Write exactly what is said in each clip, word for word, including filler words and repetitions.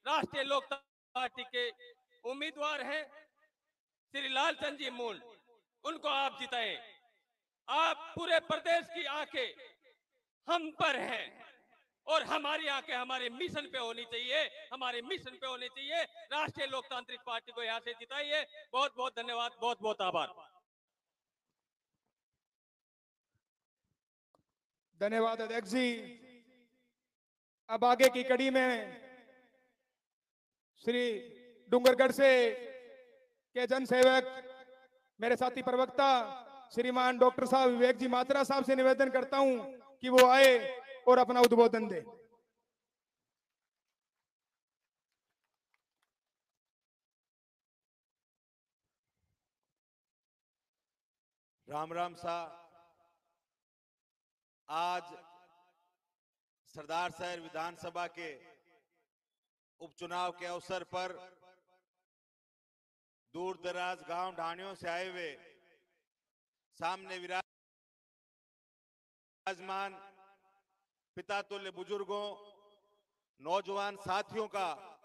राष्ट्रीय लोकतांत्रिक पार्टी के उम्मीदवार हैं श्री लालचंद जी मूंड, उनको आप जिताएं। आप पूरे प्रदेश की आंखें हम पर हैं और हमारी आंखें हमारे मिशन पे होनी चाहिए, हमारे मिशन पे होनी चाहिए। राष्ट्रीय लोकतांत्रिक पार्टी को यहां से जिताइए। बहुत बहुत धन्यवाद, बहुत बहुत आभार। धन्यवाद अध्यक्ष जी। अब आगे की कड़ी में श्री डूंगरगढ़ से के जनसेवक मेरे साथी प्रवक्ता श्रीमान डॉक्टर साहब विवेक जी मात्रा साहब से निवेदन करता हूं कि वो आए और अपना उद्बोधन दे। राम राम सा। आज सरदार शहर विधानसभा के उपचुनाव के अवसर पर दूर दराज गांव ढाणियों से आए हुए सामने विराजमान पिता तुल्य बुजुर्गों, नौजवान साथियों का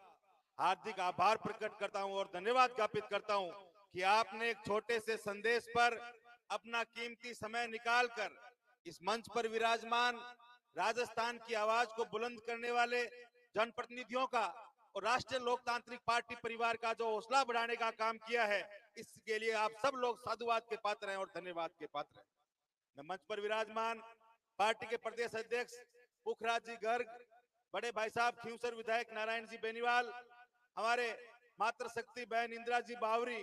हार्दिक आभार प्रकट करता हूं और धन्यवाद ज्ञापित करता हूं कि आपने एक छोटे से संदेश पर अपना कीमती समय निकालकर इस मंच पर विराजमान राजस्थान की आवाज को बुलंद करने वाले जनप्रतिनिधियों का और राष्ट्रीय लोकतांत्रिक पार्टी परिवार का जो हौसला बढ़ाने का काम किया है, इसके लिए आप सब लोग साधुवाद के पात्र हैं और धन्यवाद के पात्र हैं। मैं मंच पर विराजमान पार्टी के प्रदेश अध्यक्ष पुखराज जी गर्ग, बड़े भाई साहब खींवसर विधायक नारायण जी बेनीवाल, हमारे मातृशक्ति बहन इंदिरा जी बावरी,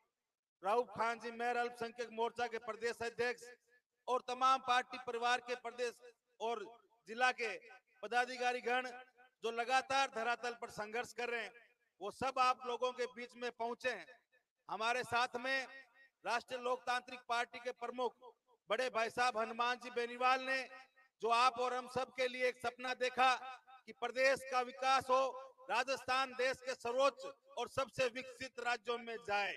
राहुल खान जी मेहर अल्पसंख्यक मोर्चा के प्रदेश अध्यक्ष और तमाम पार्टी परिवार के प्रदेश और जिला के पदाधिकारी गण जो लगातार धरातल पर संघर्ष कर रहे हैं, वो सब आप लोगों के बीच में पहुंचे हैं। हमारे साथ में राष्ट्रीय लोकतांत्रिक पार्टी के प्रमुख बड़े भाई साहब हनुमान जी बेनीवाल ने जो आप और हम सब के लिए एक सपना देखा कि प्रदेश का विकास हो, राजस्थान देश के सर्वोच्च और सबसे विकसित राज्यों में जाए।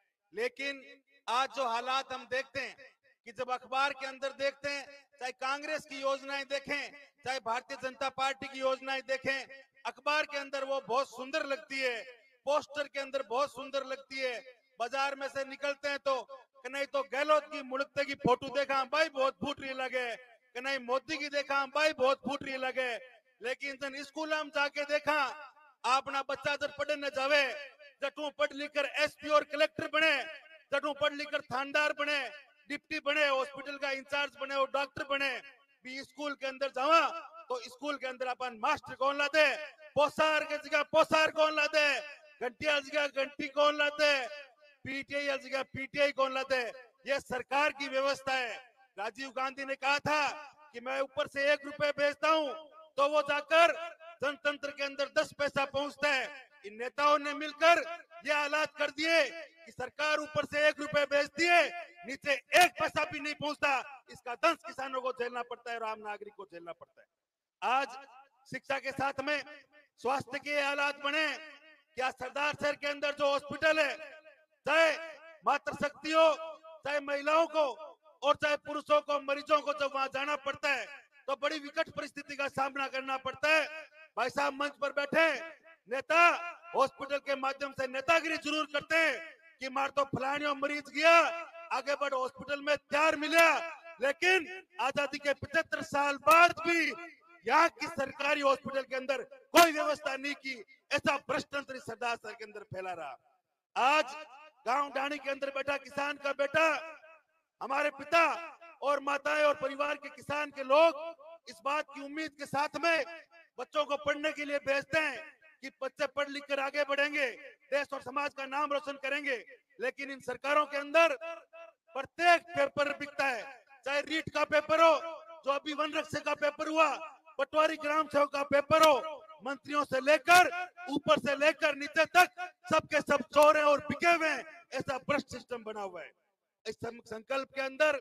लेकिन आज जो हालात हम देखते हैं कि जब अखबार के अंदर देखते हैं, चाहे कांग्रेस की योजनाएं देखें, चाहे भारतीय जनता पार्टी की योजनाएं देखें, अखबार के अंदर वो बहुत सुंदर लगती है, पोस्टर के अंदर बहुत सुंदर लगती है, बाजार में से निकलते हैं तो कहीं तो गहलोत की मुड़कते की फोटो देखा भाई बहुत फूट रही लगे, कहीं मोदी की देखा भाई बहुत फूट रही लगे। लेकिन जन स्कूल में जाके देखा, अपना बच्चा जब पढ़ने जावे, जटू पढ़ लिख कर एसपी और कलेक्टर बने, जटू पढ़ लिख कर थानेदार बने, डिप्टी बने, हॉस्पिटल का इंचार्ज बने और डॉक्टर बने, भी स्कूल के अंदर जावा तो स्कूल के अंदर अपन मास्टर कौन लाते, पोसार के जगह पोसार कौन लाते, घंटिया जगह घंटी कौन लाते, पीटीआई जगह पीटीआई कौन लाते। ये सरकार की व्यवस्था है। राजीव गांधी ने कहा था कि मैं ऊपर से एक रुपए भेजता हूं तो वो जाकर जनतंत्र के अंदर दस पैसा पहुंचता है। इन नेताओं ने मिलकर ये हालात कर दिए कि सरकार ऊपर से एक रुपए भेजती है, नीचे एक पैसा भी नहीं पहुंचता। इसका दंश किसानों को झेलना पड़ता है और आम नागरिक को झेलना पड़ता है। आज शिक्षा के साथ में स्वास्थ्य के हालात बने, क्या सरदार शहर के अंदर जो हॉस्पिटल है, चाहे मातृशक्ति हो, चाहे महिलाओं को और चाहे पुरुषों को, मरीजों को जब वहां जाना पड़ता है तो बड़ी विकट परिस्थिति का सामना करना पड़ता है। भाई साहब मंच पर बैठे नेता हॉस्पिटल के माध्यम से नेतागिरी जरूर करते हैं कि मार तो फलानियों मरीज गया, आगे बढ़ हॉस्पिटल में तैयार मिला, लेकिन आजादी के पचहत्तर साल बाद भी यहाँ की सरकारी हॉस्पिटल के अंदर कोई व्यवस्था नहीं की। ऐसा भ्रष्टाचार सरदार शहर के अंदर फैला रहा। आज गांव ढाणी के अंदर बैठा किसान का बेटा, हमारे पिता और माताएं और परिवार के किसान के लोग इस बात की उम्मीद के साथ में बच्चों को पढ़ने के लिए भेजते हैं कि बच्चे पढ़ लिख कर आगे बढ़ेंगे, देश और समाज का नाम रोशन करेंगे। लेकिन इन सरकारों के अंदर प्रत्येक पेपर बिकता है, चाहे रीट का पेपर हो, जो अभी वन रक्षक का पेपर हुआ, पटवारी ग्राम सेवक का पेपर हो, मंत्रियों से लेकर ऊपर से लेकर नीचे तक सबके सब चोर हैं और बिके हुए हैं। ऐसा भ्रष्ट सिस्टम बना हुआ है। इस संकल्प के अंदर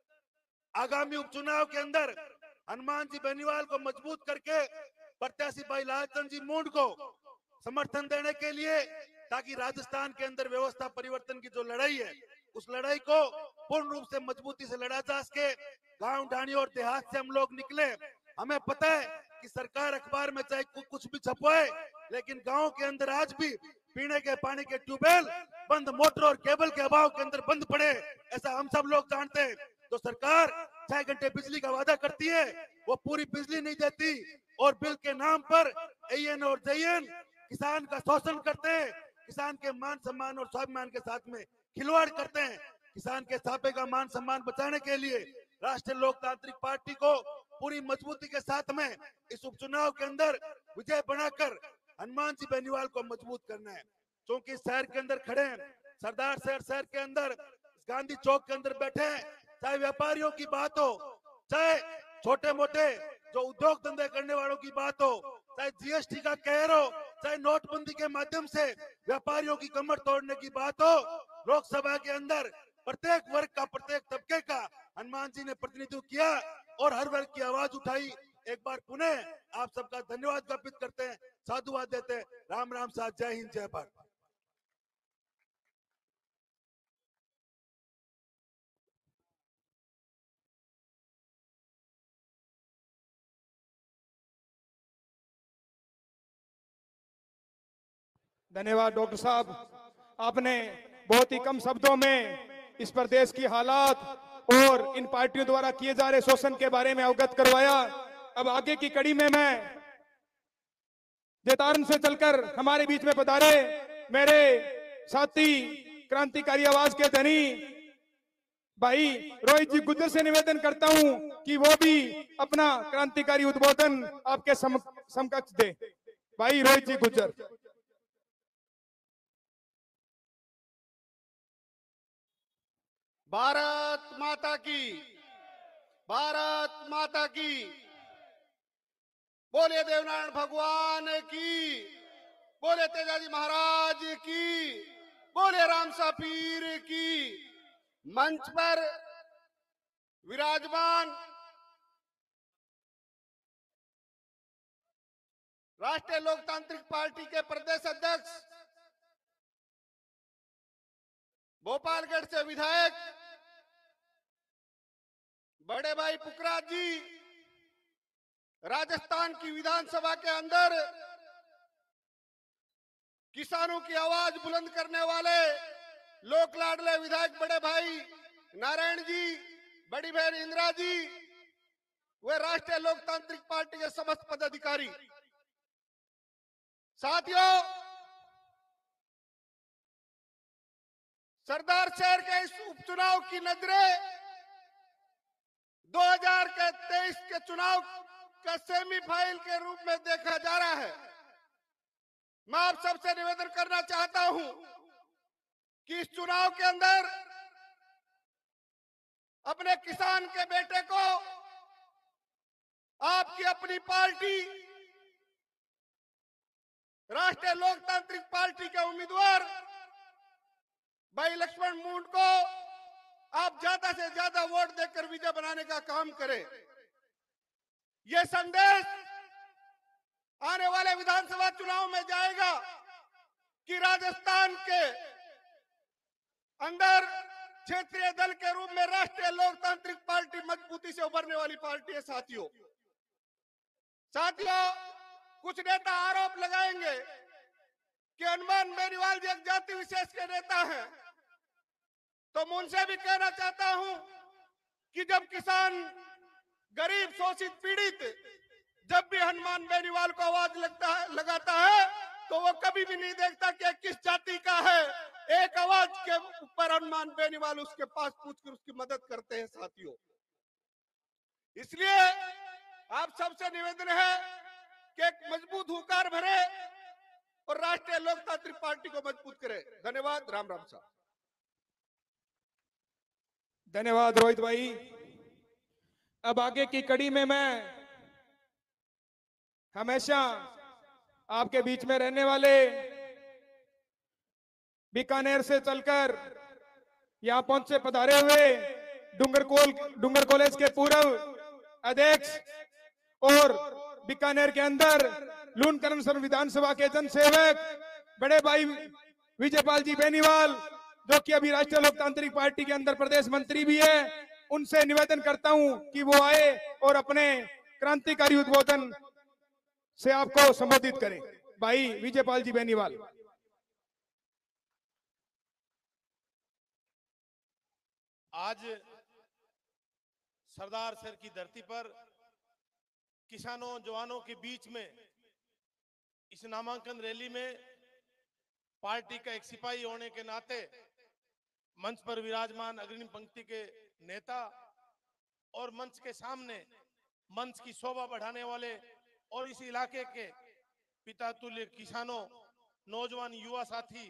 आगामी उपचुनाव के अंदर हनुमान जी बेनीवाल को मजबूत करके प्रत्याशी भाई लालचंद जी मूंड को समर्थन देने के लिए, ताकि राजस्थान के अंदर व्यवस्था परिवर्तन की जो लड़ाई है, उस लड़ाई को पूर्ण रूप से मजबूती से लड़ा जा सके। गांव ढाणी और देहात से हम लोग निकले, हमें पता है कि सरकार अखबार में चाहे कुछ भी छपवाए, लेकिन गांव के अंदर आज भी पीने के पानी के ट्यूबवेल बंद, मोटर और केबल के अभाव के अंदर बंद पड़े, ऐसा हम सब लोग जानते हैं। तो सरकार छह घंटे बिजली का वादा करती है, वो पूरी बिजली नहीं देती और बिल के नाम पर एएन और जेएन किसान का शोषण करते हैं, किसान के मान सम्मान और स्वाभिमान के साथ में खिलवाड़ करते हैं। किसान के सापे का मान सम्मान बचाने के लिए राष्ट्रीय लोकतांत्रिक पार्टी को पूरी मजबूती के साथ में इस उपचुनाव के अंदर विजय बनाकर हनुमान जी बेनीवाल को मजबूत करना है। क्योंकि शहर के अंदर खड़े हैं, सरदार शहर शहर के अंदर गांधी चौक के अंदर बैठे हैं, चाहे व्यापारियों की बात हो, चाहे छोटे मोटे जो उद्योग धंधे करने वालों की बात हो, चाहे जीएसटी का कहर हो, चाहे नोटबंदी के माध्यम से व्यापारियों की कमर तोड़ने की बात हो, लोकसभा के अंदर प्रत्येक वर्ग का, प्रत्येक तबके का हनुमान जी ने प्रतिनिधित्व किया और हर वर्ग की आवाज उठाई। एक बार पुनः आप सबका धन्यवाद ज्ञापित करते हैं, साधुवाद देते हैं। राम राम साथ, जय हिंद, जय भारत। धन्यवाद डॉक्टर साहब, आपने बहुत ही कम शब्दों में इस प्रदेश की हालात और इन पार्टियों द्वारा किए जा रहे शोषण के बारे में अवगत करवाया। अब आगे की कड़ी में मैं जैतारण से चलकर हमारे बीच में पधारे मेरे साथी क्रांतिकारी आवाज के धनी भाई रोहित जी गुज्जर से निवेदन करता हूं कि वो भी अपना क्रांतिकारी उद्बोधन आपके सम, समकक्ष दे। भाई रोहित जी गुज्जर। भारत माता की, भारत माता की, बोले देवनारायण भगवान की, बोले तेजाजी महाराज की, बोले रामसा पीर की। मंच पर विराजमान राष्ट्रीय लोकतांत्रिक पार्टी के प्रदेश अध्यक्ष, भोपालगढ़ से विधायक बड़े भाई पुखराज जी, राजस्थान की विधानसभा के अंदर किसानों की आवाज बुलंद करने वाले लोक लाडले विधायक बड़े भाई नारायण जी, बड़ी बहन इंदिरा जी, वे राष्ट्रीय लोकतांत्रिक पार्टी के समस्त पदाधिकारी। साथियों, सरदार शहर के इस उपचुनाव की नजरें दो हज़ार तेईस के चुनाव का सेमीफाइनल के रूप में देखा जा रहा है। मैं आप सबसे निवेदन करना चाहता हूं कि इस चुनाव के अंदर अपने किसान के बेटे को आपकी अपनी पार्टी राष्ट्रीय लोकतांत्रिक पार्टी के उम्मीदवार भाई लक्ष्मण मूंड को आप ज्यादा से ज्यादा वोट देकर विजय बनाने का काम करें। यह संदेश आने वाले विधानसभा चुनाव में जाएगा कि राजस्थान के अंदर क्षेत्रीय दल के रूप में राष्ट्रीय लोकतांत्रिक पार्टी मजबूती से उभरने वाली पार्टी है। साथियों साथियों कुछ नेता आरोप लगाएंगे कि हनुमान बेनीवाल जी एक जाति विशेष के नेता हैं, तो मैं उनसे भी कहना चाहता हूं कि जब किसान, गरीब, शोषित, पीड़ित जब भी हनुमान बेनीवाल को आवाज लगता है लगाता है तो वो कभी भी नहीं देखता कि किस जाति का है। एक आवाज के ऊपर हनुमान बेनीवाल उसके पास पूछकर उसकी मदद करते हैं। साथियों इसलिए आप सबसे निवेदन है कि एक मजबूत हुंकार भरे और राष्ट्रीय लोकतांत्रिक पार्टी को मजबूत करे। धन्यवाद। राम राम साहब। धन्यवाद रोहित भाई। अब आगे की कड़ी में मैं हमेशा आपके बीच में रहने वाले बीकानेर से चलकर यहां पहुंचे पधारे हुए डूंगरकोल डूंगर कॉलेज के पूर्व अध्यक्ष और बीकानेर के अंदर लूणकरण विधानसभा के जनसेवक बड़े भाई विजयपाल जी बेनीवाल, जो कि अभी राष्ट्रीय लोकतांत्रिक पार्टी के अंदर प्रदेश मंत्री भी है, उनसे निवेदन करता हूं कि वो आए और अपने क्रांतिकारी उद्बोधन से आपको संबोधित करें। भाई विजयपाल जी बेनीवाल। आज सरदार सर की धरती पर किसानों जवानों के बीच में इस नामांकन रैली में पार्टी का एक सिपाही होने के नाते मंच पर विराजमान अग्रणी पंक्ति के नेता और मंच के सामने मंच की शोभा बढ़ाने वाले और इस इलाके के पिता तुल्य किसानों, नौजवान युवा साथी,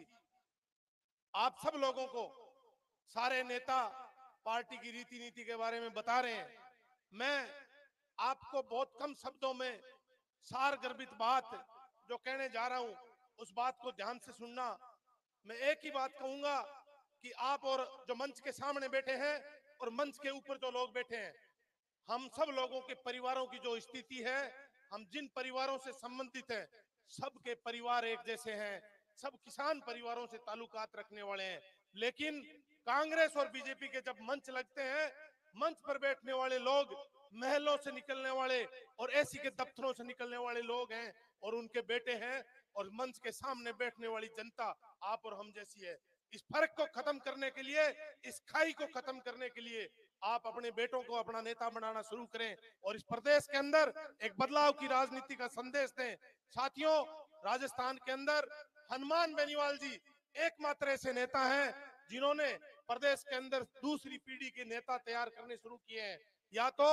आप सब लोगों को सारे नेता पार्टी की रीति नीति के बारे में बता रहे हैं। मैं आपको बहुत कम शब्दों में सार गर्भित बात जो कहने जा रहा हूं उस बात को ध्यान से सुनना। मैं एक ही बात कहूंगा कि आप और जो मंच के सामने बैठे हैं और मंच के ऊपर जो लोग बैठे हैं, हम सब लोगों के परिवारों की जो स्थिति है, हम जिन परिवारों से संबंधित हैं, सबके परिवार एक जैसे हैं, सब किसान परिवारों से ताल्लुकात रखने वाले हैं। लेकिन कांग्रेस और बीजेपी के जब मंच लगते हैं, मंच पर बैठने वाले लोग महलों से निकलने वाले और एसी के दफ्तरों से निकलने वाले लोग हैं और उनके बेटे हैं, और मंच के सामने बैठने वाली जनता आप और हम जैसी है। इस फर्क को खत्म करने के लिए, इस खाई को खत्म करने के लिए आप अपने बेटों को अपना नेता बनाना शुरू करें और इस प्रदेश के अंदर एक बदलाव की राजनीति का संदेश दें। साथियों, राजस्थान के अंदर हनुमान बेनीवाल जी एकमात्र ऐसे नेता हैं जिन्होंने प्रदेश के अंदर दूसरी पीढ़ी के नेता तैयार करने शुरू किए हैं। या तो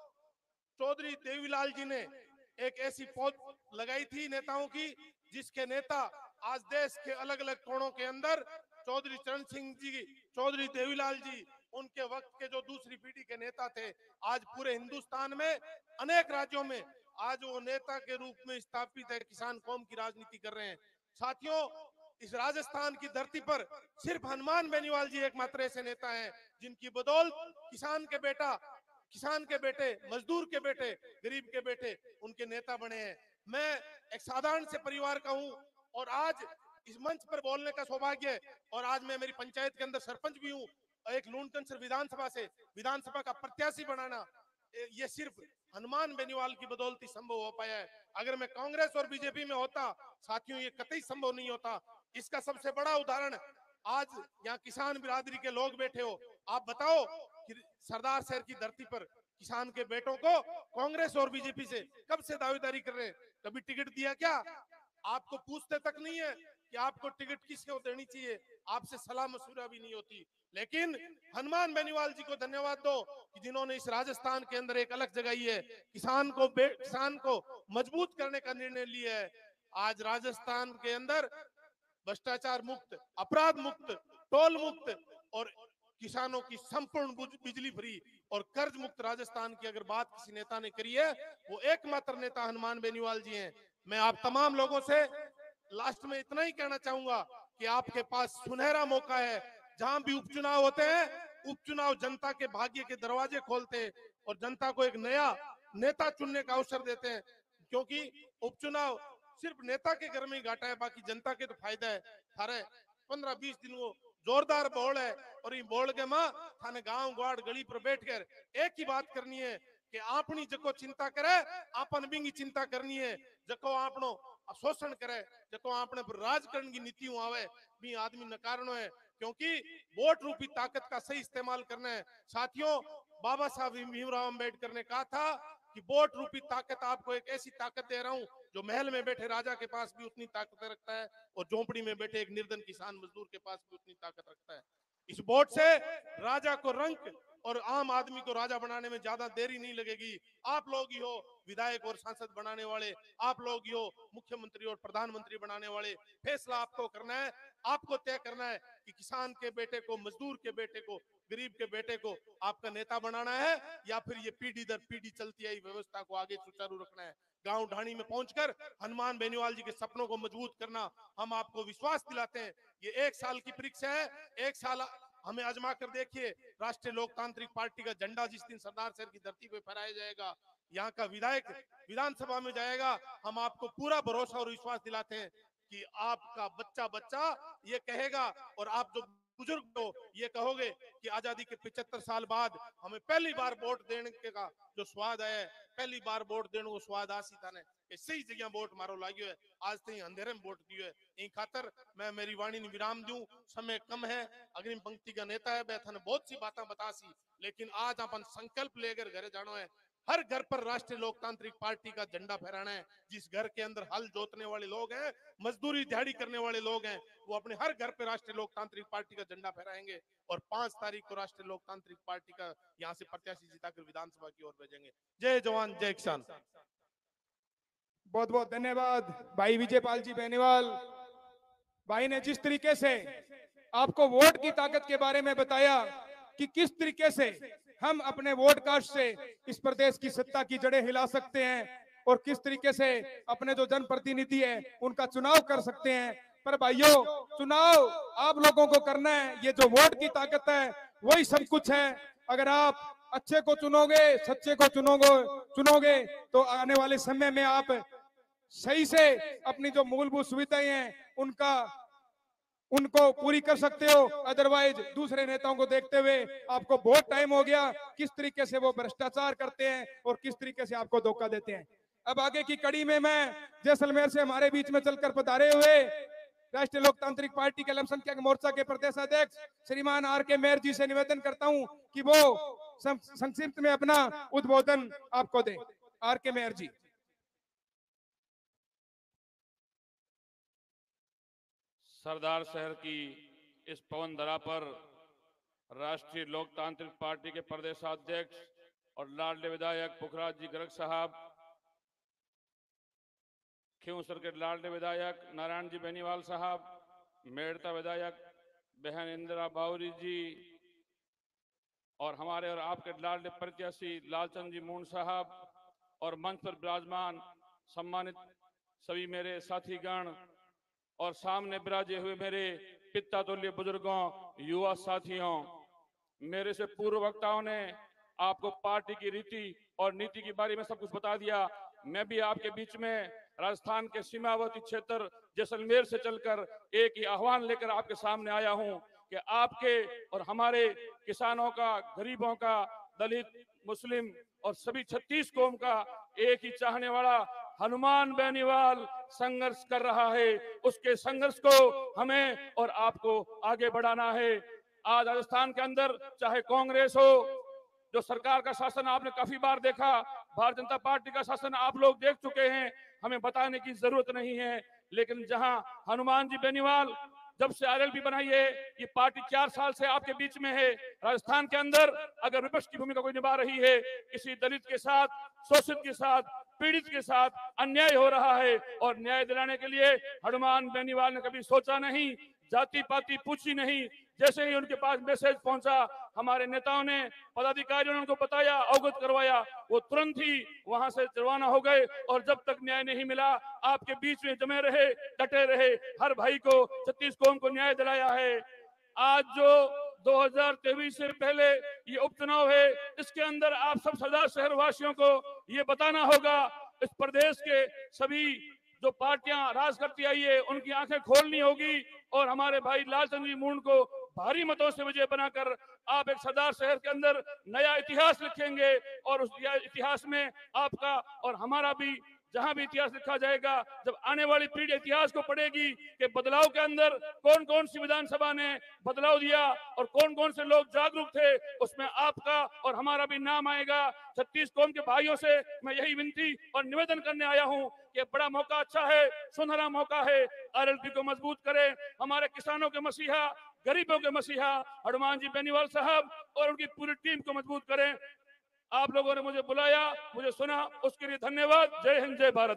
चौधरी देवीलाल जी ने एक ऐसी पौध लगाई थी नेताओं की, जिसके नेता आज देश के अलग अलग कोणों के अंदर चौधरी चरण सिंह जी, चौधरी देवीलाल जी, उनके वक्त के जो दूसरी पीढ़ी के नेता थे, आज पूरे हिंदुस्तान में अनेक राज्यों में आज वो नेता के रूप में स्थापित है, किसान कौम की राजनीति कर रहे हैं। साथियों, इस राजस्थान की धरती पर सिर्फ हनुमान बेनीवाल जी एकमात्र ऐसे नेता हैं जिनकी बदौलत किसान के बेटा, किसान के बेटे, मजदूर के बेटे, गरीब के बेटे उनके नेता बने हैं। मैं एक साधारण से परिवार का हूं और आज इस मंच पर बोलने का सौभाग्य है, और आज मैं मेरी पंचायत के अंदर सरपंच भी हूं, एक लूणकंसर विधानसभा से विधानसभा का प्रत्याशी बनाना ये सिर्फ हनुमान बेनीवाल की बदौलत ही संभव हो पाया है। अगर मैं कांग्रेस और बीजेपी में होता साथियों, ये कतई संभव नहीं होता। इसका सबसे बड़ा उदाहरण आज यहाँ किसान बिरादरी के लोग बैठे हो, आप बताओ कि सरदार शहर की धरती पर किसान के बेटों को कांग्रेस और बीजेपी से कब से दावेदारी कर रहे हैं? कभी टिकट दिया क्या? आपको पूछते तक नहीं है कि आपको टिकट किसको देनी चाहिए, आपसे सलाह मशूरा भी नहीं होती। लेकिन हनुमान बेनीवाल जी को धन्यवाद दो कि जिन्होंने इस राजस्थान के अंदर एक अलग जगह है, किसान को किसान को मजबूत करने का निर्णय लिया है। आज राजस्थान के अंदर भ्रष्टाचार मुक्त, अपराध मुक्त, टोल मुक्त और किसानों की संपूर्ण बिजली फ्री और कर्ज मुक्त राजस्थान की अगर बात किसी नेता ने करी है, वो एकमात्र नेता हनुमान बेनीवाल जी हैं। मैं आप तमाम लोगों से लास्ट में इतना ही कहना चाहूंगा कि आपके पास सुनहरा मौका है। जहां भी उपचुनाव होते हैं, उपचुनाव जनता के भाग्य के दरवाजे खोलते हैं और जनता को एक नया नेता चुनने का अवसर देते हैं, क्योंकि उपचुनाव सिर्फ नेता के घर में ही घाटा है, बाकी जनता के तो फायदा है। थारे पंद्रह बीस दिन वो जोरदार बोल है और ये बोल के मां थाने गांव ग्वाड़ गली पर बैठकर एक ही बात करनी है कि आपनी जको चिंता करे, आपन बिंगी चिंता करनी है। जको आपनो शोषण करे, जको आपने पर राजकरण की नीतियों आवे भी आदमी नकारनो है, क्योंकि वोट रूपी ताकत का सही इस्तेमाल करना है। साथियों, बाबा साहब भीमराव अम्बेडकर ने कहा था कि वोट रूपी ताकत आपको एक ऐसी ताकत दे रहा हूं जो महल में बैठे राजा के पास भी उतनी ताकत रखता है और झोंपड़ी में बैठे एक निर्धन किसान मजदूर के पास भी उतनी ताकत रखता है। इस वोट से राजा को रंक और आम आदमी को राजा बनाने में ज्यादा देरी नहीं लगेगी। आप लोग ही हो विधायक और सांसद बनाने वाले, आप लोग ही हो मुख्यमंत्री और प्रधानमंत्री बनाने वाले। फैसला आपको करना है, आपको तय करना है कि किसान के बेटे को, मजदूर के बेटे को, गरीब के बेटे को आपका नेता बनाना है या फिर ये पीढ़ी दर पीढ़ी चलती आई व्यवस्था को आगे सुचारू रखना है। गांव ढाणी में पहुंचकर हनुमान बेनीवाल जी के सपनों को मजबूत करना, हम आपको विश्वास दिलाते हैं। ये एक साल की परीक्षा है, एक साल हमें आजमा कर देखिए। राष्ट्रीय लोकतांत्रिक पार्टी का झंडा जिस दिन सरदार शहर की धरती पे फहराया जाएगा, यहाँ का विधायक विधानसभा में जाएगा, हम आपको पूरा भरोसा और विश्वास दिलाते हैं कि आपका बच्चा बच्चा ये कहेगा और आप जो बुजुर्ग हो ये कहोगे कि आजादी के पिछहत्तर साल बाद हमें पहली बार वोट देने के का जो स्वाद है, पहली बार वोट देने को स्वाद आसी था ने सही जगह वोट मारो लाग्यो है। आज तक अंधेरे में वोट दियो है। इन खातर मैं मेरी वाणी ने विराम दूं, समय कम है। अग्रिम पंक्ति का नेता है, बैठा ने बहुत सी बातें बता सी, लेकिन आज अपन संकल्प लेकर घरे जानो है। हर घर पर राष्ट्रीय लोकतांत्रिक पार्टी का झंडा फहराना है। जिस घर के अंदर हल जोतने वाले लोग हैं, मजदूरी दिहाड़ी करने वाले लोग हैं, वो अपने हर घर पे राष्ट्रीय लोकतांत्रिक पार्टी का झंडा फहराएंगे और पांच तारीख को राष्ट्रीय लोकतांत्रिक पार्टी का यहाँ से प्रत्याशी जिताकर विधानसभा की ओर भेजेंगे। जय जवान जय किसान। बहुत बहुत धन्यवाद भाई विजयपाल जी बेनीवाल। भाई ने जिस तरीके से आपको वोट की ताकत के बारे में बताया कि किस तरीके से हम अपने वोट कास्ट से इस प्रदेश की सत्ता की जड़ें हिला सकते हैं और किस तरीके से अपने जो जनप्रतिनिधि है उनका चुनाव कर सकते हैं। पर भाइयों, चुनाव आप लोगों को करना है। ये जो वोट की ताकत है वही सब कुछ है। अगर आप अच्छे को चुनोगे, सच्चे को चुनोगे चुनोगे तो आने वाले समय में आप सही से अपनी जो मूलभूत सुविधाएं हैं उनका उनको पूरी कर सकते हो। अदरवाइज दूसरे नेताओं को देखते हुए आपको बहुत टाइम हो गया, किस तरीके से वो भ्रष्टाचार करते हैं और किस तरीके से आपको धोखा देते हैं। अब आगे की कड़ी में मैं जैसलमेर से हमारे बीच में चलकर पधारे हुए राष्ट्रीय लोकतांत्रिक पार्टी के अल्पसंख्यक मोर्चा के प्रदेश अध्यक्ष श्रीमान आर के मेयर जी से निवेदन करता हूं कि वो संक्षिप्त में अपना उद्बोधन आपको दे। आर के मेयर जी। सरदार शहर की इस पवन धरा पर राष्ट्रीय लोकतांत्रिक पार्टी के प्रदेशाध्यक्ष और लाडले विधायक पुखराज जी गर्ग साहब, खींवसर के लाडले विधायक नारायण जी बेनीवाल साहब, मेड़ता विधायक बहन इंदिरा बावरी जी और हमारे और आपके लाडले प्रत्याशी लालचंद जी मून साहब और मंच पर विराजमान सम्मानित सभी मेरे साथीगण और सामने विराजे हुए मेरे पिता तुल्य बुजुर्गों, युवा साथियों, मेरे से पूर्व वक्ताओं ने आपको पार्टी की रीति और नीति के बारे में सब कुछ बता दिया। मैं भी आपके बीच में राजस्थान के सीमावर्ती क्षेत्र जैसलमेर से चलकर एक ही आह्वान लेकर आपके सामने आया हूं कि आपके और हमारे किसानों का, गरीबों का, दलित, मुस्लिम और सभी छत्तीस कौम का एक ही चाहने वाला हनुमान बेनीवाल संघर्ष कर रहा है। उसके संघर्ष को हमें और आपको आगे बढ़ाना है। आज राजस्थान के अंदर चाहे कांग्रेस हो, जो सरकार का शासन आपने काफी बार देखा, भारतीय जनता पार्टी का शासन आप लोग देख चुके हैं, हमें बताने की जरूरत नहीं है। लेकिन जहां हनुमान जी बेनीवाल जब से आरएलपी बनाई है, ये पार्टी चार साल से आपके बीच में है। राजस्थान के अंदर अगर विपक्ष की भूमिका कोई निभा रही है, किसी दलित के साथ, शोषित के साथ, पीड़ित के साथ अन्याय हो रहा है और न्याय दिलाने के लिए हनुमान बेनीवाल ने कभी सोचा नहीं, जाति पाति पूछी नहीं। जैसे ही उनके पास मैसेज पहुंचा, हमारे नेताओं ने, पदाधिकारियों ने उनको बताया, अवगत करवाया, वो तुरंत ही वहां से रवाना हो गए और जब तक न्याय नहीं मिला आपके बीच में जमे रहे, डटे रहे, हर भाई को, छत्तीस कौम को न्याय दिलाया है। आज जो दो हज़ार तेईस से पहले ये उपचुनाव है, इसके अंदर आप सब सरदार शहर वासियों को ये बताना होगा, इस प्रदेश के सभी जो पार्टियां राज करती आई है उनकी आंखें खोलनी होगी और हमारे भाई लालचंद जी मून को भारी मतों से विजय बनाकर आप एक सरदार शहर के अंदर नया इतिहास लिखेंगे और उस इतिहास में आपका और हमारा भी, जहां भी इतिहास लिखा जाएगा, जब आने वाली पीढ़ी इतिहास को पढ़ेगी कि बदलाव के अंदर कौन कौन सी विधानसभा ने बदलाव दिया और कौन कौन से लोग जागरूक थे, उसमें आपका और हमारा भी नाम आएगा। छत्तीस कौम के भाइयों से मैं यही विनती और निवेदन करने आया हूं कि बड़ा मौका अच्छा है, सुनहरा मौका है, आरएलपी को मजबूत करें। हमारे किसानों के मसीहा, गरीबों के मसीहा हनुमान जी बेनीवाल साहब और उनकी पूरी टीम को मजबूत करें। आप लोगों ने मुझे बुलाया, मुझे सुना, उसके लिए धन्यवाद। जय हिंद, जय भारत।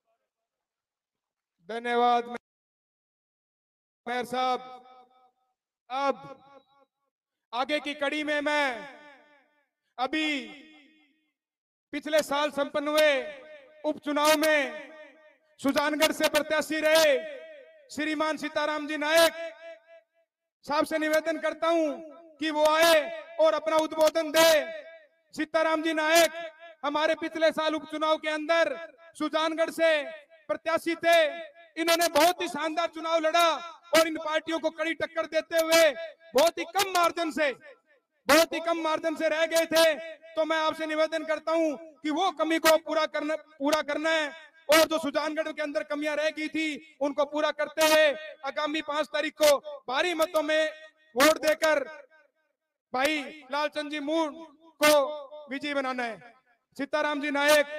धन्यवाद मेयर साहब। अब आगे की कड़ी में मैं अभी पिछले साल संपन्न हुए उपचुनाव में सुजानगढ़ से प्रत्याशी रहे श्रीमान सीताराम जी नायक साहब से निवेदन करता हूं कि वो आए और अपना उद्बोधन दे। सीताराम जी नायक हमारे पिछले साल उपचुनाव के अंदर सुजानगढ़ से प्रत्याशी थे। इन्होंने बहुत ही शानदार चुनाव लड़ा और इन पार्टियों को कड़ी टक्कर देते हुए बहुत ही कम मार्जिन से बहुत ही कम मार्जिन से रह गए थे। तो मैं आपसे निवेदन करता हूं कि वो कमी को पूरा करना पूरा करना है और जो सुजानगढ़ के अंदर कमियां रह गई थी उनको पूरा करते हुए आगामी पांच तारीख को भारी मतों में वोट देकर भाई लालचंद जी मूण को विजयी बनाना है। सीताराम जी नायक।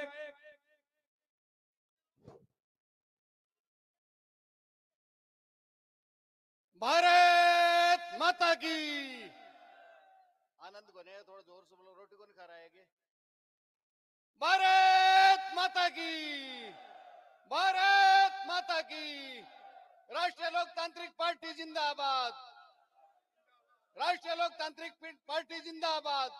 भारत माता की। आनंद को नहीं, थोड़ा जोर से बोलो, रोटी को नहीं खा रहा है क्या? भारत माता की, भारत माता की। राष्ट्रीय लोकतांत्रिक पार्टी जिंदाबाद, राष्ट्रीय लोकतांत्रिक पार्टी जिंदाबाद।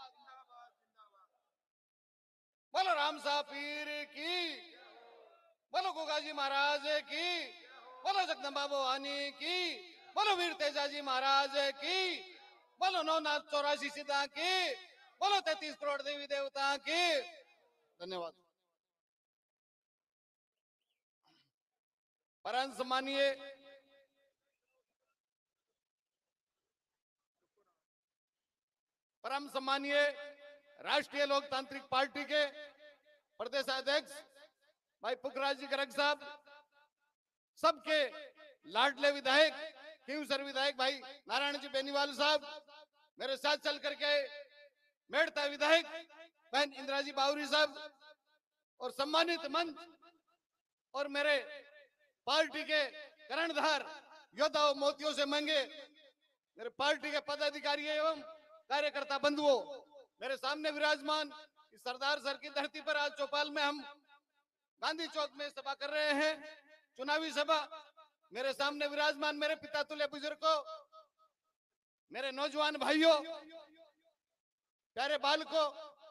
बोलो राम साहब पीर की, बोलो गोगाजी महाराज की, बोलो जगदम्बा भवानी की, बोलो वीर तेजाजी महाराज की, बोलो नौनाथ चौरासी सीता की, बोलो तैतीस करोड़ देवी देवता की। धन्यवाद। परम सम्मानीय परम सम्मानीय राष्ट्रीय लोकतांत्रिक पार्टी के प्रदेश अध्यक्ष भाई पुखराज जी गर्ग साहब, सबके लाडले विधायक खींवसर विधायक भाई नारायण जी बेनीवाल साहब, मेरे साथ चल करके मेड़ता विधायक बहन इंदिरा जी बावरी साहब, और सम्मानित मंच और मेरे पार्टी के कर्णधार योद्धाओं मोतियों से मंगे मेरे पार्टी के पदाधिकारी एवं कार्यकर्ता बंधुओं, मेरे सामने विराजमान इस सरदार सर की धरती पर आज चौपाल में हम गांधी चौक में सभा कर रहे हैं, चुनावी सभा। मेरे सामने विराजमान मेरे पिता तुल्य बुजुर्गों, मेरे नौजवान भाइयों, प्यारे बालकों,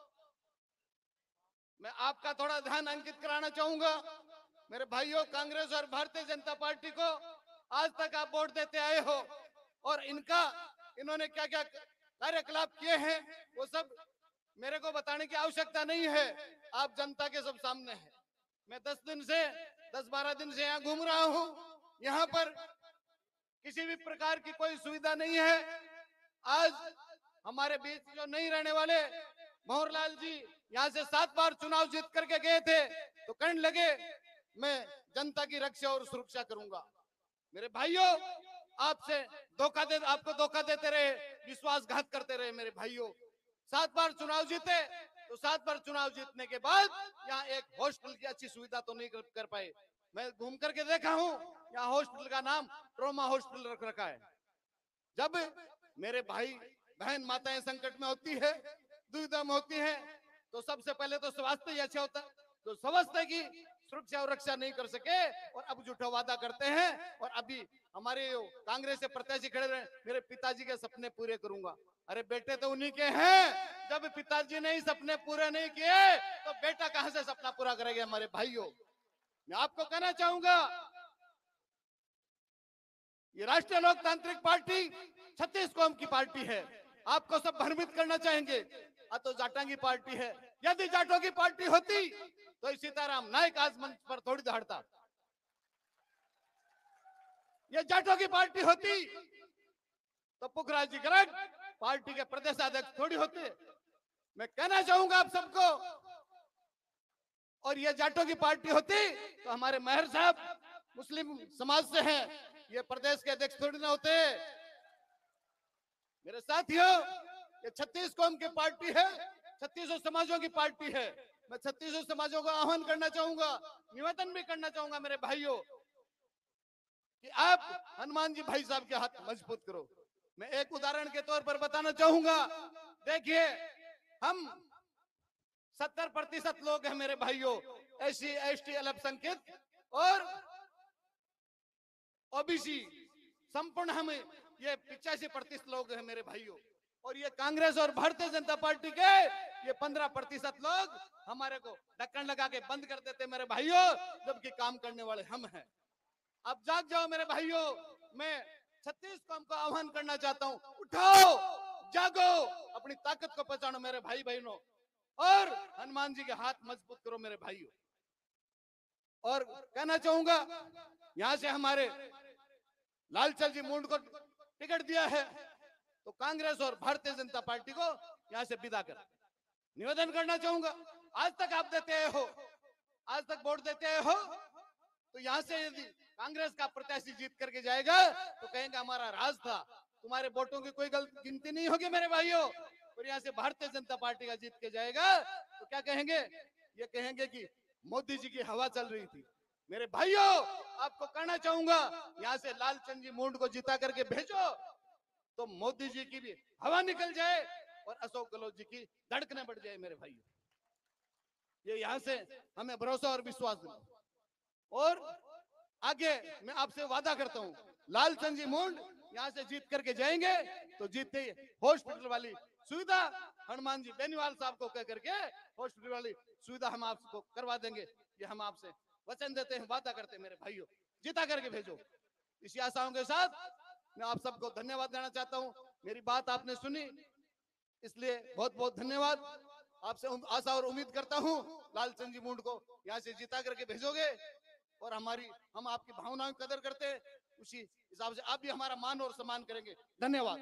मैं आपका थोड़ा ध्यान अंकित कराना चाहूंगा। मेरे भाइयों, कांग्रेस और भारतीय जनता पार्टी को आज तक आप वोट देते आए हो और इनका इन्होंने क्या क्या कार्यकलाप किए हैं वो सब मेरे को बताने की आवश्यकता नहीं है, आप जनता के सब सामने है। मैं दस दिन से दस बारह दिन से यहाँ घूम रहा हूँ, यहाँ पर किसी भी प्रकार की कोई सुविधा नहीं है। आज हमारे बीच जो नहीं रहने वाले भंवरलाल जी यहाँ से सात बार चुनाव जीत करके गए थे, तो कहने लगे मैं जनता की रक्षा और सुरक्षा करूंगा। मेरे भाइयों, आपसे धोखा दे आपको धोखा देते रहे, विश्वासघात करते रहे। मेरे भाइयों, सात बार चुनाव जीते तो सात बार चुनाव जीतने के बाद यहाँ एक हॉस्पिटल की अच्छी सुविधा तो नहीं कर पाए। मैं घूम करके देखा हूँ, यहाँ हॉस्पिटल का नाम ट्रोमा हॉस्पिटल रख रखा है। जब मेरे भाई बहन माताएं संकट में होती है, दुविधा में होती है, तो सबसे पहले तो स्वास्थ्य ही अच्छा होता है। तो स्वास्थ्य की सुरक्षा और रक्षा नहीं कर सके और अब झूठा वादा करते हैं। और अभी हमारे कांग्रेस से प्रत्याशी खड़े रहे, मेरे पिताजी के सपने पूरे करूंगा। अरे बेटे तो उन्हीं के हैं, जब पिताजी ने ही सपने पूरे नहीं किए तो बेटा कहां से सपना पूरा करेगा? हमारे भाइयों, मैं आपको कहना चाहूंगा, ये राष्ट्रीय लोकतांत्रिक पार्टी छत्तीस कौम की पार्टी है। आपको सब भ्रमित करना चाहेंगे, आ तो जाटा की पार्टी है। यदि जाटों की पार्टी होती तो सीताराम नायक आज मंच पर थोड़ी दहाड़ता। ये जाटों की पार्टी होती तो पुखराज जी गर्ग पार्टी के प्रदेश अध्यक्ष थोड़ी होते। मैं कहना चाहूंगा आप सबको, और ये जाटों की पार्टी होती तो हमारे मेहर साहब मुस्लिम समाज से हैं, ये प्रदेश के अध्यक्ष थोड़ी ना होते। मेरे साथियों, ये छत्तीस कौम की पार्टी है, छत्तीसों समाजों की पार्टी है। मैं छत्तीसों समाजों को आह्वान करना चाहूंगा, निवेदन भी करना चाहूंगा मेरे भाइयों, कि आप हनुमान जी भाई साहब के हाथ मजबूत करो। मैं एक उदाहरण के तौर पर बताना चाहूंगा। देखिए, हम सत्तर प्रतिशत लोग हैं मेरे भाइयों, एससी एसटी अल्पसंख्यक और ओबीसी, संपूर्ण हम ये पिचासी प्रतिशत लोग हैं मेरे भाइयों। और ये कांग्रेस और भारतीय जनता पार्टी के ये पंद्रह प्रतिशत लोग हमारे को ढक्कन लगा के बंद कर देते मेरे भाइयों, जबकि काम करने वाले हम हैं। अब जाग जाओ मेरे भाइयों, मैं छत्तीस कौम को आह्वान करना चाहता हूं, उठाओ, जागो, अपनी ताकत को पहचानो मेरे भाई बहनों, और हनुमान जी के हाथ मजबूत करो मेरे भाइयों। और कहना चाहूंगा, यहां से हमारे लालचंद जी मूंड को टिकट दिया है, तो कांग्रेस और भारतीय जनता पार्टी को यहां से विदा कर निवेदन करना चाहूंगा। आज तक आप देते आए हो, आज तक वोट देते आए हो, तो यहां से यदि कांग्रेस का प्रत्याशी जीत करके जाएगा तो कहेंगे हमारा राज था, तुम्हारे वोटों की कोई गलत गिनती नहीं होगी मेरे भाइयों। और यहां से भारतीय जनता पार्टी का जीत के जाएगा तो क्या कहेंगे, ये कहेंगे कि मोदी जी की हवा चल रही थी। मेरे भाइयों, आपको कहना चाहूंगा, यहां से लालचंद जी मुंड को जिता करके भेजो तो मोदी जी की भी हवा निकल जाए और अशोक गहलोत जी की धड़कनें बढ़ जाए मेरे भाइयों। ये यहां से हमें भरोसा और विश्वास दिलाओ। और आगे मैं आपसे वादा करता हूं, लालचंद जी मुंड यहां से जीत करके जाएंगे तो जीतते ही हॉस्पिटल वाली सुविधा हनुमान जी बेनीवाल साहब को कह करके हॉस्पिटल वाली सुविधा हम आपको करवा देंगे। ये हम आपसे वचन देते हैं, वादा करते हैं मेरे भाइयों, जिता करके भेजो। इसी आशाओं के साथ मैं आप सबको धन्यवाद देना चाहता हूं। मेरी बात आपने सुनी, इसलिए बहुत बहुत धन्यवाद। आपसे आशा और उम्मीद करता हूं लालचंद जी मुंड को यहां से जिता करके भेजोगे और हमारी हम आपकी भावनाओं की कदर करते हैं, उसी हिसाब से आप भी हमारा मान और सम्मान करेंगे। धन्यवाद।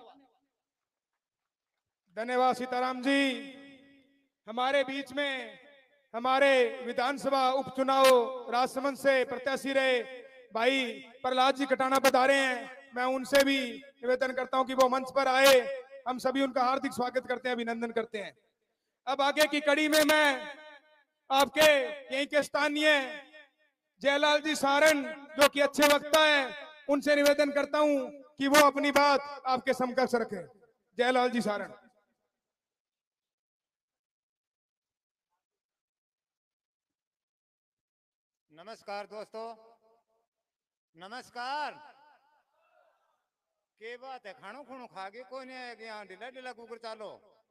धन्यवाद सीताराम जी। हमारे बीच में हमारे विधानसभा उपचुनाव राजसमंद से प्रत्याशी रहे भाई प्रहलाद जी कटाना पधारे हैं। मैं उनसे भी निवेदन करता हूं कि वो मंच पर आए। हम सभी उनका हार्दिक स्वागत करते हैं, अभिनंदन करते हैं। अब आगे की कड़ी में मैं आपके यहीं के स्थानीय जयलाल जी सारण, जो कि अच्छे वक्ता हैं, उनसे निवेदन करता हूं कि वो अपनी बात आपके समकक्ष रखें। जयलाल जी सारण। नमस्कार दोस्तों, नमस्कार। के बात है, खाणो खूणो खा के कोई नहीं है, यहाँ ढीला ढीला कुकर चालो।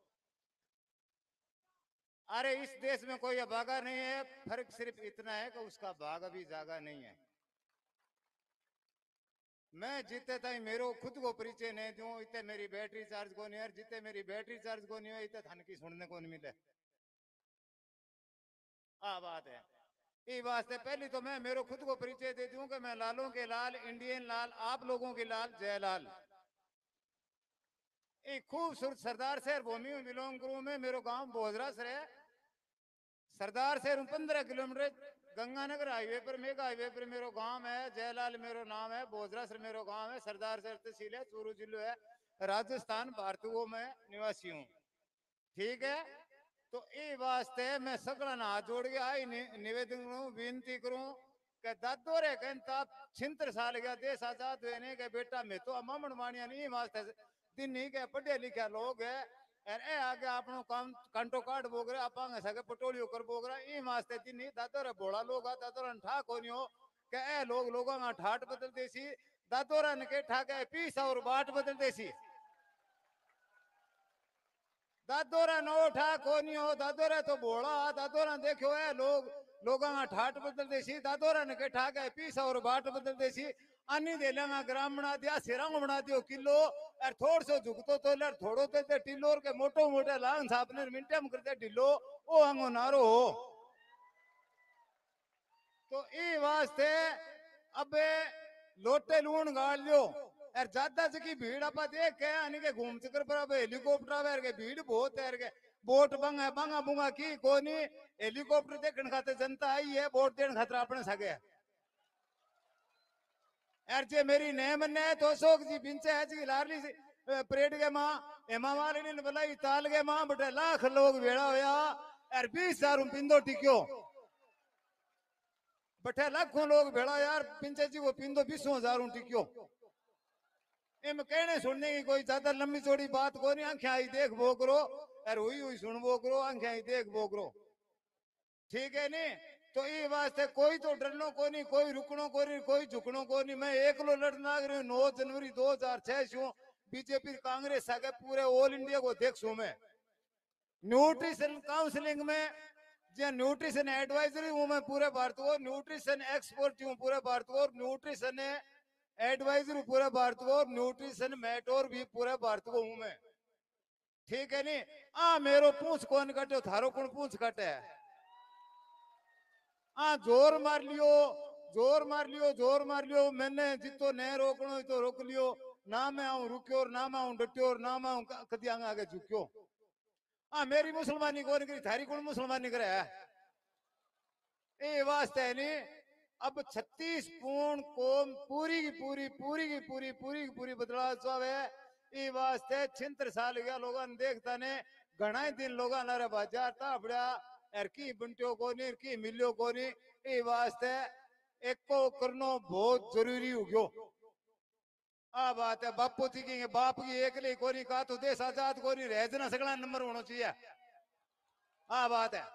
अरे इस देश में कोई अभागा नहीं है, फर्क सिर्फ इतना है कि उसका भागा भी जागा नहीं है। मैं जिते ताई मेरो खुद को परिचय नहीं दूं, इतने मेरी बैटरी चार्ज को नहीं है, जिते मेरी बैटरी चार्ज को नहीं है, इतने थान की सुनने को नहीं मिले। आ बात है ये वास्ते पहली तो मैं मेरो खुद को परिचय दे दूं कि मैं लालों के लाल, इंडियन लाल, आप लोगों के लाल, जयलाल। एक खूबसूरत सरदार शहर भूमि में बिलोंग करूं मैं। मेरो गांव बोजरा से है। सरदार शहर पंद्रह किलोमीटर गंगानगर हाईवे पर, मेगा हाईवे पर मेरो गांव है। जयलाल मेरो नाम है। बोजरा से मेरो गांव है। सरदार शहर तहसील है, चूरू जिलो है, राजस्थान, भारत को मैं निवासी हूँ। ठीक है, तो ये वास्ते मैं सकला हाथ जोड़ के आई निवेदन करूं, विनती करूं कि दादो रे कहता छिहत्तर साल गया देश आजाद हुए के बेटा मैं तो मामन मानिया नहीं वास्ते दिन नहीं के पढ़े लिखे लोग है और ए आगे आपनो काम कंटो काट बोग रहे आप आगे सके पटोलियो कर बोग रहा ई वास्ते दिन नहीं दादो रे बोला लोग आ दादो रे ठा कोनी हो के ए लोग लोगों का ठाट बदल देसी दादो रे ने के ठा के पीस और बाट बदल देसी दादोरा नो ठा कोनी हो दादोरा तो बोला दादोरा देखो है लोग लोगों का ठाट बदल देसी दादोरा ने के ठा के पीस और बाट बदल देसी अन्नी दे लेंगा ग्राम बना दिया सिरंग बना दियो किलो और थोड़ सो झुकतो तो लर थोड़ो ते ते टिल्लोर के मोटो मोटे लांग सापने मिनटे में करते ढिलो ओ अंगो नारो हो। तो ई वास्ते अबे लोटे लूण गाल लियो यार ज्यादा से की भीड़ आप देख के आने के घूम चक्कर पर अब हेलीकॉप्टर आवे के भीड़ बहुत है के बोट बंगा बंगा बुंगा की कोनी हेलीकॉप्टर देखने खाते जनता आई है बोट देने खातर अपने सगे यार जे मेरी नेम ने तो शोक जी बिंचे है जी लारली परेड के मां हेमा मालिनी ने बुलाई ताल के मां बटे लाख लोग भेड़ा होया यार बीस हजार पिंदो टिक्यो बटे लाखों लोग भेड़ा यार पिंचे जी वो पिंदो बीस हजार टिक्यो इम कहने सुनने की कोई ज्यादा लंबी चौड़ी बात को नहीं आंखें आई देख वो करो और हुई हुई सुन वो करो आंखें आई देख वो करो ठीक है नहीं तो ये वास्ते कोई तो डरनो को नहीं कोई रुकनो को नहीं कोई झुकनो को नहीं मैं एक लो लड़ लाग रही हूँ नौ जनवरी दो हजार छह से बीजेपी कांग्रेस आगे पूरे ऑल इंडिया को देख सू मैं न्यूट्रिशन काउंसलिंग में जो न्यूट्रिशन एडवाइजरी हूँ मैं पूरे भारत को न्यूट्रिशन एक्सपर्ट हूँ पूरे भारत को न्यूट्रिशन एडवाइजर पूरे भारत को न्यूट्रिशन मेटोर भी पूरे भारत को हूं मैं ठीक है नहीं आ मेरो पूछ कौन कटे थारो कौन पूछ कटे आ जोर मार लियो जोर मार लियो जोर मार लियो मैंने जितो नहीं रोकनो तो रोक लियो ना मैं आऊं रुक्यो और ना मैं आऊं डट्यो और ना मैं आऊं कदी आगे आगे झुक्यो। हाँ मेरी मुसलमानी कौन करी थारी कौन मुसलमानी करे है ए वास्ते है नहीं। अब छत्तीस पूर्ण कौम पूरी की पूरी पूरी की पूरी पूरी की पूरी बदलाव चाहे ये वास्ते छिंतर साल गया लोगों ने देखता ने घना ही दिन लोगों ने बाजार था बड़ा एर की बंटियों को नहीं की मिलियो को नहीं ये वास्ते एक को करना बहुत जरूरी हो गयो। आ बात है बापू थी कि बाप की एक ले कोनी का तो देश आजाद कोनी रह जना सगला नंबर होना चाहिए। आ बात है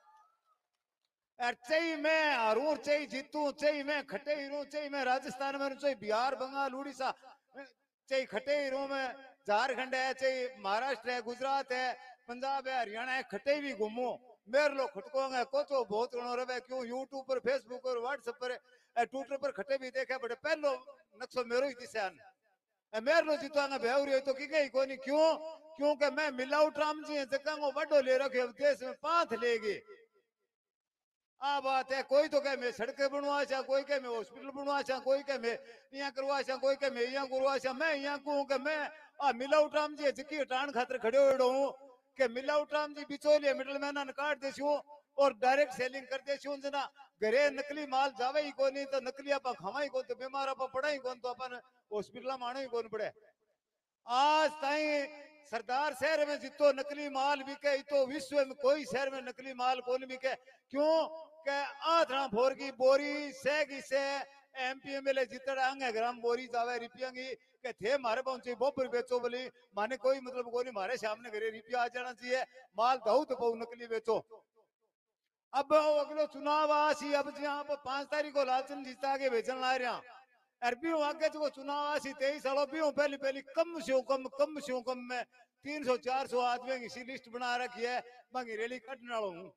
चाहिए मैं हरू चाहिए जीतू चाहिए मैं खटे ही रू चाहिए मैं राजस्थान में चाहिए बिहार बंगाल उड़ीसा चाहिए खटे ही रू में झारखंड है चाहिए महाराष्ट्र है गुजरात है पंजाब है हरियाणा है खटे भी घूमू मेरे लोग खटकोंगे कोचो बहुत रहे क्यों यूट्यूब पर फेसबुक पर व्हाट्सएप पर ट्विटर पर खटे भी देखे बड़े पहलो नक्शो मेरो ही दिशा मेरे लो जीतवांगा बेहरी तो की गई कोनी क्यों क्योंकि मैं मिलावट राम जी जगह बड़ो ले रखे देश में पांच लेगी। आ बात है कोई तो कह मैं सड़कें बनवा चा कोई कह मैं हॉस्पिटल बनवा चा कोई कह मैं यहाँ करवा चा कोई कह मैं यहाँ करवा चा मैं यहाँ कहूँ कि मैं आ मिलावट राम जी जिकी हटान खातर खड़े हो हूँ कि मिलावट राम जी बिचौलिए मिडल मैन काट देसी और डायरेक्ट सेलिंग कर देसी जना घरे नकली माल जावे ही को नहीं तो नकली आप खावा ही कौन तो बीमार आप पड़ा ही कौन तो अपन हॉस्पिटल में आना ही कौन पड़े। आज ताई सरदार शहर में जितो नकली माल बिके तो विश्व में कोई शहर में नकली माल कौन बिके क्यों के आधरा फोर की बोरी सेगी से एमपी एमएलए जितड़ आंगे ग्राम बोरी जावे रिपियांगी के थे मारे पहुंचे बोपर बेचो बोली माने कोई मतलब कोई मारे सामने घरे रिपिया आ जाना चाहिए माल दऊ तो बहु नकली बेचो। अब अगलो चुनाव आसी अब जहाँ पर पांच तारीख को लालचंद जीता के बेचन ला रहा अरबी आगे जो चुनाव आसी तेईस सालों भी पहली पहली कम से कम कम से कम में तीन सौ चार सौ आदमी की लिस्ट बना रखी है बाकी रैली कटने वालों हूँ।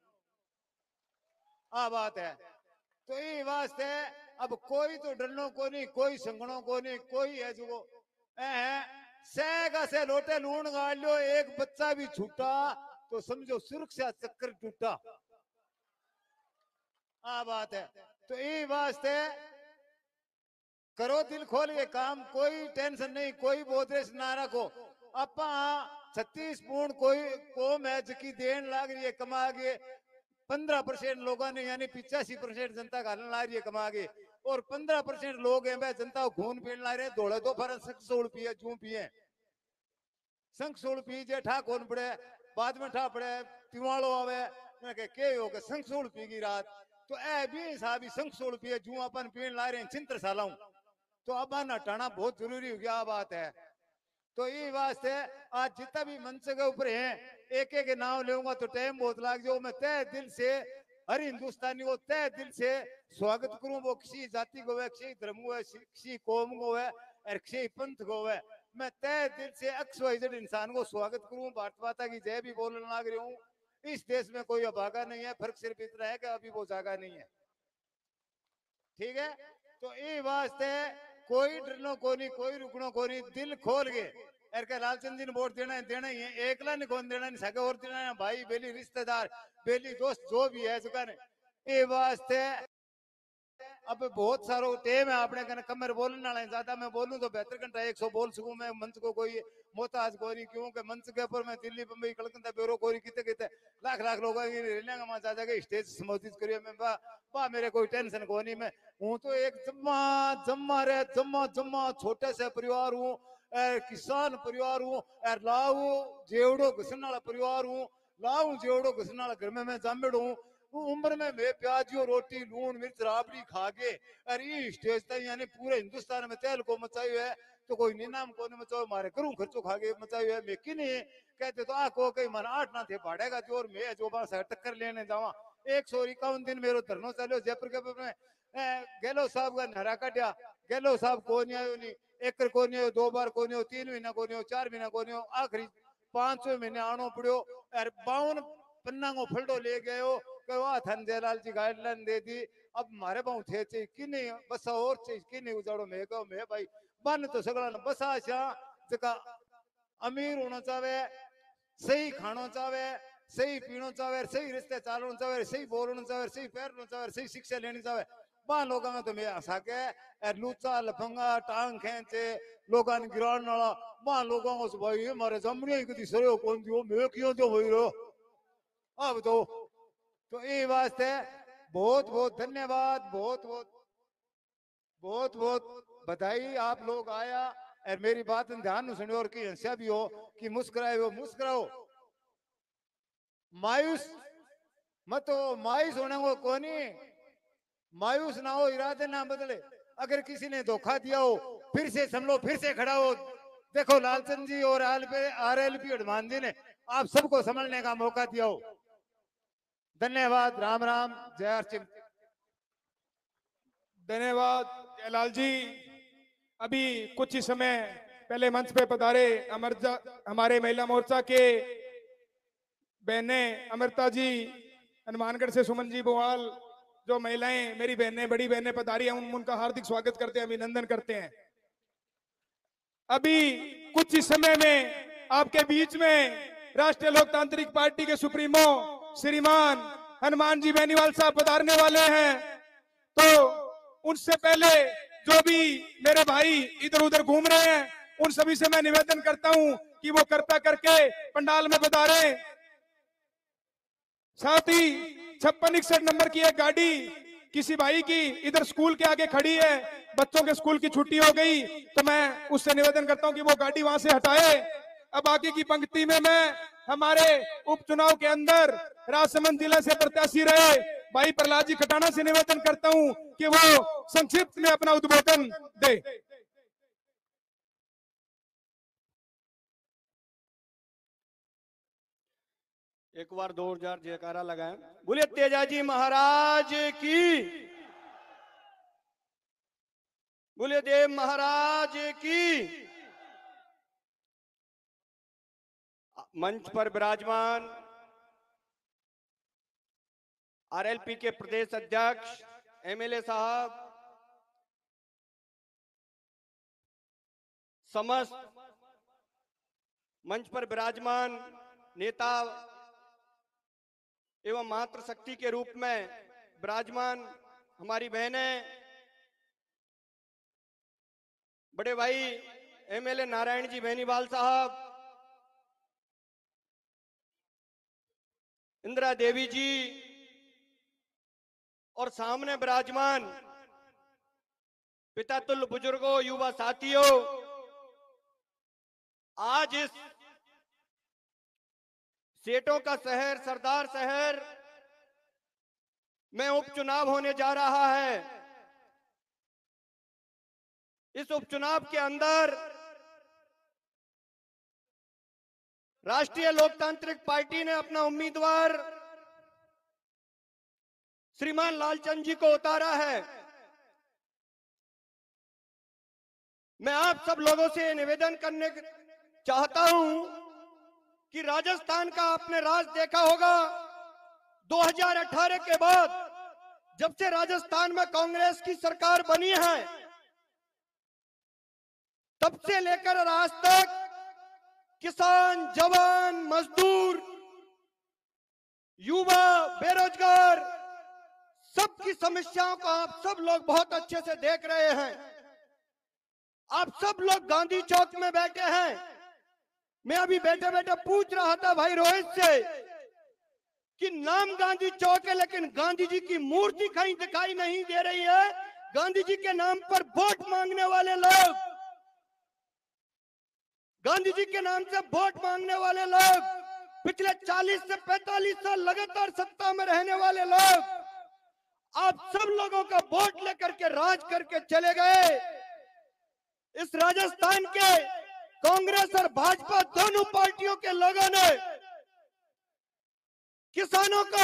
आ बात है तो ये वास्ते अब कोई तो डरनो को नहीं कोई संगणों को नहीं कोई है जो सैगा से लोटे लूण गाड़ लो एक बच्चा भी छूटा तो समझो सुरक्षा चक्कर टूटा। आ बात है तो ये वास्ते करो दिल खोल के काम कोई टेंशन नहीं कोई बोधरेस ना रखो अपा छत्तीस पूर्ण कोई कौम है जिकी देन लाग रही है कमा के पंद्रह परसेंट लोगों ने यानी पिचासी परसेंट जनता का ला रही है कमा के और पंद्रह परसेंट लोग हैं भाई जनता को खून पीने ला रहे हैं दौड़े दो फर संख सोल पिए जू पिए संख सोल पी जे ठा कौन पड़े बाद में ठा पड़े तिवाड़ो आवे के के हो के संख सोल पी की रात तो ए भी साहब संख सोल पिए जू अपन पीने ला रहे हैं चिंत्र सालाऊ तो अब हटाना बहुत जरूरी हो गया बात है। तो ये वास्ते आज जितना भी मंच के ऊपर है एक एक नाम लूंगा तो टाइम बहुत लाग जाओ मैं तय दिल से हर हिंदुस्तानी को तय दिल से स्वागत करूं वो किसी जाति को है किसी धर्म को है किसी कौम को है और किसी पंथ को है मैं तय दिल से अक्सर इंसान को स्वागत करूं भारत माता की जय भी बोलने लग रही हूँ। इस देश में कोई अभागा नहीं है फर्क सिर्फ इतना है कि अभी वो जगह नहीं है ठीक है। तो ये वास्ते कोई डरनो को नहीं कोई रुकनो को नहीं दिल खोल के एर के लालचंद जी ने वोट देना है देना ही है एकला ने कौन देना नहीं सके और देना है भाई बेली रिश्तेदार बेली दोस्त जो भी है चुका ने ये वास्ते अब बहुत सारो टेम है आपने कहना कमर बोलने वाला है ज्यादा मैं बोलूं तो बेहतर घंटा एक सौ बोल सकूं मैं मंच को कोई मोहताज कोई क्यों के मंच के ऊपर मैं दिल्ली बम्बई कलकत्ता ब्यूरो कोई कितने कितने लाख लाख लोग चाचा के स्टेज संबोधित करिए मैं बा, बा मेरे कोई टेंशन को नहीं मैं हूँ तो एक जम्मा जम्मा रे जम्मा जम्मा छोटे से परिवार हूँ किसान परिवार हूँ लाऊ जेवड़ो घुसन वाला परिवार हूँ लाऊ जेवड़ो घुसन वाला घर में मैं जामिड़ हूँ उम्र में मैं प्याजियो रोटी लून मिर्च राबड़ी खा के अरे स्टेज तक यानी पूरे हिंदुस्तान में तेल को मचाई है तो कोई निनाम को नहीं मचाओ मारे करूं खर्चो खा के मचाई है मैं कि नहीं कहते तो आ को कई मन आठ ना थे भाड़ेगा जो और मैं जो बार टक्कर लेने जावा एक सौ इक्यावन दिन मेरो धरनो चलो जयपुर के में गहलोत साहब का नहरा काटिया गहलोत साहब को नहीं आयो नहीं एक को नहीं आयो दो बार को नहीं हो तीन महीना को नहीं हो चार महीना को नहीं हो आखिरी पांच सौ महीने आनो पड़ो और बावन पन्ना को फलडो ले गए हो वाह थन जयलाल जी गाइडलाइन दे दी अब मारे पाऊ थे चाहिए कि नहीं बस और चाहिए कि नहीं उजाड़ो मैं कहो मैं भाई बन तो सगला बस आशा जका अमीर होना चाहे सही खाना चाहे सही पीना चाहे सही रिश्ते चालना चाहे सही बोलना चाहे सही पैरना चाहे सही शिक्षा लेनी चाहे मां लोगों तो मैं हंसा के लूचा लफंगा टांग खेचे लोगों ने गिरान वाला मां लोगों को भाई हमारे सामने ही कभी सरे कौन दियो मैं क्यों जो हो रहा अब तो तो ये वास्ते बहुत बहुत धन्यवाद बहुत बहुत बहुत बहुत बधाई आप लोग आया और मेरी बात ध्यान सुनो और की हंसा भी हो कि मुस्कुराए हो मुस्कुराओ मायूस मत हो मायूस होने को कोनी मायूस ना हो इरादे ना बदले अगर किसी ने धोखा दिया हो फिर से समझो फिर से खड़ा हो देखो लालचंद जी और R L P Hanuman ji ने आप सबको संभलने का मौका दिया हो धन्यवाद राम राम जय अर्चिम धन्यवाद जयलाल जी। अभी कुछ ही समय पहले मंच पे पधारे अमरजा हमारे महिला मोर्चा के बहनें अमृता जी हनुमानगढ़ से सुमन जी बोवाल जो महिलाएं मेरी बहनें बड़ी बहनें पधारी हैं उन, उनका हार्दिक स्वागत करते हैं अभिनंदन करते हैं। अभी कुछ ही समय में आपके बीच में राष्ट्रीय लोकतांत्रिक पार्टी के सुप्रीमो श्रीमान हनुमान जी बेनीवाल साहब पधारने वाले हैं। तो उनसे पहले जो भी मेरे भाई इधर उधर घूम रहे हैं उन सभी से मैं निवेदन करता हूं कि वो कृपया करके पंडाल में पधारे। साथ ही छप्पन इकसठ नंबर की एक गाड़ी किसी भाई की इधर स्कूल के आगे खड़ी है बच्चों के स्कूल की छुट्टी हो गई तो मैं उससे निवेदन करता हूं कि वो गाड़ी वहां से हटाए। अब आगे की पंक्ति में मैं हमारे उपचुनाव के अंदर राजसमंद जिले से प्रत्याशी रहे भाई प्रहलाद जी खटाना से निवेदन करता हूं कि वो संक्षिप्त में अपना उद्बोधन दे। एक बार दो हजार जयकारा लगाएं। बोले तेजाजी महाराज की बोले देव महाराज की। मंच पर विराजमान आरएलपी के प्रदेश अध्यक्ष एमएलए साहब समस्त मंच पर विराजमान नेता एवं मातृ शक्ति के रूप में विराजमान हमारी बहनें बड़े भाई एमएलए नारायण जी बेनीवाल साहब इंदिरा देवी जी और सामने विराजमान पिता तुल्य बुजुर्गों युवा साथियों आज इस सेठों का शहर सरदार शहर में उपचुनाव होने जा रहा है। इस उपचुनाव के अंदर राष्ट्रीय लोकतांत्रिक पार्टी ने अपना उम्मीदवार श्रीमान लालचंद जी को उतारा है। मैं आप सब लोगों से निवेदन करने चाहता हूं कि राजस्थान का आपने राज देखा होगा दो हज़ार अठारह के बाद जब से राजस्थान में कांग्रेस की सरकार बनी है तब से लेकर आज तक किसान जवान मजदूर युवा बेरोजगार सबकी समस्याओं को आप सब लोग बहुत अच्छे से देख रहे हैं। आप सब लोग गांधी चौक में बैठे हैं। मैं अभी बैठे बैठे पूछ रहा था भाई रोहित से कि नाम गांधी चौक है लेकिन गांधी जी की मूर्ति कहीं दिखाई नहीं दे रही है। गांधी जी के नाम पर वोट मांगने वाले लोग गांधी जी के नाम से वोट मांगने वाले लोग पिछले चालीस से पैंतालीस साल लगातार सत्ता में रहने वाले लोग आप सब लोगों का वोट लेकर के राज करके चले गए। इस राजस्थान के कांग्रेस और भाजपा दोनों पार्टियों के लोगों ने किसानों को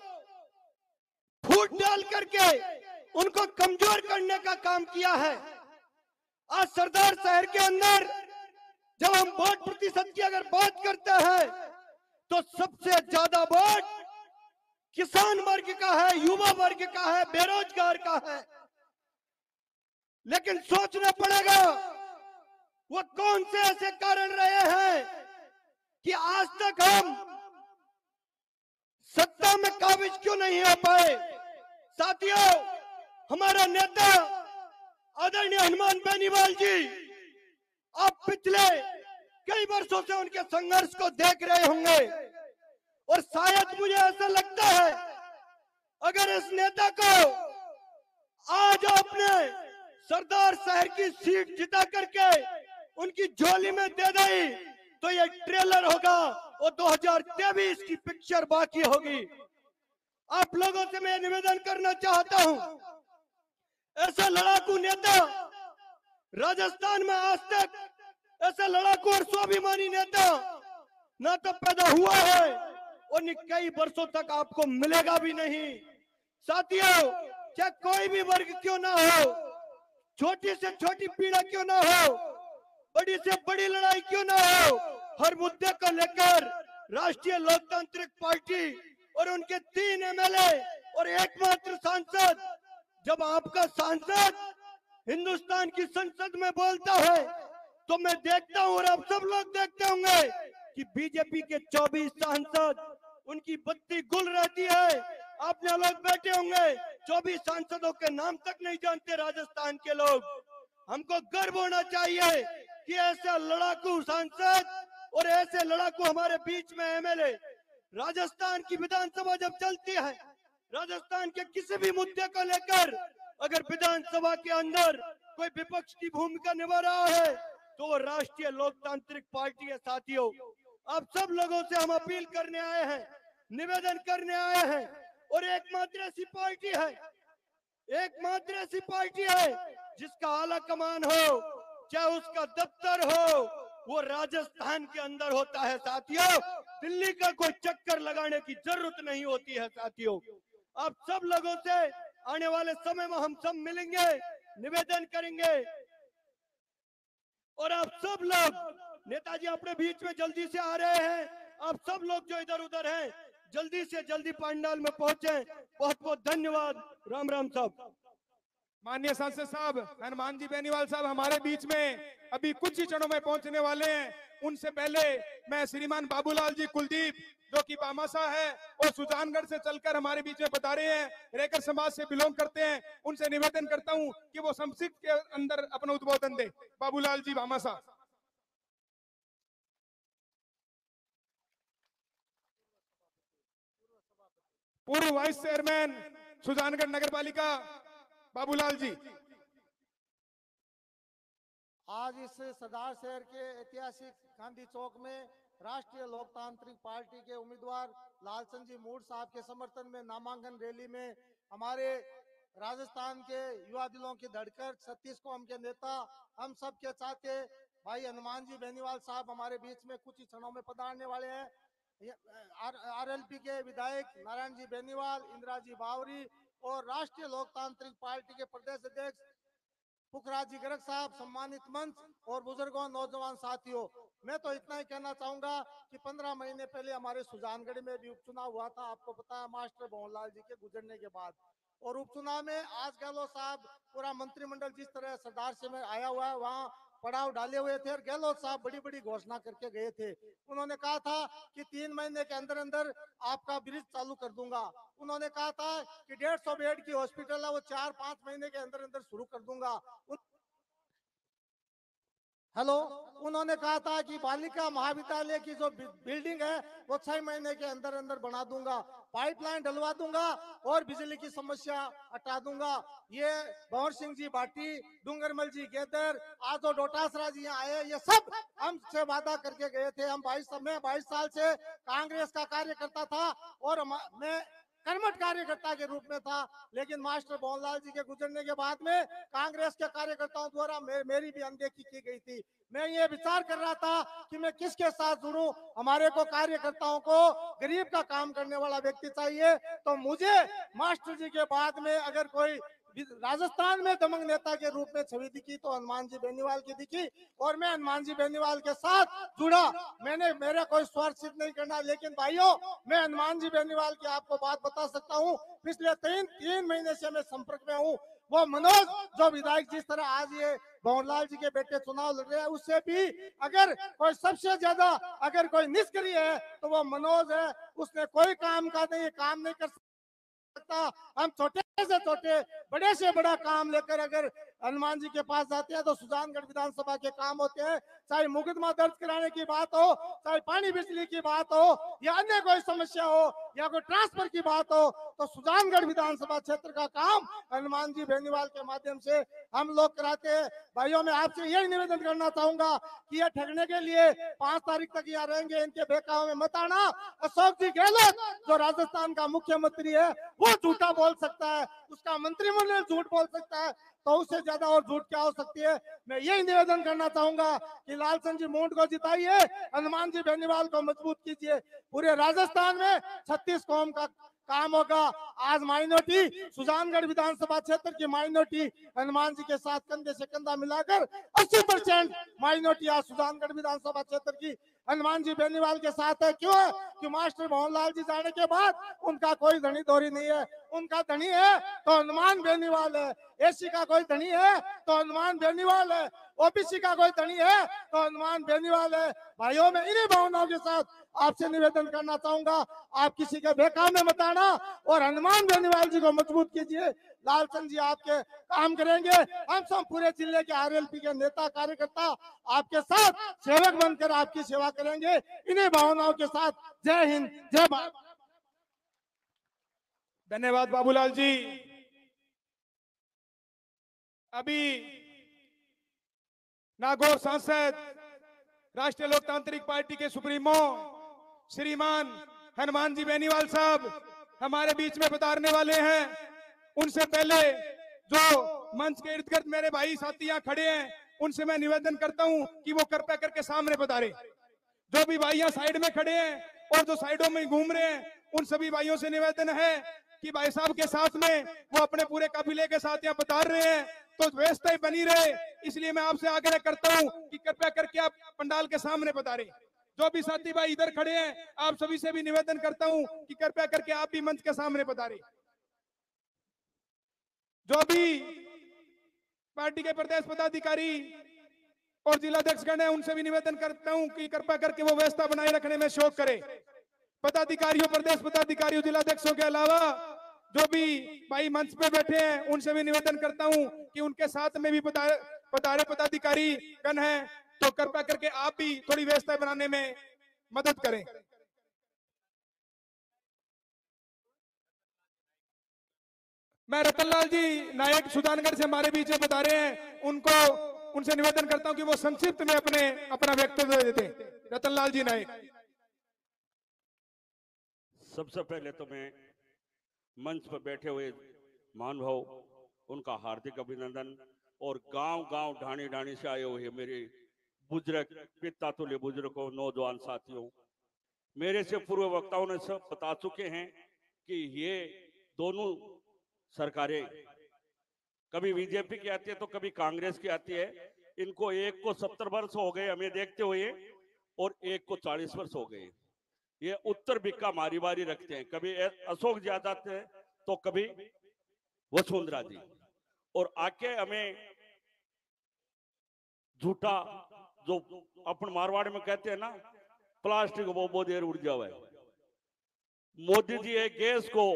फूट डाल करके उनको कमजोर करने का काम किया है। आज सरदार शहर के अंदर जब हम वोट प्रतिशत की अगर बात करते हैं तो सबसे ज्यादा वोट किसान वर्ग का है, युवा वर्ग का है, बेरोजगार का है। लेकिन सोचना पड़ेगा वो कौन से ऐसे कारण रहे हैं कि आज तक हम सत्ता में काबिज क्यों नहीं हो पाए। साथियों हमारा नेता आदरणीय हनुमान बेनीवाल जी, आप पिछले कई वर्षों से उनके संघर्ष को देख रहे होंगे और शायद मुझे ऐसा लगता है अगर इस नेता को आज आपने सरदार शहर की सीट जिता करके उनकी झोली में दे दी तो ये ट्रेलर होगा और दो हज़ार तेईस की पिक्चर बाकी होगी। आप लोगों से मैं निवेदन करना चाहता हूं, ऐसा लड़ाकू नेता राजस्थान में आज तक ऐसा लड़ाकू और स्वाभिमानी नेता ना तो पैदा हुआ है और कई वर्षों तक आपको मिलेगा भी नहीं। साथियों, चाहे कोई भी वर्ग क्यों ना हो, छोटी से छोटी पीड़ा क्यों ना हो, बड़ी से बड़ी लड़ाई क्यों ना हो, हर मुद्दे को लेकर राष्ट्रीय लोकतांत्रिक पार्टी और उनके तीन एमएलए और एकमात्र सांसद, जब आपका सांसद हिंदुस्तान की संसद में बोलता है तो मैं देखता हूं और आप सब लोग देखते होंगे कि बीजेपी के चौबीस सांसद उनकी बत्ती गुल रहती है। आप यहाँ लोग बैठे होंगे, चौबीस सांसदों के नाम तक नहीं जानते राजस्थान के लोग। हमको गर्व होना चाहिए कि ऐसे लड़ाकू सांसद और ऐसे लड़ाकू हमारे बीच में एमएलए। राजस्थान की विधानसभा जब चलती है, राजस्थान के किसी भी मुद्दे को लेकर अगर विधानसभा के अंदर कोई विपक्ष की भूमिका निभा रहा है तो वो राष्ट्रीय लोकतांत्रिक पार्टी है। साथियों, आप सब लोगों से हम अपील करने आए हैं, निवेदन करने आए हैं और एकमात्र ऐसी पार्टी है, एकमात्र ऐसी पार्टी है जिसका आला कमान हो, चाहे उसका दफ्तर हो, वो राजस्थान के अंदर होता है। साथियों, दिल्ली का कोई चक्कर लगाने की जरूरत नहीं होती है। साथियों, आप सब लोगों से आने वाले समय में हम सब मिलेंगे, निवेदन करेंगे और आप सब लोग, नेताजी अपने बीच में जल्दी से आ रहे हैं, आप सब लोग जो इधर उधर हैं जल्दी से जल्दी पंडाल में पहुंचे। बहुत बहुत धन्यवाद। राम राम साहब। माननीय सांसद साहब हनुमान जी बेनीवाल साहब हमारे बीच में अभी कुछ ही क्षणों में पहुंचने वाले हैं। उनसे पहले मैं श्रीमान बाबूलाल जी कुलदीप, जो कि बामासा है और सुजानगढ़ से चलकर हमारे बीच में बता रहे हैं, रेकर समाज से बिलोंग करते हैं, उनसे निवेदन करता हूं कि वो संक्षिप्त के अंदर अपना उद्बोधन दे। बाबूलाल जी बामासा। पूर्व वाइस चेयरमैन सुजानगढ़ नगर पालिका बाबूलाल जी। आज इस सरदार शहर के ऐतिहासिक गांधी चौक में राष्ट्रीय लोकतांत्रिक पार्टी के उम्मीदवार लालचंद जी मूड साहब के समर्थन में नामांकन रैली में हमारे राजस्थान के युवा दिलों की धड़कन छत्तीस को हम के नेता, हम सब के चाहते भाई हनुमान जी बेनीवाल साहब हमारे बीच में कुछ ही क्षणों में पधारने वाले हैं। आरएलपी के विधायक नारायण जी बेनीवाल, इंदिरा जी बावरी और राष्ट्रीय लोकतांत्रिक पार्टी के प्रदेश अध्यक्ष पुखराज जी गर्ग साहब, सम्मानित मंच और बुजुर्गों, नौजवान साथियों, मैं तो इतना ही कहना चाहूंगा कि पंद्रह महीने पहले हमारे सुजानगढ़ में भी उपचुनाव हुआ था, आपको पता है, मास्टर भंवरलाल जी के गुजरने के बाद। और उपचुनाव में आज गहलोत साहब पूरा मंत्रिमंडल जिस तरह सरदार से में आया हुआ है वहाँ पड़ाव डाले हुए थे और गहलोत साहब बड़ी बड़ी घोषणा करके गए थे। उन्होंने कहा था कि तीन महीने के अंदर अंदर आपका ब्रिज चालू कर दूंगा। उन्होंने कहा था कि डेढ़ सौ बेड की हॉस्पिटल है वो चार पांच महीने के अंदर अंदर शुरू कर दूंगा। उन... हेलो, उन्होंने कहा था कि बालिका महाविद्यालय की जो बिल्डिंग है वो छह महीने के अंदर अंदर बना दूंगा, पाइपलाइन डलवा दूंगा और बिजली की समस्या हटा दूंगा। ये भंवर सिंह जी भाटी, डूंगरमल जी गेदर, आज जो डोटासरा जी यहाँ आए, ये सब हमसे वादा करके गए थे। हम बाईस मैं बाईस साल से कांग्रेस का कार्यकर्ता था और मैं कर्मठ कार्यकर्ता के रूप में था, लेकिन मास्टर भंवरलाल जी के गुजरने के बाद में कांग्रेस के कार्यकर्ताओं द्वारा मे, मेरी भी अनदेखी की गई थी। मैं ये विचार कर रहा था कि मैं किसके साथ जुड़ूं। हमारे को कार्यकर्ताओं को गरीब का काम करने वाला व्यक्ति चाहिए, तो मुझे मास्टर जी के बाद में अगर कोई राजस्थान में दमंग नेता के रूप में छवि दिखी तो हनुमान जी बेनीवाल की दिखी और मैं हनुमान जी बेनीवाल के साथ जुड़ा। मैंने मेरा कोई स्वार्थ सिद्ध नहीं करना, लेकिन भाइयों मैं हनुमान जी बेनीवाल की आपको बात बता सकता हूँ। पिछले तीन तीन महीने से मैं संपर्क में हूँ। वो मनोज जो विधायक जिस तरह आज ये भंवरलाल जी के बेटे चुनाव लड़ रहे हैं, उससे भी अगर कोई सबसे ज्यादा अगर कोई निष्क्रिय है तो वो मनोज है। उसने कोई काम का नहीं काम नहीं कर सकता। हम छोटे से छोटे बड़े से बड़ा काम लेकर अगर हनुमान जी के पास जाते हैं तो सुजानगढ़ विधानसभा के काम होते हैं। चाहे मुकदमा दर्ज कराने की बात हो, चाहे पानी बिजली की बात हो, या अन्य कोई समस्या हो, या कोई ट्रांसफर की बात हो, तो सुजानगढ़ विधानसभा क्षेत्र का काम हनुमान जी बेनीवाल के माध्यम से हम लोग कराते हैं। भाइयों, मैं आपसे यही निवेदन करना चाहूंगा कि ये ठगने के लिए पांच तारीख तक यहाँ रहेंगे, इनके बहकावे में मत आना। अशोक जी गहलोत जो राजस्थान का मुख्यमंत्री है वो झूठा बोल सकता है, उसका मंत्रिमंडल झूठ बोल सकता है, तो उससे ज्यादा और झूठ क्या हो सकती है। मैं यही निवेदन करना चाहूंगा कि लालचंद जी मूंड को जिताइए, हनुमान जी बेनीवाल को मजबूत कीजिए। पूरे राजस्थान में छत्तीस कौम का काम होगा। आज माइनॉरिटी सुजानगढ़ विधानसभा क्षेत्र की माइनॉरिटी हनुमान जी के साथ कंधे से कंधा मिलाकर अस्सी परसेंट माइनॉरिटी आज सुजानगढ़ विधानसभा क्षेत्र की हनुमान जी बेनीवाल के साथ है। क्यों है? कि मास्टर मोहनलाल जी जाने के बाद उनका कोई धनी धोरी नहीं है। उनका धनी है तो हनुमान बेनीवाल है, एसी का कोई धनी है तो हनुमान बेनीवाल है, ओबीसी का कोई धनी है तो हनुमान बेनीवाल है। भाइयों, मैं इन्हीं भावनाओं के साथ आपसे निवेदन करना चाहूंगा, आप किसी के बेकाम में मत आना और हनुमान बेनीवाल जी को मजबूत कीजिए। लालचंद जी आपके काम करेंगे, हम सब पूरे जिले के आरएलपी के नेता कार्यकर्ता आपके साथ सेवक बनकर आपकी सेवा करेंगे। इन्हीं भावनाओं के साथ जय हिंद, जय भारत। धन्यवाद बाबूलाल जी। अभी नागौर सांसद राष्ट्रीय लोकतांत्रिक पार्टी के सुप्रीमो श्रीमान हनुमान जी बेनीवाल साहब हमारे बीच में पधारने वाले हैं। उनसे पहले जो मंच के इर्द गिर्द मेरे भाई साथी यहाँ खड़े हैं, उनसे मैं निवेदन करता हूं कि वो कृपया करके सामने पधारे। जो भी भाई यहाँ साइड में खड़े हैं और जो साइडों में घूम रहे हैं, उन सभी भाइयों से निवेदन है कि भाई साहब के साथ में वो अपने पूरे काफिले के साथ यहाँ पधार रहे हैं, तो व्यवस्था ही बनी रहे। इसलिए मैं आपसे आग्रह करता हूं कि कृपया करके आप पंडाल के सामने पधारें। जो भी साथी भाई इधर खड़े हैं, आप सभी से भी निवेदन करता हूं कि कृपया करके आप भी मंच के सामने पधारें। जो भी पार्टी के प्रदेश पदाधिकारी और जिलाध्यक्षगण है, उनसे भी निवेदन करता हूं कि कृपया करके वो व्यवस्था बनाए रखने में शौक करें। पदाधिकारियों, प्रदेश पदाधिकारियों, जिलाध्यक्षों के अलावा जो भी भाई मंच पे बैठे हैं, उनसे भी निवेदन करता हूं कि उनके साथ में भी पधारे पदाधिकारी गण हैं, तो कृपया करके आप भी थोड़ी व्यवस्था बनाने में मदद करें। मैं रतनलाल जी नायक सुजानगढ़ से हमारे बीच में पधारे हैं, उनको उनसे निवेदन करता हूं कि वो संक्षिप्त में अपने अपना वक्तव्य देते। रतनलाल जी नायक। सबसे पहले तो मैं मंच पर बैठे हुए महानुभाव उनका हार्दिक अभिनंदन, और गांव गांव ढाणी ढाणी से आए हुए मेरे बुजुर्ग, पिता तुल्य बुजुर्गों, नौजवान साथियों, मेरे से पूर्व वक्ताओं ने सब बता चुके हैं कि ये दोनों सरकारें कभी बीजेपी की आती है तो कभी कांग्रेस की आती है। इनको एक को सत्तर वर्ष हो गए हमें देखते हुए, और एक को चालीस वर्ष हो गए। ये उत्तर बिक्का मारी मारी रखते हैं, कभी अशोक जी आ जाते हैं तो कभी वसुंधरा जी, और आके हमें झूठा, जो अपन मारवाड़ में कहते हैं ना, प्लास्टिक वो बहुत देर उड़ जावे। मोदी जी एक गैस को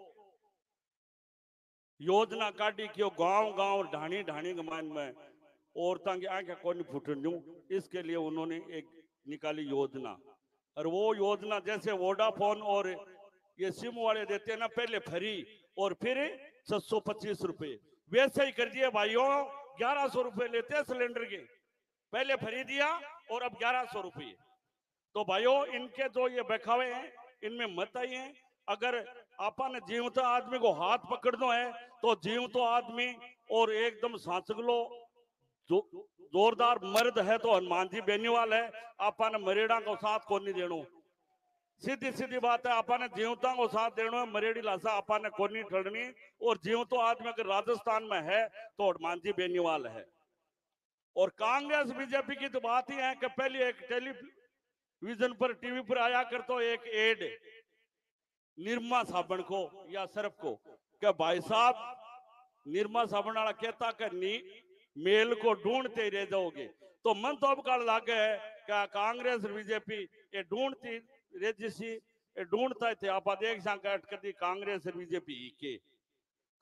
योजना काटी कि गांव गांव ढाणी ढाणी गमान में औरतों की आंखें कौन फुटन, इसके लिए उन्होंने एक निकाली योजना। और वो योजना जैसे वोडाफोन और ये सिम वाले देते हैं ना, पहले फ्री और फिर छह सौ पच्चीस रुपए, वैसे ही कर दिए भाइयों। ग्यारह सौ रुपए लेते हैं सिलेंडर के, पहले फ्री दिया और अब ग्यारह सौ रुपये। तो भाइयों, इनके जो ये बखावे हैं इनमें मत आइए। अगर आपने जीवता आदमी को हाथ पकड़ना है तो जीवतो आदमी और एकदम सांसगलो जो जोरदार मर्द है तो हनुमान जी बेनीवाल है। आपने मरेड़ा को साथ को नहीं देनो, सीधी सीधी बात है। आपने जीवता को साथ देनो है, मरेड़ी लाशा आपने को नहीं ठड़नी। और जीवतो आदमी अगर राजस्थान में है तो हनुमान जी बेनीवाल है। और कांग्रेस बीजेपी की तो बात ही है कि पहले एक टेलीविजन पर टीवी पर आया कर तो एक एड निर्मा साबुन को या सर्फ को, कि भाई साहब निर्मा साबुन वाला कहता कि नी मेल को ढूंढते ही रह जाओगे। तो मन तो अब काल लागे है क्या कांग्रेस बीजेपी ये ढूंढती रेजिसी ढूंढता थे। आप देख सके कांग्रेस बीजेपी के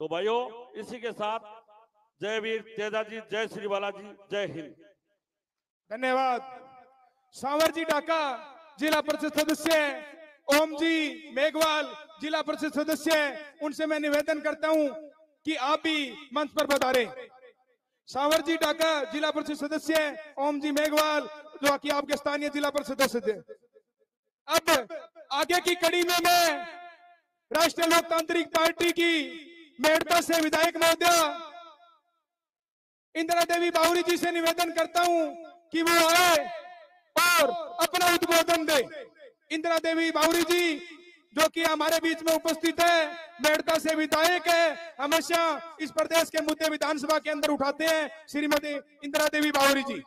तो भाइयों, इसी के साथ जय वीर तेजा जी, जय श्री बालाजी, जय हिंद। धन्यवाद। सांवर जी ढाका जिला परिषद सदस्य, ओम जी मेघवाल जिला परिषद सदस्य, उनसे मैं निवेदन करता हूं कि आप भी मंच पर पधारें। सांवर जी ढाका जिला परिषद सदस्य, ओम जी मेघवाल जो कि आपके स्थानीय जिला परिषद सदस्य। अब आगे की कड़ी में मैं राष्ट्रीय लोकतांत्रिक पार्टी की मेड़ता से विधायक महोदया इंदिरा देवी बावरी जी से निवेदन करता हूं कि वो आए और अपना उद्बोधन दे। इंदिरा देवी बावरी जी जो कि हमारे बीच में उपस्थित है, मेड़ता से विधायक है, हमेशा इस प्रदेश के मुद्दे विधानसभा के अंदर उठाते हैं। श्रीमती इंदिरा देवी बावरी जी।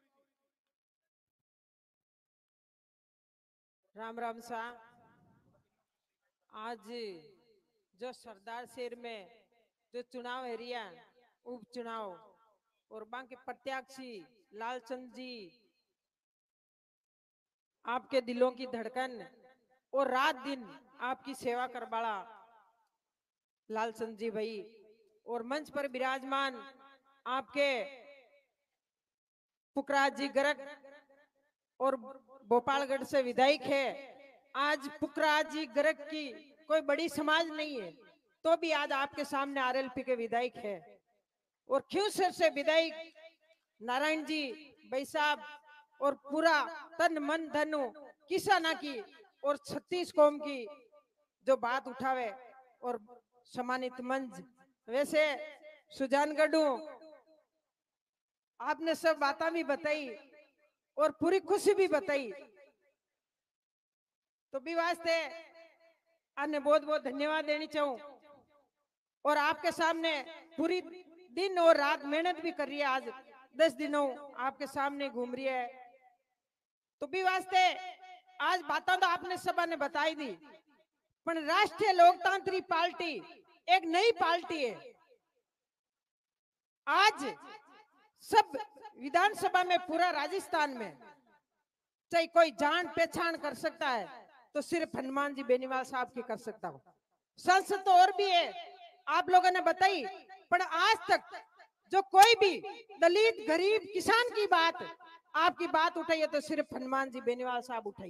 राम राम सा। आज जो सरदार शहर में जो चुनाव एरिया उपचुनाव और बाकी प्रत्याशी लालचंद जी, आपके दिलों की धड़कन और रात दिन आपकी सेवा करवाड़ा लालचंद जी भाई, और मंच पर विराजमान आपके पुखराज जी गर्ग और भोपालगढ़ से विधायक है। आज पुखराज जी गर्ग की कोई बड़ी समाज नहीं है, तो भी आज आपके सामने आरएलपी के विधायक है। और खियूसर से विधायक नारायण जी भाई साहब और पूरा तन मन धन किसाना की और छत्तीस कौम की जो बात उठावे और सम्मानित मंच। वैसे सुजान गढ़ू आपने सब बातें भी बताई और पूरी खुशी भी बताई, तो भी वास्ते अन्य बहुत बहुत धन्यवाद देनी चाहूं। और आपके सामने पूरी दिन और रात मेहनत भी कर रही है, आज दस दिनों आपके सामने घूम रही है, तो भी वास्ते आज बातें तो आपने सबा ने बताई दी, पर राष्ट्रीय लोकतांत्रिक पार्टी एक नई पार्टी है। आज सब विधानसभा में पूरा राजस्थान में चाहे कोई जान पहचान कर सकता है तो सिर्फ हनुमान जी बेनीवाल साहब की कर सकता हो। संसद तो और भी है, आप लोगों ने बताई, पर आज तक जो कोई भी दलित गरीब किसान की बात आपकी बात उठाई है तो सिर्फ हनुमान जी बेनीवाल साहब उठाई।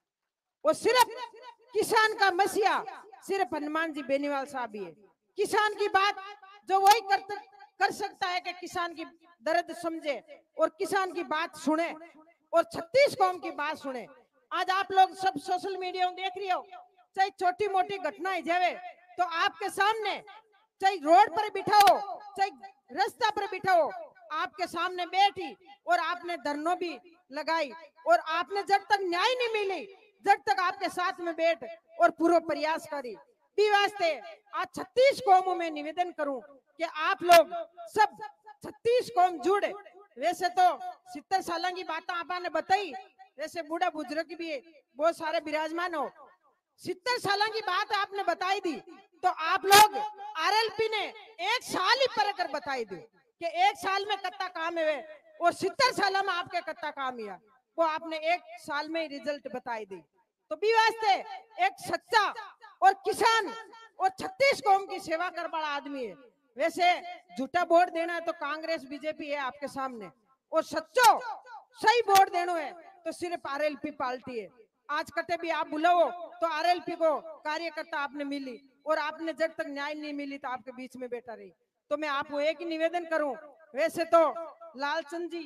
वो सिर्फ किसान का मसीहा सिर्फ हनुमान जी बेनीवाल साहब ही है। किसान की बात जो वही कर, कर सकता है कि किसान की दर्द समझे और किसान की बात सुने और छत्तीस कौम की बात सुने। आज आप लोग सब सोशल मीडिया में देख रही हो, चाहे छोटी मोटी घटनाएं जावे तो आपके सामने, चाहे रोड पर बिठाओ चाहे रास्ता पर बिठाओ, आपके सामने बैठी और आपने धरनों भी लगाई और आपने जब तक न्याय नहीं मिली जब तक आपके साथ में बैठ और पूरा प्रयास करी। भी वास्ते आज छत्तीस कौमों में निवेदन करूं कि आप लोग सब छत्तीस कौम जुड़े। वैसे तो सितर साल की बातें आपने बताई, वैसे बूढ़ा बुजुर्ग भी बहुत सारे विराजमान हो, सितर साल की बात आपने बताई दी, तो आप लोग आरएलपी ने एक साल ही पर कर बताई दी कि एक साल में कितना काम है और सितर साल में आपके कितना काम है, वो आपने एक साल में ही रिजल्ट बताई दी। तो भी वास्ते एक सच्चा और किसान और छत्तीस कौम की सेवा कर बड़ा आदमी है। वैसे झूठा वोट देना है तो कांग्रेस बीजेपी है आपके सामने, और सच्चो सही वोट देना है तो सिर्फ आरएलपी पार्टी है। आज कटे भी आप बुलाओ तो आरएलपी को कार्यकर्ता आपने मिली और आपने जब तक न्याय नहीं मिली तो आपके बीच में बैठा रही। तो मैं आपको एक ही निवेदन करूं, वैसे तो लालचंद जी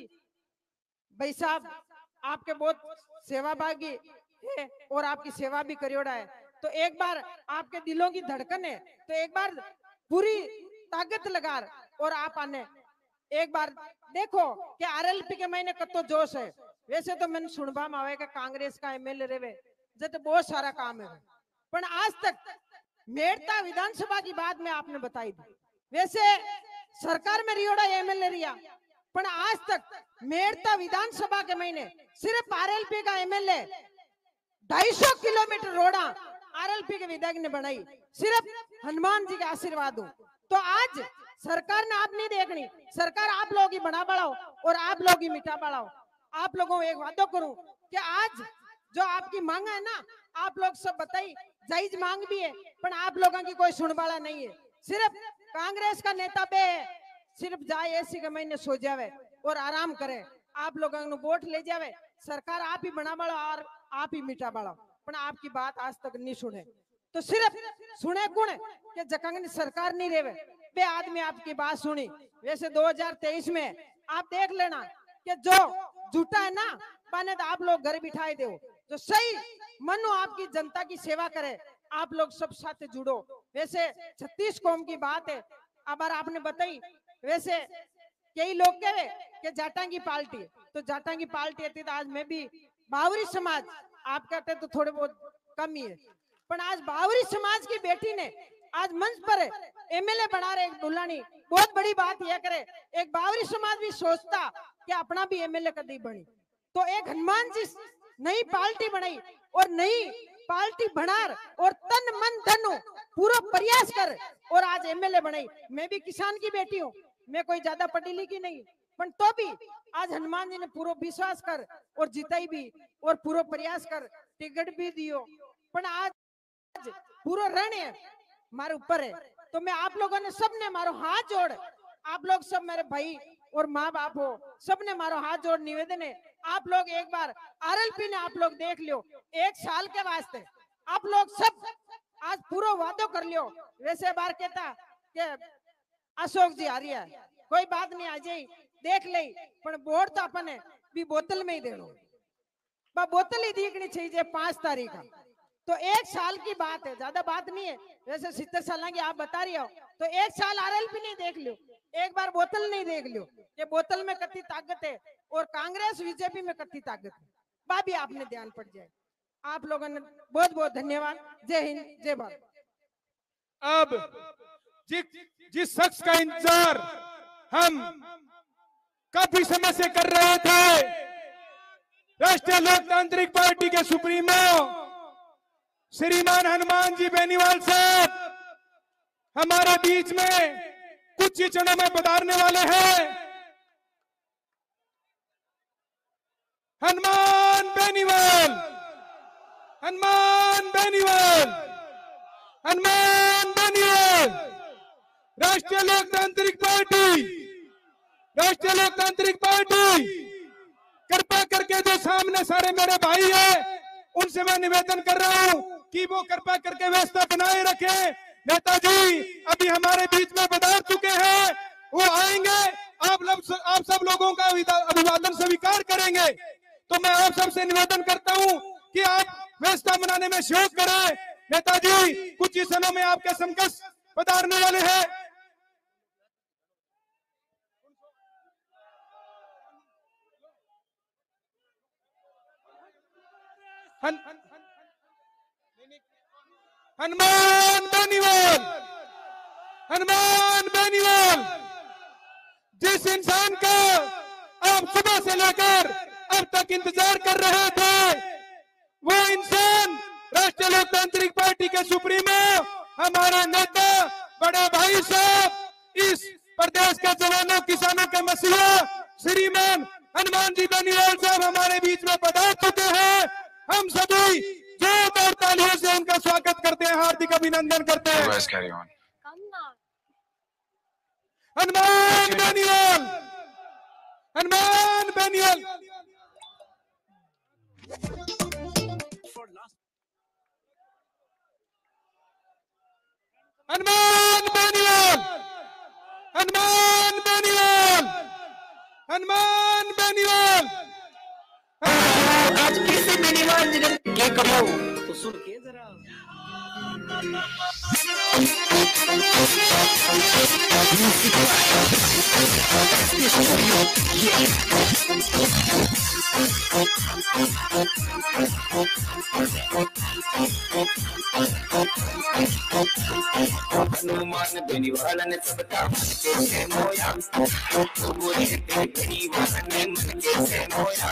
भाई साहब आपके बहुत सेवाभागी है और आपकी सेवा भी करियोड़ा है, तो एक बार आपके दिलों की धड़कन है तो एक बार पूरी ताकत लगा और आप आने एक बार देखो कि आरएलपी के महीने कतो जोश है। वैसे तो मैंने सुनबा में आवे कि कांग्रेस का एमएलए रहे जब बहुत सारा काम है, पर आज तक मेड़ता विधानसभा की बात में आपने बताई थी। वैसे सरकार में रियोड़ा एमएलए रिया, पर आज तक मेड़ता विधानसभा के महीने सिर्फ आरएलपी का एमएलए ढाई सौ किलोमीटर रोड़ा आरएलपी के विधायक ने बनाई, सिर्फ हनुमान जी के आशीर्वाद हो। तो आज सरकार ने आप नहीं देखनी, सरकार आप लोग ही बना बढ़ाओ और आप लोग ही मिटा बढ़ाओ। आप लोगों को एक वादा करूं कि आज जो आपकी मांग है ना, आप लोग सब बताई जायज मांग भी है, पर आप लोगों की कोई सुनवाला नहीं है। सिर्फ कांग्रेस का नेता बे सिर्फ जाए एसी के महीने सो जावे और आराम करे, आप लोगों ने वोट ले जावे, सरकार आप ही बना बड़ा और आप ही मिटा बड़ा, पर आपकी बात आज तक नहीं सुने। तो सिर्फ सुने कौन कि जकंगनी सरकार नहीं रेवे बे आदमी आपकी बात सुनी। वैसे दो हज़ार तेईस में आप देख लेना कि जो झूठा है ना पाने तो आप लोग घर बिठाए दो, जो सही मनो आपकी जनता की सेवा करे आप लोग सब साथ जुड़ो। वैसे छत्तीस कौम की बात है, अब आपने बताई। वैसे कई लोग कहे कि जाटांगी पार्टी, तो जाटांगी पार्टी थी तो आज मैं भी बावरी समाज, आप कहते तो थोड़े बहुत कम ही है, पर आज बावरी समाज की बेटी ने आज मंच पर एमएलए बना रहे एक दुल्हानी, बहुत बड़ी बात यह करे एक बावरी समाज भी सोचता कि अपना भी एमएलए कभी बनी। तो एक हनुमान जी नई पार्टी बनाई और नई पार्टी बनार और तन मन धन पूरा प्रयास कर और आज एमएलए बनाई। मैं भी किसान की बेटी हूँ, मैं कोई ज्यादा पढ़ी लिखी नहीं, पर तो भी आज हनुमान जी ने पूरा विश्वास कर और जिताई भी और पूरा प्रयास कर टिकट भी दियो, पर आज पूरा रण है मारे ऊपर है। तो मैं आप लोगों ने सबने मारो हाथ जोड़, आप लोग सब मेरे भाई और माँ बाप हो, सबने मारो हाथ जोड़ निवेदन है आप लोग एक बार आरएलपी ने आप लोग देख लियो, एक साल के वास्ते आप लोग सब आज पूरा वादो कर लियो। वैसे बार कहता कि अशोक जी आ रही है, कोई बात नहीं आ जाए देख ले, पर वोट तो अपन है भी बोतल में ही देनो, बोतल ही दिखनी चाहिए पांच तारीख का। तो एक साल की बात है, ज्यादा बात नहीं है। वैसे सितर साल की आप बता रही हो, तो एक साल आरएलपी नहीं देख लियो, एक बार बोतल नहीं देख लियो कि बोतल में कितनी ताकत है और कांग्रेस बीजेपी में कितनी ताकत है, बा भी आपने ध्यान पड़ जाए। आप लोगों ने बहुत बहुत धन्यवाद। जय हिंद, जय भारत। अब जिस जिस शख्स का इंतजार हम काफी समय से कर रहे थे, राष्ट्रीय लोकतांत्रिक पार्टी के सुप्रीमो श्रीमान हनुमान जी बेनीवाल साहब हमारे बीच में कुछ ही क्षणों में पधारने वाले हैं। हनुमान बेनीवाल, हनुमान बेनीवाल, हनुमान बेनीवाल, राष्ट्रीय लोकतांत्रिक पार्टी, राष्ट्रीय लोकतांत्रिक पार्टी। कृपा करके जो सामने सारे मेरे भाई हैं उनसे मैं निवेदन कर रहा हूं कि वो कृपा करके व्यवस्था बनाए रखें। नेताजी अभी हमारे बीच में पधार चुके हैं, वो आएंगे, आप लोग आप सब लोगों का अभिवादन स्वीकार करेंगे। तो मैं आप सबसे निवेदन करता हूं कि आप व्यवस्था बनाने में सहयोग करें। नेताजी कुछ ही क्षणों में आपके समकक्ष पधारने वाले हैं। हन, हनुमान बेनीवाल, हनुमान बेनीवाल, जिस इंसान का आप सुबह से लेकर अब तक इंतजार कर रहे थे, वो इंसान राष्ट्रीय लोकतांत्रिक पार्टी के सुप्रीमो हमारे नेता बड़े भाई साहब, इस प्रदेश के जवानों किसानों के मसीहा श्रीमान हनुमान जी बेनीवाल साहब हमारे बीच में पधार चुके हैं। हम सभी जोरदार तालियों से उनका स्वागत करते हैं, हार्दिक अभिनंदन करते हैं। हनुमान बेनीवाल, हनुमान बेनीवाल, हनुमान बेनीवाल, हनुमान बेनीवाल, हनुमान बेनीवाल। आज किसी बेनीवाल जी ने क्या करो तो सुन के जरा। हनुमान बेनीवाल ने सबका मन के से मोया, बोले के बेनीवाल ने मन के से मोया।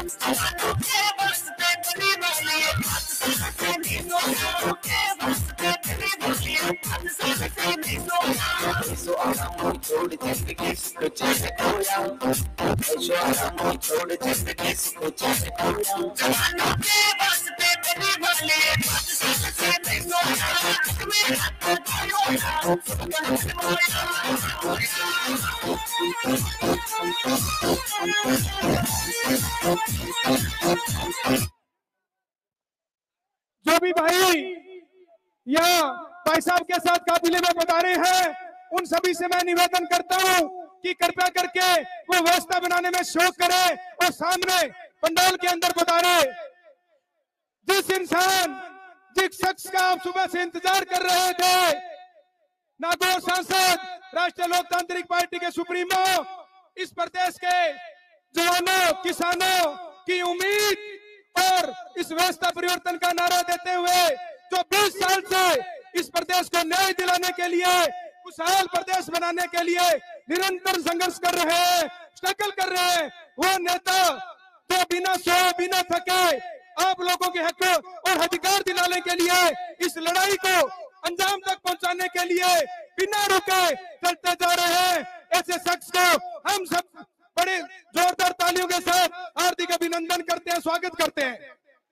ऐसो आराम छोड़ जिंदगी को चाहे खोया, ऐसो आराम छोड़ जिंदगी को चाहे खोया। जवानों के बस पे जो भी भाई यहाँ भाई साहब के साथ काफिले में बता रहे हैं, उन सभी से मैं निवेदन करता हूँ कि कृपया करके वो व्यवस्था बनाने में शौक करे और सामने पंडाल के अंदर बता रहे। जिस इंसान जिस शख्स का आप सुबह से इंतजार कर रहे थे, नागौर सांसद राष्ट्रीय लोकतांत्रिक पार्टी के सुप्रीमो, इस प्रदेश के जवानों किसानों की उम्मीद और इस व्यवस्था परिवर्तन का नारा देते हुए जो बीस साल से इस प्रदेश को न्याय दिलाने के लिए, खुशहाल प्रदेश बनाने के लिए निरंतर संघर्ष कर रहे हैं, स्ट्रगल कर रहे हैं, वो नेता जो बिना सोए बिना थके आप लोगों के हक और अधिकार दिलाने के लिए इस लड़ाई को अंजाम तक पहुंचाने के लिए बिना रुके चलते जा रहे हैं, ऐसे शख्स को हम सब बड़े जोरदार तालियों के साथ हार्दिक अभिनंदन करते हैं, स्वागत करते हैं।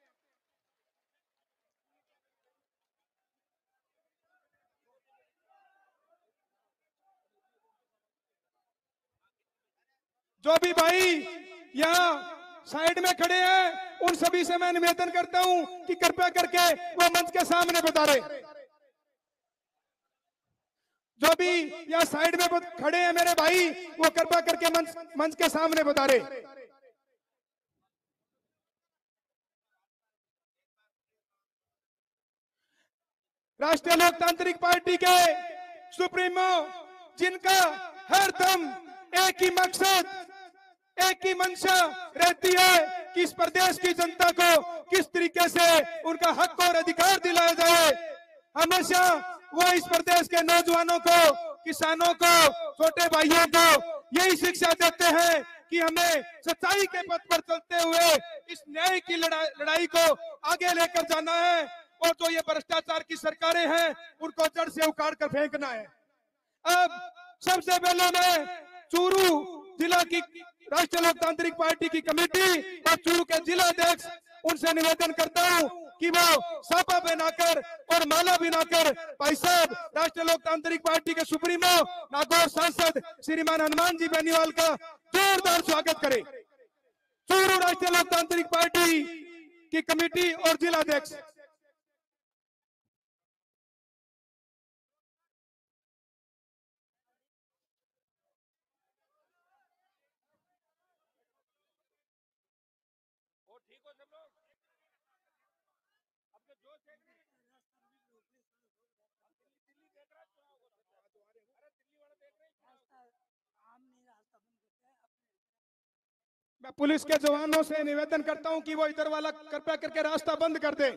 जो भी भाई यहाँ साइड में खड़े हैं, उन सभी से मैं निवेदन करता हूं कि कृपया करके वो मंच के सामने बता रहे। जो भी यहाँ साइड में खड़े हैं मेरे भाई, वो कृपया करके मंच मंच के सामने बता रहे। राष्ट्रीय लोकतांत्रिक पार्टी के सुप्रीमो, जिनका हरदम एक ही मकसद, एक ही मंशा रहती है कि इस प्रदेश की जनता को किस तरीके से उनका हक और अधिकार दिलाया जाए। हमेशा वो इस प्रदेश के नौजवानों को, किसानों को, छोटे भाइयों को यही शिक्षा देते हैं कि हमें सच्चाई के पथ पर चलते हुए इस न्याय की लड़ाई लड़ाई को आगे लेकर जाना है, और जो ये भ्रष्टाचार की सरकारें हैं उनको जड़ से उखाड़ कर फेंकना है। अब सबसे पहले मैं चूरू जिला की राष्ट्रीय लोकतांत्रिक पार्टी की कमेटी और चूरू के जिला अध्यक्ष, उनसे निवेदन करता हूं कि वो सापा पहनाकर और माला बनाकर भाई साहब राष्ट्रीय लोकतांत्रिक पार्टी के सुप्रीमो नागौर सांसद श्रीमान हनुमान जी बेनीवाल का जोरदार स्वागत करें। चूरू राष्ट्रीय लोकतांत्रिक पार्टी की कमेटी और जिला अध्यक्ष। मैं पुलिस के जवानों से निवेदन करता हूं कि वो इधर वाला कृपया करके रास्ता बंद कर दे।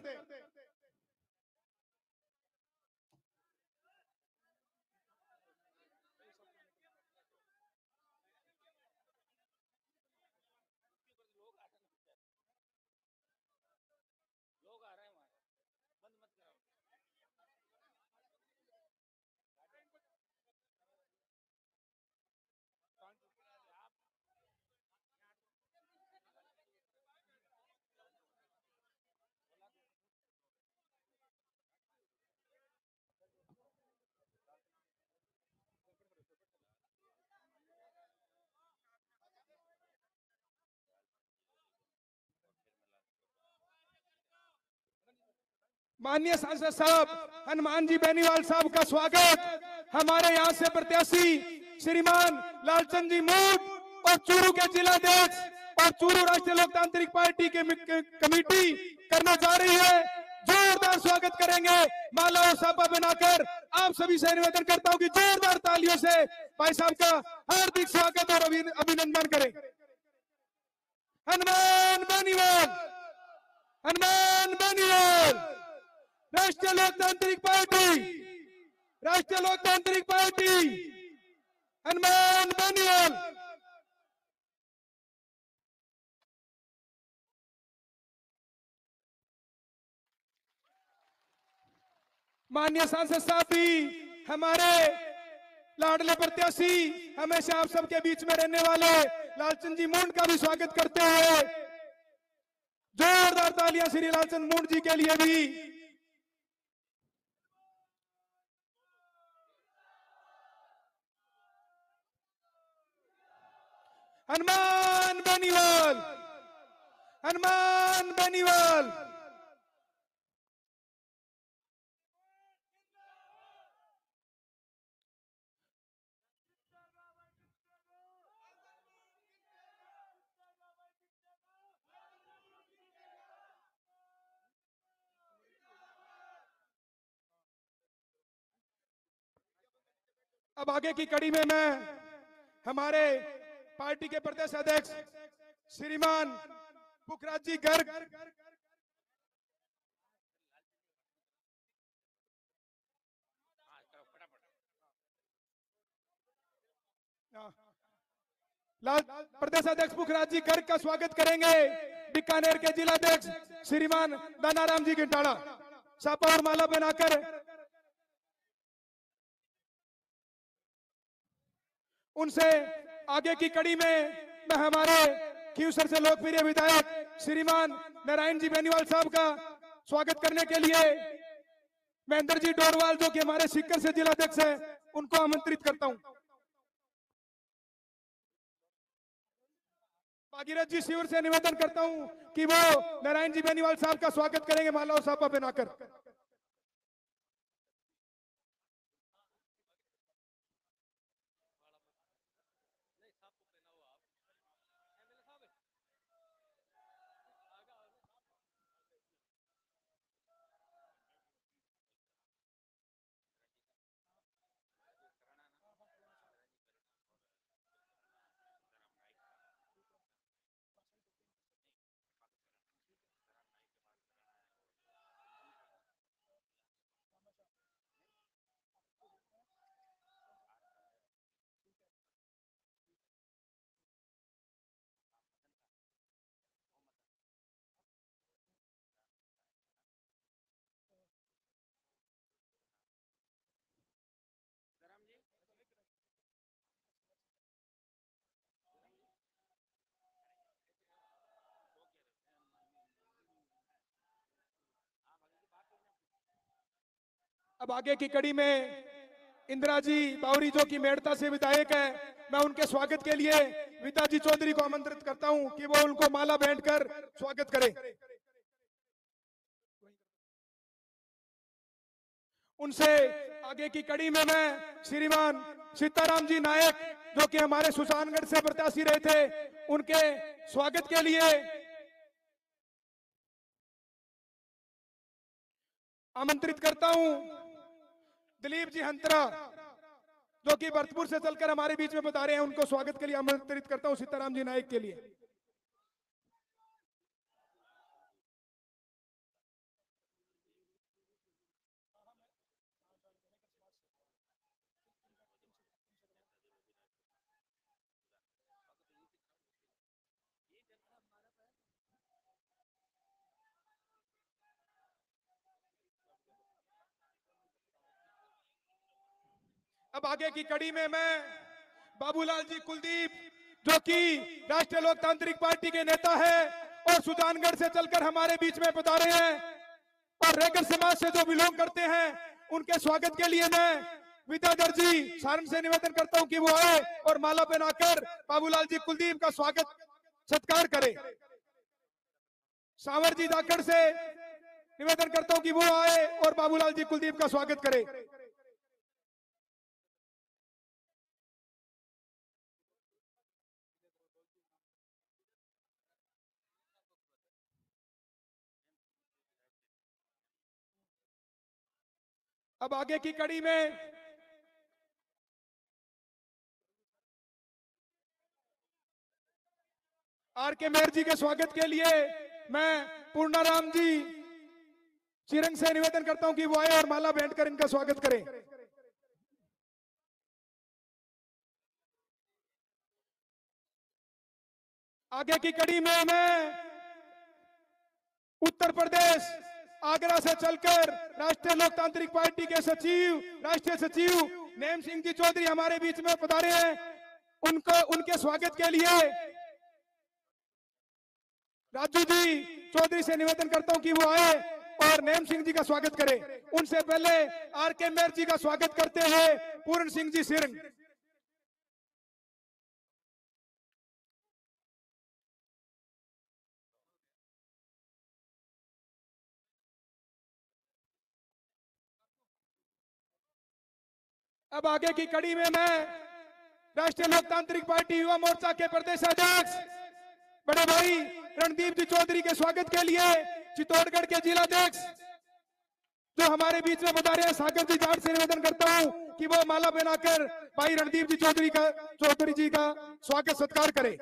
माननीय सांसद साहब हनुमान जी बेनीवाल साहब का स्वागत। हमारे यहाँ से प्रत्याशी श्रीमान लालचंद जी मूड और चूरू के जिला अध्यक्ष और चूरू राष्ट्रीय लोकतांत्रिक पार्टी के कमेटी करना जा रही है। जोरदार स्वागत करेंगे माला और सापा बनाकर। आप सभी से निवेदन करता हूं कि जोरदार तालियों से भाई साहब का हार्दिक स्वागत और अभिनंदन करें। हनुमान बेनीवाल, हनुमान बेनीवाल, राष्ट्रीय लोकतांत्रिक पार्टी, राष्ट्रीय लोकतांत्रिक पार्टी, हनुमान बेनीवाल। माननीय सांसद साहब भी हमारे लाडले प्रत्याशी, हमेशा आप सबके बीच में रहने वाले लालचंद जी मुंड का भी स्वागत करते हुए जोरदार तालियां श्री लालचंद मूंड जी के लिए भी। हनुमान बेनीवाल, हनुमान बेनीवाल। अब आगे की कड़ी में मैं हमारे पार्टी के प्रदेश अध्यक्ष श्रीमान पुखराज जी गर्ग, लाल प्रदेश अध्यक्ष पुखराज जी गर्ग का स्वागत करेंगे। बीकानेर के जिलाध्यक्ष श्रीमान दानाराम जी गिंटाड़ा सापा और माला बनाकर उनसे आगे की कड़ी में मैं हमारे खींवसर से लोकप्रिय विधायक श्रीमान नारायण जी बेनीवाल साहब का स्वागत करने के लिए महेंद्र जी डोरवाल जो कि हमारे सीकर से जिलाध्यक्ष हैं उनको आमंत्रित करता हूं। भागीरथ जी शिविर से निवेदन करता हूं कि वो नारायण जी बेनीवाल साहब का स्वागत करेंगे माला और सापा पहनाकर। अब आगे की कड़ी में इंदिरा जी बावरी जो कि मेड़ता से विधायक है, मैं उनके स्वागत के लिए विदा जी चौधरी को आमंत्रित करता हूं कि वो उनको माला भेंट कर स्वागत करें। उनसे आगे की कड़ी में मैं श्रीमान सीताराम जी नायक जो कि हमारे सुजानगढ़ से प्रत्याशी रहे थे उनके स्वागत के लिए आमंत्रित करता हूं। दिलीप जी हंतरा जो कि भरतपुर से चलकर हमारे बीच में बता रहे हैं उनको स्वागत के लिए आमंत्रित करता हूं सीताराम जी नायक के लिए। अब आगे की कड़ी में मैं बाबूलाल जी कुलदीप जो कि राष्ट्रीय लोकतांत्रिक पार्टी के नेता है और सुजानगढ़ से चलकर हमारे बीच में बता रहे हैं और रेगर समाज से जो बिलोंग करते हैं उनके स्वागत के लिए मैं विद्याधर जी सारण से निवेदन करता हूं कि वो आए और माला पहनाकर बाबूलाल जी कुलदीप का स्वागत सत्कार करें। सावर जी जाखड़ से निवेदन करता हूं कि वो आए और बाबूलाल जी कुलदीप का स्वागत करें। अब आगे की कड़ी में आर के मेयर जी के स्वागत के लिए मैं पूर्णाराम जी चिरंग से निवेदन करता हूं कि वो आए और माला भेंट कर इनका स्वागत करें। आगे की कड़ी में मैं उत्तर प्रदेश आगरा से चलकर राष्ट्रीय लोकतांत्रिक पार्टी के सचिव राष्ट्रीय सचिव नेम सिंह जी चौधरी हमारे बीच में पधारे हैं उनको उनके स्वागत के लिए राजू जी चौधरी से निवेदन करता हूं कि वो आए और नेम सिंह जी का स्वागत करें। उनसे पहले आर के मेयर जी का स्वागत करते हुए पूर्ण सिंह जी सिरंग। अब आगे की कड़ी में मैं राष्ट्रीय लोकतांत्रिक पार्टी युवा मोर्चा के प्रदेश अध्यक्ष बड़े भाई रणदीप जी चौधरी के स्वागत के लिए चित्तौड़गढ़ के जिलाध्यक्ष जो हमारे बीच में बता रहे हैं सागर जी जाट से निवेदन करता हूं कि वो माला पहनाकर भाई रणदीप जी चौधरी का चौधरी जी का स्वागत सत्कार करें।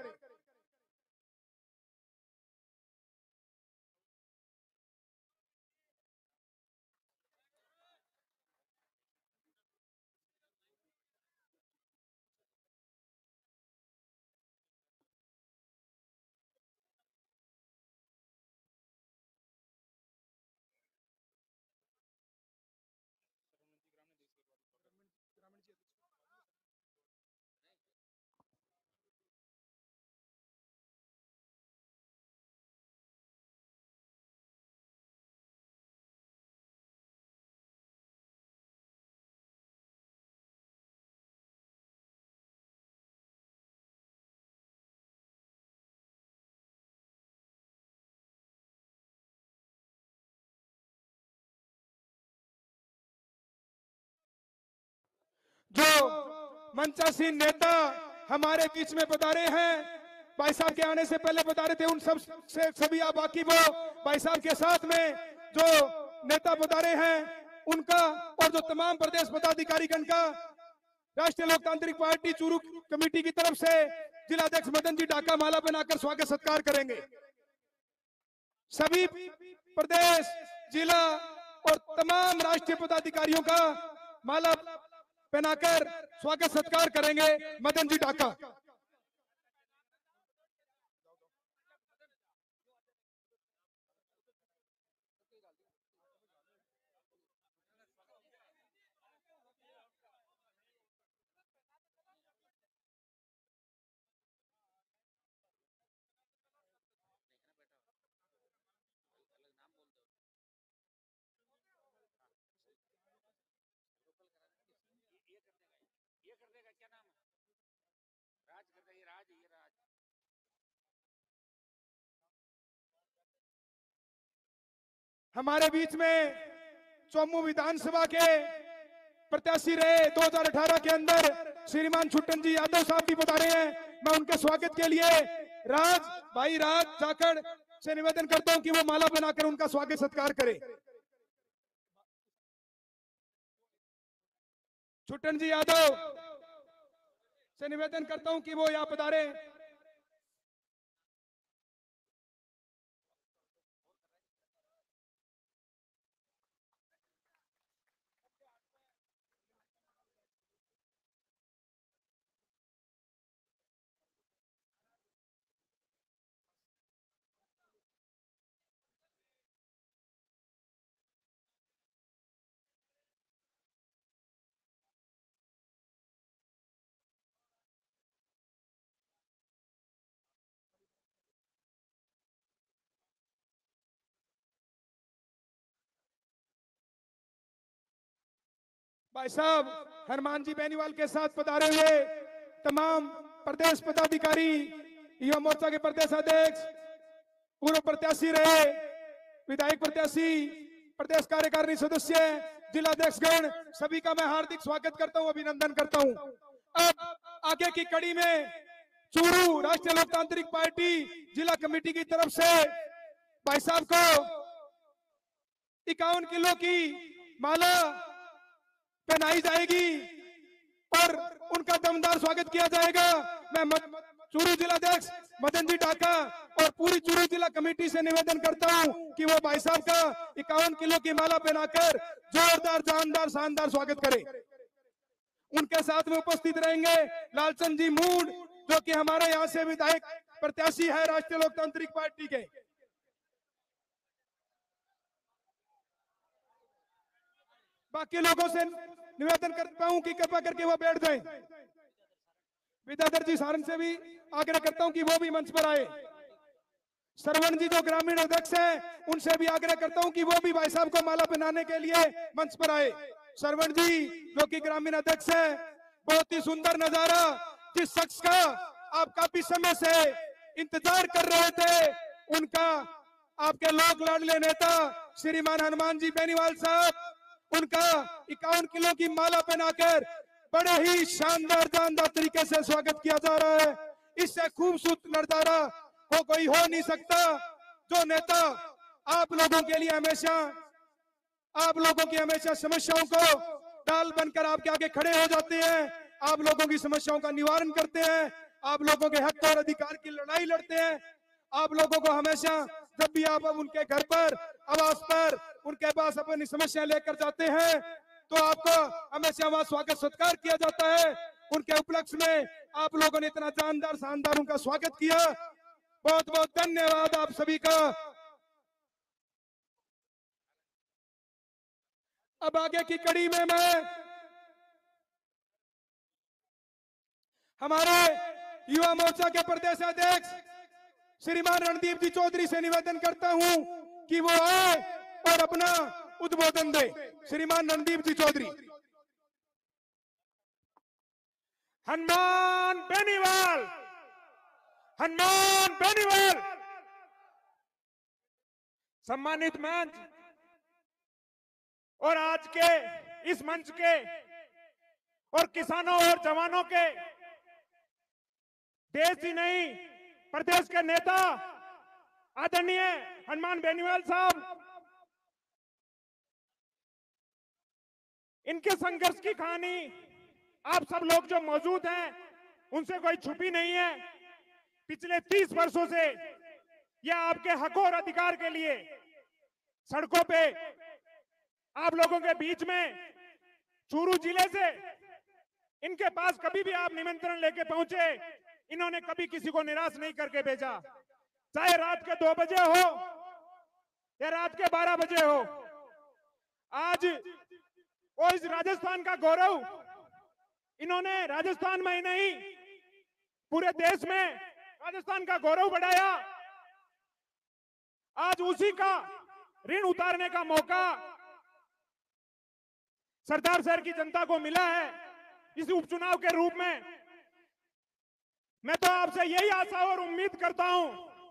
जो मंचासीन नेता हमारे बीच में बता रहे हैं, भाई साहब के आने से पहले बता रहे थे, उन सब से सभी आप वाकिफ हो। भाई साहब के साथ में जो नेता बता रहे हैं उनका और जो तमाम प्रदेश पदाधिकारीगण का राष्ट्रीय लोकतांत्रिक पार्टी चूरू कमेटी की तरफ से जिलाध्यक्ष मदन जी डाका माला बनाकर स्वागत सत्कार करेंगे। सभी प्रदेश जिला और तमाम राष्ट्रीय पदाधिकारियों का माला पहनाकर स्वागत सत्कार करेंगे मदन जी डाका। ये कर देगा, क्या नाम है? राज कर देगा, ये राज ये राज। हमारे बीच में चौमू विधानसभा के प्रत्याशी रहे दो हज़ार अठारह के अंदर श्रीमान छुट्टन जी यादव साहब भी बता रहे हैं। मैं उनके स्वागत के लिए राज भाई राज जाखड़ से निवेदन करता हूं कि वो माला बनाकर उनका स्वागत सत्कार करें। छुट्टन जी यादव से निवेदन करता हूं कि वो यहाँ पधारे। भाई साहब हनुमान जी बेनीवाल के साथ पधारे हुए तमाम प्रदेश पदाधिकारी, युवा मोर्चा के प्रदेश अध्यक्ष, पूर्व प्रत्याशी रहे, विधायक प्रत्याशी, प्रदेश कार्यकारिणी सदस्य, जिलाध्यक्षगण, सभी का मैं हार्दिक स्वागत करता हूं, अभिनंदन करता हूं। अब आगे की कड़ी में चूरू राष्ट्रीय लोकतांत्रिक पार्टी जिला कमेटी की तरफ से भाई साहब को इक्यावन किलो की माला पहनाई जाएगी और उनका दमदार स्वागत किया जाएगा। मैं चूरू जिलाध्यक्ष मदन जी डाका और पूरी चूरू जिला कमेटी से निवेदन करता हूं कि वो भाई साहब का इक्यावन किलो की माला पहनाकर जोरदार जानदार शानदार स्वागत करें। उनके साथ में उपस्थित रहेंगे लालचंद जी मूड, जो कि हमारे यहाँ से विधायक प्रत्याशी है राष्ट्रीय लोकतांत्रिक पार्टी के। बाकी लोगों से निवेदन करता हूं कि कृपा करके वो बैठ जाएं। विद्याधर जी सारंग से भी आग्रह करता हूं कि वो भी मंच पर आए। श्रवण जी जो ग्रामीण अध्यक्ष हैं, उनसे भी आग्रह करता हूं कि वो भी भाई साहब को माला पहनाने के लिए मंच पर आए। श्रवण जी जो कि ग्रामीण अध्यक्ष हैं, बहुत ही सुंदर नजारा, जिस शख्स का आप काफी समय से इंतजार कर रहे थे, उनका आपके लोक लाडले नेता श्रीमान हनुमान जी बेनीवाल साहब, उनका इक्यावन किलो की माला पहनाकर बड़े ही शानदार जानदार तरीके से स्वागत किया जा रहा है। इससे खूबसूरत नजारा को कोई हो नहीं सकता। जो नेता आप लोगों के लिए हमेशा आप लोगों की हमेशा समस्याओं को डाल बनकर आपके आगे खड़े हो जाते हैं, आप लोगों की समस्याओं का निवारण करते हैं, आप लोगों के हक और अधिकार की लड़ाई लड़ते हैं। आप लोगों को हमेशा जब भी आप अब उनके घर पर, आवास पर, उनके पास अपनी समस्या लेकर जाते हैं, तो आपको हमेशा वहां स्वागत सत्कार किया जाता है। उनके उपलक्ष्य में आप लोगों ने इतना जानदार शानदार उनका स्वागत किया। बहुत बहुत धन्यवाद आप सभी का। अब आगे की कड़ी में मैं हमारे युवा मोर्चा के प्रदेश अध्यक्ष श्रीमान रणदीप जी चौधरी से निवेदन करता हूं कि वो आए और अपना उद्बोधन दे। श्रीमान रणदीप जी चौधरी। हनुमान बेनीवाल, हनुमान बेनीवाल। सम्मानित मंच और आज के इस मंच के और किसानों और जवानों के, देश ही नहीं प्रदेश के नेता आदरणीय हनुमान बेनीवाल साहब, इनके संघर्ष की कहानी आप सब लोग जो मौजूद हैं उनसे कोई छुपी नहीं है। पिछले तीस वर्षों से यह आपके हक और अधिकार के लिए सड़कों पे आप लोगों के बीच में, चूरू जिले से इनके पास कभी भी आप निमंत्रण लेके पहुंचे, इन्होंने कभी किसी को निराश नहीं करके भेजा। चाहे रात के दो बजे हो या रात के बारह बजे हो। आज वो इस राजस्थान का गौरव इन्होंने राजस्थान में ही नहीं पूरे देश में राजस्थान का गौरव बढ़ाया। आज उसी का ऋण उतारने का मौका सरदार शहर की जनता को मिला है इस उपचुनाव के रूप में। मैं तो आपसे यही आशा और उम्मीद करता हूं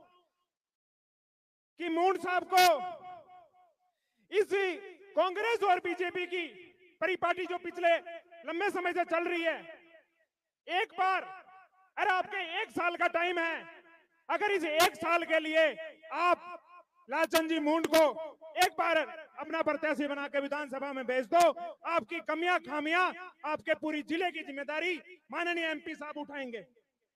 कि मूंड साहब को इस कांग्रेस और बीजेपी की परिपाटी जो पिछले लंबे समय से चल रही है, एक बार, अरे आपके एक साल का टाइम है, अगर इस एक साल के लिए आप लालचंद जी मूंड को एक बार अपना प्रत्याशी बना के विधानसभा में भेज दो, आपकी कमियां खामियां, आपके पूरी जिले की जिम्मेदारी माननीय एमपी साहब उठाएंगे।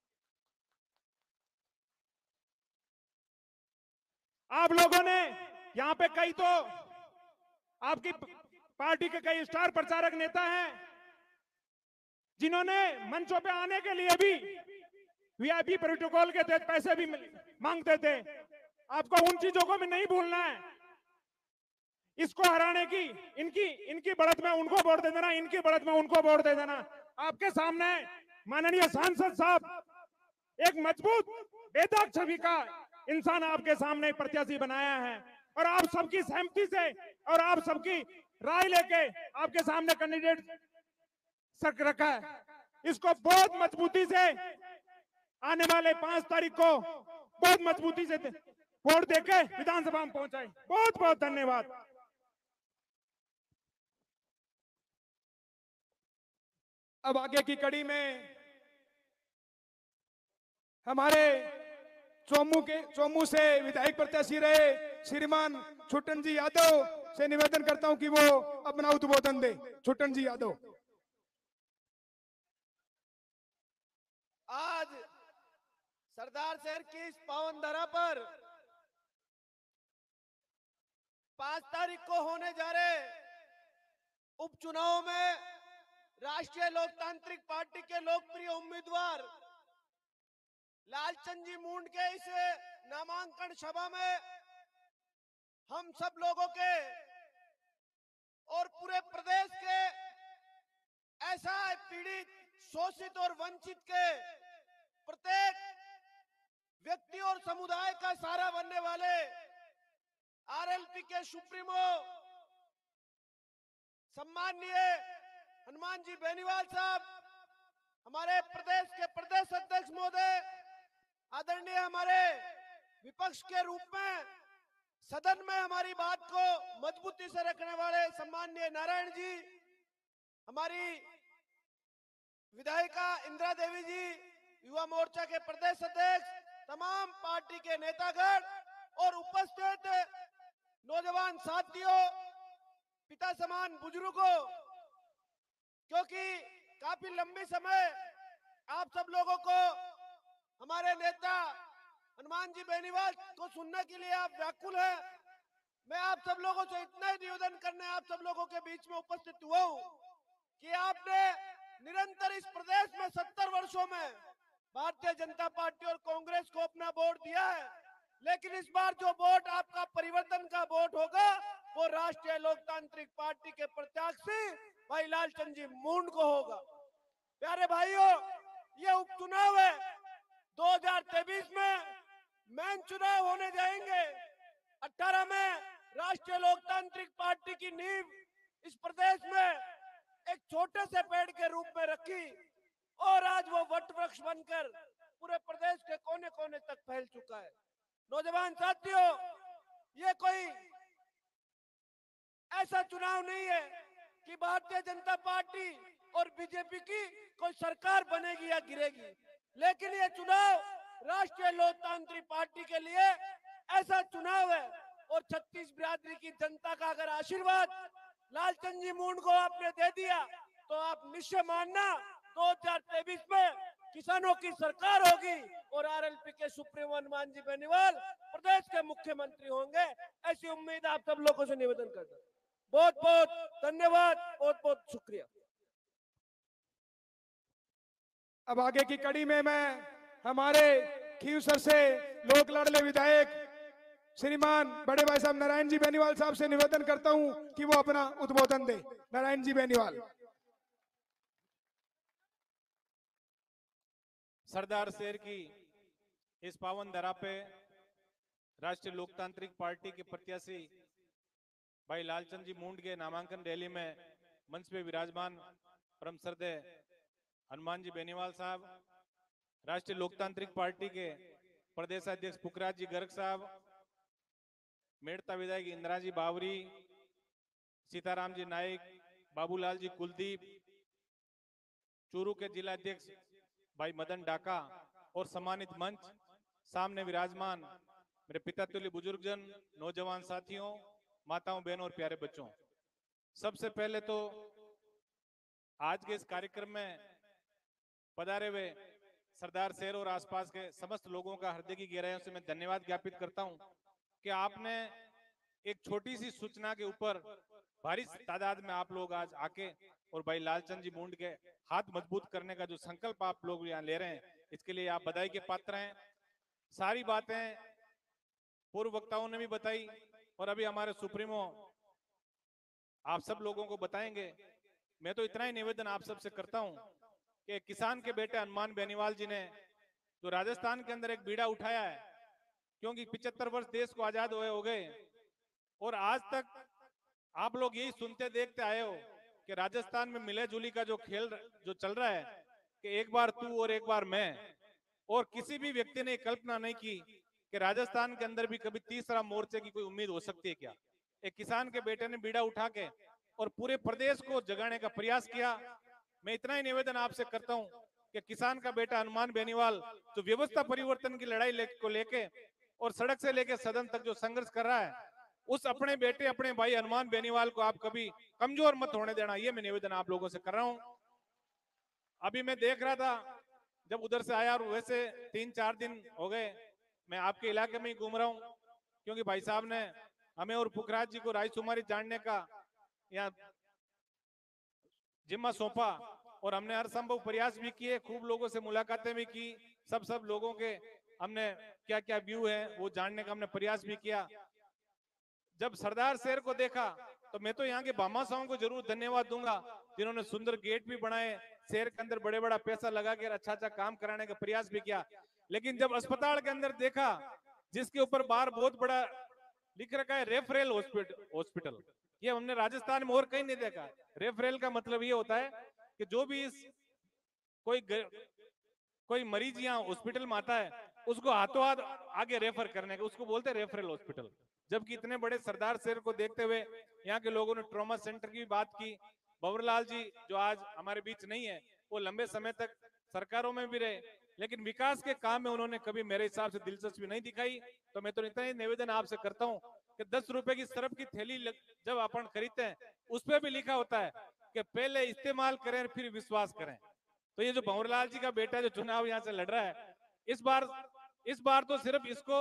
आप लोगों ने यहाँ पे कई तो आपकी पार्टी के कई स्टार प्रचारक नेता हैं जिन्होंने मंचों पे आने के लिए भी वीआईपी प्रोटोकॉल के तहत पैसे भी मांगते थे। आपको उन चीजों को भी नहीं भूलना है। इसको हराने की, इनकी इनकी बढ़त में उनको वोट दे देना, इनकी बढ़त में उनको वोट दे देना। आपके सामने माननीय सांसद साहब एक मजबूत बेदाग छवि का इंसान आपके सामने प्रत्याशी बनाया है और आप सबकी सहमति से और आप सबकी राय लेके आपके सामने कैंडिडेट सक रखा है। इसको बहुत मजबूती से आने वाले पांच तारीख को बहुत मजबूती से वोट देके विधानसभा में पहुंचाए। बहुत बहुत धन्यवाद। अब आगे की कड़ी में हमारे चोमू के चोमू से विधायक प्रत्याशी रहे श्रीमान छुट्टन जी यादव से निवेदन करता हूं कि वो अपना उद्बोधन दे। छुट्टन जी यादव। आज सरदार शहर की इस पावन धरा पर पांच तारीख को होने जा रहे उपचुनाव में राष्ट्रीय लोकतांत्रिक पार्टी के लोकप्रिय उम्मीदवार लालचंद जी मूंड के इस नामांकन सभा में हम सब लोगों के और पूरे प्रदेश के ऐसा पीड़ित, शोषित और वंचित के प्रत्येक व्यक्ति और समुदाय का सहारा बनने वाले आरएलपी के सुप्रीमो सम्माननीय हनुमान जी बेनीवाल साहब, हमारे प्रदेश के प्रदेश अध्यक्ष महोदय, आदरणीय हमारे विपक्ष के रूप में सदन में हमारी बात को मजबूती से रखने वाले सम्माननीय नारायण जी, हमारी विधायिका इंदिरा देवी जी, युवा मोर्चा के प्रदेश अध्यक्ष, तमाम पार्टी के नेतागण और उपस्थित नौजवान साथियों, पिता समान बुजुर्गों, क्योंकि काफी लंबी समय आप सब लोगों को हमारे नेता हनुमान जी बेनीवाल को सुनने के लिए आप व्याकुल हैं। मैं आप सब लोगों से इतना ही निवेदन करने आप सब लोगों के बीच में उपस्थित हुआ हूं कि आपने निरंतर इस प्रदेश में सत्तर वर्षों में भारतीय जनता पार्टी और कांग्रेस को अपना वोट दिया है, लेकिन इस बार जो वोट आपका परिवर्तन का वोट होगा वो राष्ट्रीय लोकतांत्रिक पार्टी के प्रत्याशी भाई लालचंद जी मूंड को होगा। प्यारे भाइयों, ये उपचुनाव है, दो हज़ार तेईस में मेन चुनाव होने जाएंगे। अठारह में राष्ट्रीय लोकतांत्रिक पार्टी की नींव इस प्रदेश में एक छोटे से पेड़ के रूप में रखी और आज वो वट वृक्ष बनकर पूरे प्रदेश के कोने कोने तक फैल चुका है। नौजवान साथियों, ये कोई ऐसा चुनाव नहीं है कि भारतीय जनता पार्टी और बीजेपी की कोई सरकार बनेगी या गिरेगी, लेकिन ये चुनाव राष्ट्रीय लोकतांत्रिक पार्टी के लिए ऐसा चुनाव है और छत्तीस बिरादरी की जनता का अगर आशीर्वाद लालचंद जी मूंड को आपने दे दिया तो आप निश्चय मानना दो हज़ार तेईस में किसानों की सरकार होगी और आरएलपी के सुप्रीमो हनुमान जी बेनीवाल प्रदेश के मुख्यमंत्री होंगे। ऐसी उम्मीद आप सब लोगों से निवेदन करता हूं। बहुत बहुत धन्यवाद, बहुत बहुत शुक्रिया। अब आगे की कड़ी में मैं हमारे खीवसर से लोक लाडले विधायक श्रीमान बड़े भाई साहब नारायण जी बेनीवाल साहब से निवेदन करता हूं कि वो अपना उद्बोधन दे। नारायण जी बेनीवाल। सरदार शेर की इस पावन धरा पे राष्ट्रीय लोकतांत्रिक पार्टी के प्रत्याशी भाई लालचंद जी मूंड के नामांकन रैली में मंच पे विराजमान परम श्रद्धेय हनुमान जी बेनीवाल साहब, राष्ट्रीय लोकतांत्रिक पार्टी के प्रदेश अध्यक्ष पुखराज जी गर्ग साहब, मेड़ता विधायक इंदिरा जी बावरी, सीताराम जी नाइक, बाबूलाल जी कुलदीप, चूरू के जिला अध्यक्ष भाई मदन डाका और सम्मानित मंच, सामने विराजमान मेरे पिता तुल्य बुजुर्गजन, नौजवान साथियों, माताओं, बहनों और प्यारे बच्चों, सबसे पहले तो आज के इस कार्यक्रम में पधारे हुए सरदार शहर और आसपास के समस्त लोगों का हृदय की गहराइयों से मैं धन्यवाद ज्ञापित करता हूं कि आपने एक छोटी सी सूचना के ऊपर भारी तादाद में आप लोग आज आके और भाई लालचंद जी मूंड के हाथ मजबूत करने का जो संकल्प आप लोग यहाँ ले रहे हैं, इसके लिए आप बधाई के पात्र हैं। सारी बातें पूर्व वक्ताओं ने भी बताई और अभी हमारे सुप्रीमो आप सब लोगों को बताएंगे। मैं तो इतना ही निवेदन आप सबसे करता हूं कि किसान के बेटे हनुमान बेनीवाल जी ने जो राजस्थान के अंदर एक बीड़ा उठाया है, क्योंकि पिछहत्तर वर्ष देश को आजाद हुए हो गए और आज तक आप लोग यही सुनते देखते आए हो कि राजस्थान में मिले जुली का जो खेल जो चल रहा है कि एक बार तू और एक बार मैं, और किसी भी व्यक्ति ने कल्पना नहीं की कि राजस्थान के अंदर भी कभी तीसरा मोर्चे की कोई उम्मीद हो सकती है क्या। एक किसान के बेटे ने बीड़ा उठा के और पूरे प्रदेश को जगाने का प्रयास किया। मैं इतना ही निवेदन आपसे करता हूं कि किसान का बेटा हनुमान बेनीवाल जो व्यवस्था परिवर्तन की लड़ाई ले, को लेके और सड़क से लेके सदन तक जो संघर्ष कर रहा है, उस अपने बेटे अपने भाई हनुमान बेनीवाल को आप कभी कमजोर मत होने देना, ये मैं निवेदन आप लोगों से कर रहा हूं। अभी मैं देख रहा था जब उधर से आया, और वैसे तीन चार दिन हो गए मैं आपके इलाके में ही घूम रहा हूं, क्योंकि भाई साहब ने हमें और पुखराज जी को रायशुमारी जानने का यहाँ जिम्मा सौंपा और हमने हर संभव प्रयास भी किए, खूब लोगों से मुलाकातें भी की, सब सब लोगों के हमने क्या क्या व्यू है वो जानने का हमने प्रयास भी किया। जब सरदार शहर को देखा तो मैं तो यहाँ के भामाशाहों को जरूर धन्यवाद दूंगा जिन्होंने सुंदर गेट भी बनाए, शहर के अंदर बड़े बड़ा पैसा लगा कर अच्छा अच्छा काम कराने का प्रयास भी किया। लेकिन जब अस्पताल के अंदर देखा, जिसके ऊपर बाहर बहुत बड़ा लिख रखा है रेफरल हॉस्पिटल, ये हमने राजस्थान में और कहीं नहीं देखा। रेफरल का मतलब ये होता है कि जो भी इस कोई कोई मरीज यहाँ हॉस्पिटल में आता है, उसको हाथों हाथ आगे रेफर करने का, उसको बोलते हैं रेफरल हॉस्पिटल। जबकि इतने बड़े सरदार शहर को देखते हुए यहाँ के लोगों ने ट्रॉमा सेंटर की भी बात की। भंवरलाल जी जो आज हमारे बीच नहीं है, वो लंबे समय तक सरकारों में भी रहे, लेकिन विकास के काम में उन्होंने कभी मेरे हिसाब से दिलचस्पी नहीं दिखाई। तो मैं तो इतना ही निवेदन आपसे करता हूँ कि दस रुपए की सरफ की थैली जब अपन खरीदते हैं, उस पर भी लिखा होता है कि पहले इस्तेमाल करें फिर विश्वास करें। तो ये जो भंवरलाल जी का बेटा जो चुनाव यहाँ से लड़ रहा है, इस बार इस बार तो सिर्फ इसको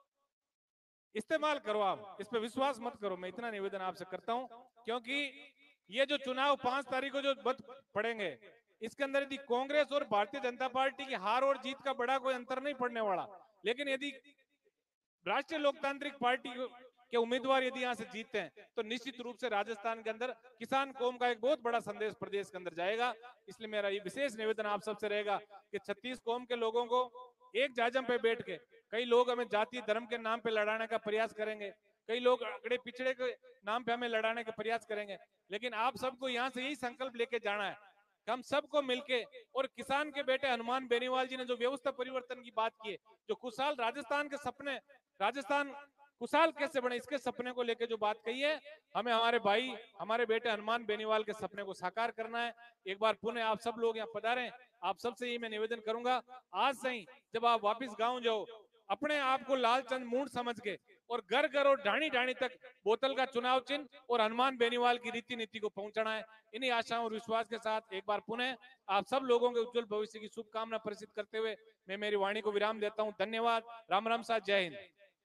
इस्तेमाल करो, आप इस पे विश्वास मत करो। मैं इतना निवेदन आपसे करता हूं, क्योंकि ये जो चुनाव पांच तारीख को जो मत पड़ेंगे, इसके अंदर यदि कांग्रेस और भारतीय जनता पार्टी की हार और जीत का बड़ा कोई अंतर नहीं पड़ने वाला, लेकिन यदि राष्ट्रीय लोकतांत्रिक पार्टी के उम्मीदवार यदि यहाँ से जीतते हैं, तो निश्चित रूप से राजस्थान के अंदर किसान कौम का एक बहुत बड़ा संदेश प्रदेश के अंदर जाएगा। इसलिए मेरा ये विशेष निवेदन आप सबसे रहेगा कि छत्तीस कौम के लोगों को एक जाजम पे बैठ के, कई लोग हमें जाति धर्म के नाम पे लड़ाने का प्रयास करेंगे, कई लोग अगड़े पिछड़े के नाम पे हमें लड़ाने का प्रयास करेंगे, लेकिन आप सबको यहाँ से यही संकल्प लेके जाना है कि हम सबको मिलके, और किसान के बेटे हनुमान बेनीवाल जी ने जो व्यवस्था परिवर्तन की बात की है, जो खुशहाल राजस्थान के सपने, राजस्थान खुशहाल कैसे बने, इसके सपने को लेके जो बात कही है, हमें हमारे भाई हमारे बेटे हनुमान बेनीवाल के सपने को साकार करना है। एक बार पुनः आप सब लोग यहाँ पधारें। आप सबसे यही मैं निवेदन करूंगा, आज से ही जब आप वापस गांव जाओ, अपने आप को लालचंद मूंड समझ के और घर घर और ढाणी ढाणी तक बोतल का चुनाव चिन्ह और हनुमान बेनीवाल की रीति नीति को पहुंचाना है। इन्हीं आशाओं और विश्वास के साथ एक बार पुनः आप सब लोगों के उज्जवल भविष्य की शुभकामना प्रसिद्ध करते हुए मैं मेरी वाणी को विराम देता हूं। धन्यवाद। राम राम साथ, जय हिंद।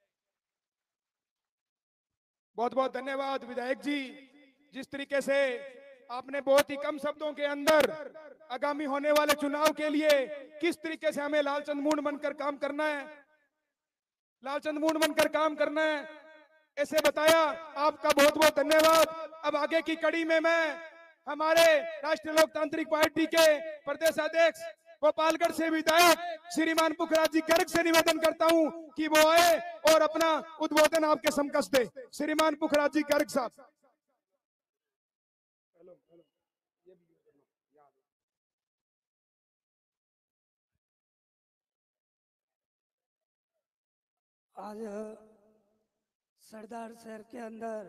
बहुत बहुत धन्यवाद विधायक जी। जिस तरीके से आपने बहुत ही कम शब्दों के अंदर आगामी होने वाले चुनाव के लिए किस तरीके से हमें लालचंद मूंड बनकर काम करना है, लालचंद मूंड बनकर काम करना है, ऐसे बताया, आपका बहुत बहुत धन्यवाद। अब आगे की कड़ी में मैं हमारे राष्ट्रीय लोकतांत्रिक पार्टी के प्रदेश अध्यक्ष गोपालगढ़ से विधायक श्रीमान पुखराज जी गर्ग से निवेदन करता हूं कि वो आए और अपना उद्बोधन आपके समकक्ष दे। श्रीमान पुखराज जी गर्ग साहब। आज सरदार शहर के अंदर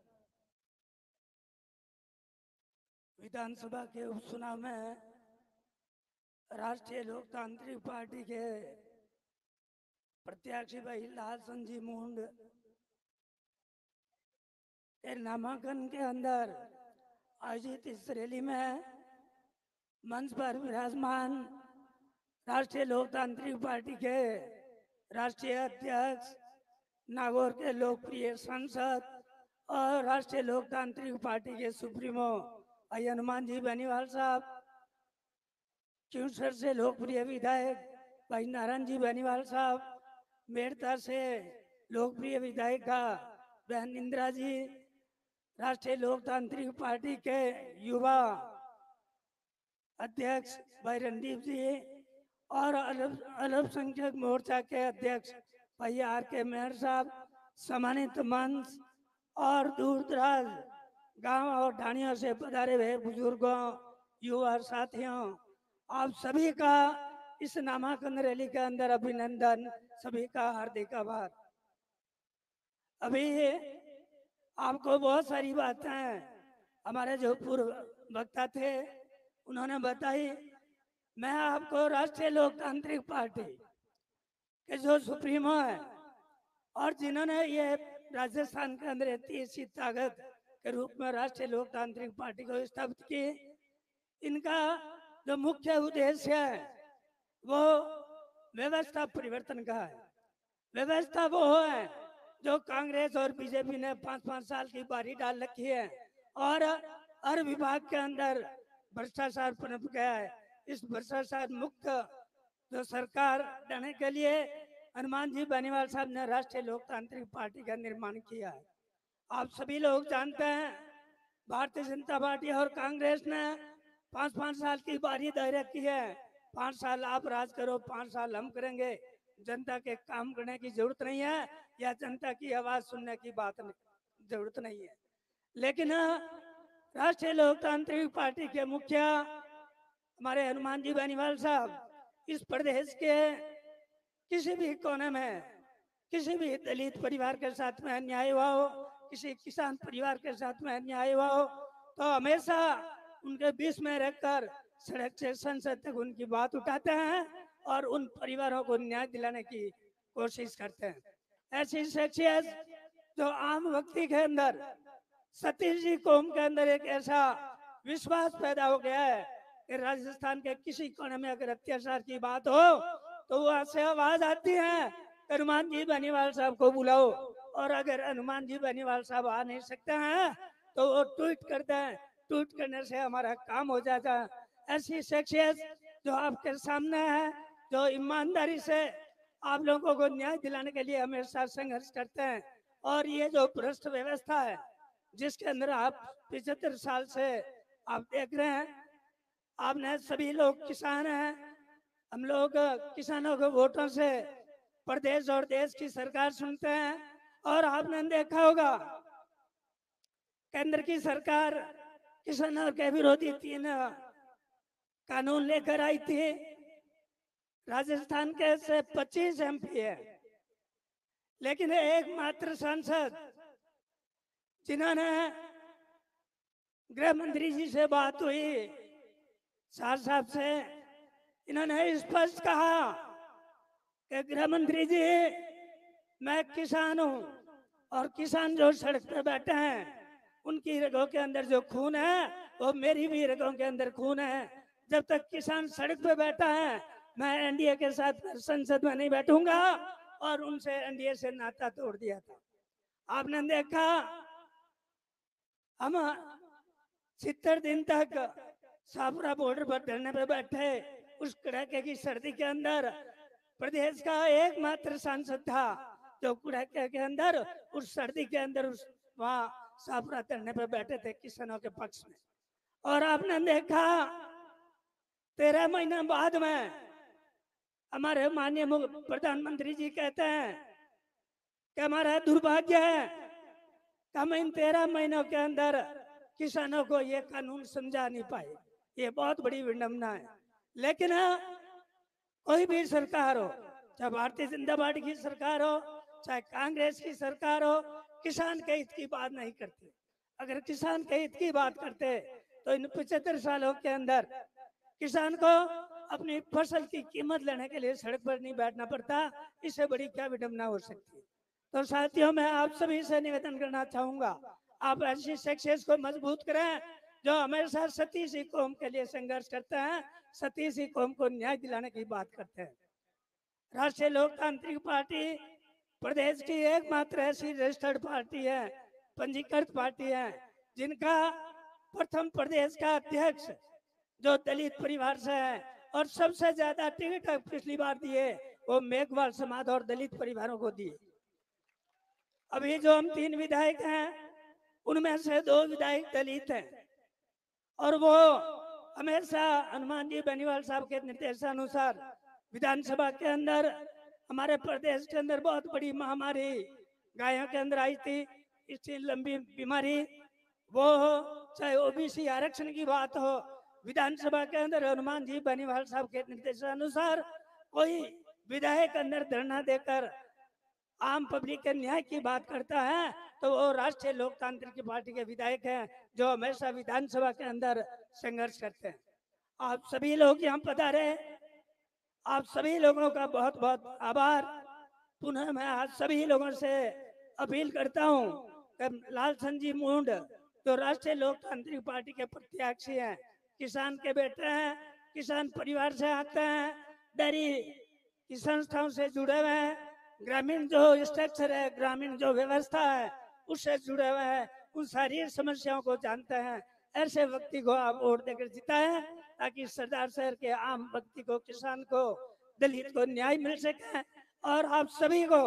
विधानसभा के उपचुनाव में राष्ट्रीय लोकतांत्रिक पार्टी के प्रत्याशी भाई लालचंद जी मूंड के नामांकन के अंदर आयोजित इस रैली में मंच पर विराजमान राष्ट्रीय लोकतांत्रिक पार्टी के राष्ट्रीय अध्यक्ष, नागौर के लोकप्रिय सांसद और राष्ट्रीय लोकतांत्रिक पार्टी के सुप्रीमो भाई हनुमान जी बेनीवाल साहब, क्यूसर से लोकप्रिय विधायक भाई नारायण जी बेनीवाल साहब, मेड़ता से लोकप्रिय विधायिका बहन इंदिरा जी, राष्ट्रीय लोकतांत्रिक पार्टी के युवा अध्यक्ष भाई रणदीप जी और अल्पसंख्यक मोर्चा के अध्यक्ष भाई आर के मेहर साहब, सम्मानित मंच और दूर दराज गांव और ढाणियों से पधारे हुए बुजुर्गों, युवा साथियों, आप सभी का इस नामांकन रैली के अंदर अभिनंदन, सभी का हार्दिक आभार। अभी आपको बहुत सारी बातें हमारे जो पूर्व वक्ता थे उन्होंने बताई। मैं आपको राष्ट्रीय लोकतांत्रिक पार्टी के जो सुप्रीमो है और जिन्होंने ये राजस्थान के अंदर तीसरी ताकत के रूप में राष्ट्रीय लोकतांत्रिक पार्टी को स्थापित की, इनका जो मुख्य उद्देश्य है वो व्यवस्था परिवर्तन का है। व्यवस्था वो है जो कांग्रेस और बीजेपी ने पांच पांच साल की बारी डाल रखी है और हर विभाग के अंदर भ्रष्टाचार पनप गया है। इस भ्रष्टाचार मुक्त जो सरकार देने के लिए हनुमान जी बेनीवाल साहब ने राष्ट्रीय लोकतांत्रिक पार्टी का निर्माण किया है। आप सभी लोग जानते हैं भारतीय जनता पार्टी और कांग्रेस ने पांच पांच साल की बारी दे रखी है। पांच साल आप राज करो, पांच साल हम करेंगे। जनता के काम करने की जरूरत नहीं है, या जनता की आवाज सुनने की बात नहीं, जरूरत नहीं है। लेकिन राष्ट्रीय लोकतांत्रिक पार्टी के मुखिया हमारे हनुमान जी बेनीवाल साहब इस प्रदेश के किसी भी कोने में किसी भी दलित परिवार के साथ में अन्याय हुआ हो, किसी किसान परिवार के साथ में अन्याय हुआ हो, तो हमेशा उनके बीच में रहकर सड़क से संसद तक उनकी बात उठाते हैं और उन परिवारों को न्याय दिलाने की कोशिश करते हैं। ऐसी शख्सियत जो आम व्यक्ति के अंदर, सतीश जी कौम के अंदर एक ऐसा विश्वास पैदा हो गया है कि राजस्थान के किसी कोने में अगर अत्याचार की बात हो तो वहां से आवाज आती है, हनुमान जी बेनीवाल साहब को बुलाओ। और अगर हनुमान जी बेनीवाल साहब आ नहीं सकते हैं तो वो ट्वीट करते हैं, ट्वीट करने से हमारा काम हो जाता है। ऐसी शख्सियत जो आपके सामने है, जो ईमानदारी से आप लोगों को न्याय दिलाने के लिए हमेशा संघर्ष करते हैं। और ये जो भ्रष्ट व्यवस्था है जिसके अंदर आप पिछहत्तर साल से आप देख रहे हैं, आपने सभी लोग किसान हैं, हम लोग किसानों के वोटों से प्रदेश और देश की सरकार सुनते हैं। और आपने देखा होगा केंद्र की सरकार किसानों के विरोधी तीन कानून लेकर आई थी। राजस्थान के से पच्चीस एमपी है, लेकिन एकमात्र सांसद जिन्होंने गृह मंत्री जी से बात हुई, शाह साहब से, इन्होंने स्पष्ट कहा कि गृह मंत्री जी मैं किसान हूं और किसान जो सड़क पे बैठे हैं उनकी रगों के अंदर जो खून है वो मेरी भी रगों के अंदर खून है। जब तक किसान सड़क पे बैठा है मैं एनडीए के साथ संसद में नहीं बैठूंगा, और उनसे एनडीए से नाता तोड़ दिया था। आपने देखा हम सत्तर दिन तक सापुरा बॉर्डर पर धरने पे बैठे, उस कड़ाके की सर्दी के अंदर प्रदेश का एकमात्र सांसद था जो कड़ाके के अंदर उस सर्दी के अंदर उस वहाँ सापुरा धरने पे बैठे थे किसानों के पक्ष में। और आपने देखा तेरह महीने बाद में हमारे माननीय प्रधानमंत्री जी कहते हैं कि हमारा दुर्भाग्य है कि हम इन तेरह महीनों के अंदर किसानों को ये कानून समझा नहीं पाए। ये बहुत बड़ी विडंबना है। लेकिन कोई भी सरकार हो, चाहे भारतीय जनता पार्टी की सरकार हो, चाहे कांग्रेस की सरकार हो, किसान के हित की बात नहीं करती। अगर किसान के हित की बात करते तो इन पचहत्तर सालों के अंदर किसान को अपनी फसल की कीमत लेने के लिए सड़क पर नहीं बैठना पड़ता। इससे बड़ी क्या विडंबना हो सकती है। तो साथियों, मैं आप सभी से निवेदन करना चाहूंगा, आप ऐसी शख्सियत को मजबूत करें जो हमेशा सतीश कौम के लिए संघर्ष करते हैं, सतीश कौम को न्याय दिलाने की बात करते हैं। राष्ट्रीय लोकतांत्रिक पार्टी प्रदेश की एकमात्र ऐसी रजिस्टर्ड पार्टी है, पंजीकृत पार्टी है, जिनका प्रथम प्रदेश का अध्यक्ष जो दलित परिवार से है और सबसे ज्यादा टिकट पिछली बार दिए वो मेघवाल समाज और दलित परिवारों को दिए। अभी जो हम तीन विधायक हैं उनमें से दो विधायक दलित हैं और वो हमेशा हनुमान जी बेनीवाल साहब के निर्देशानुसार विधानसभा के अंदर हमारे प्रदेश के अंदर बहुत बड़ी महामारी गायों के अंदर आई थी, इसकी लंबी बीमारी वो हो, चाहे ओबीसी आरक्षण की बात हो, विधानसभा के अंदर हनुमान जी बेनीवाल साहब के निर्देशानुसार कोई विधायक अंदर धरना देकर आम पब्लिक के न्याय की बात करता है तो वो राष्ट्रीय लोकतांत्रिक पार्टी के विधायक हैं जो हमेशा विधानसभा के अंदर संघर्ष करते हैं। आप सभी लोग यहाँ पधारे, आप सभी लोगों का बहुत बहुत आभार। पुनः मैं आज सभी लोगों से अपील करता हूँ कि लालचंद जी मुंड जो राष्ट्रीय लोकतांत्रिक पार्टी के प्रत्याशी हैं, किसान के बेटे हैं, किसान परिवार से आते हैं, डेयरी की संस्थाओं से जुड़े हुए हैं, ग्रामीण जो स्ट्रक्चर है, ग्रामीण जो व्यवस्था है उससे जुड़े हुए हैं, उन सारी समस्याओं को जानते हैं। ऐसे व्यक्ति को आप वोट देकर जिताएं ताकि सरदार शहर के आम व्यक्ति को, किसान को, दलित को न्याय मिल सके। और आप सभी को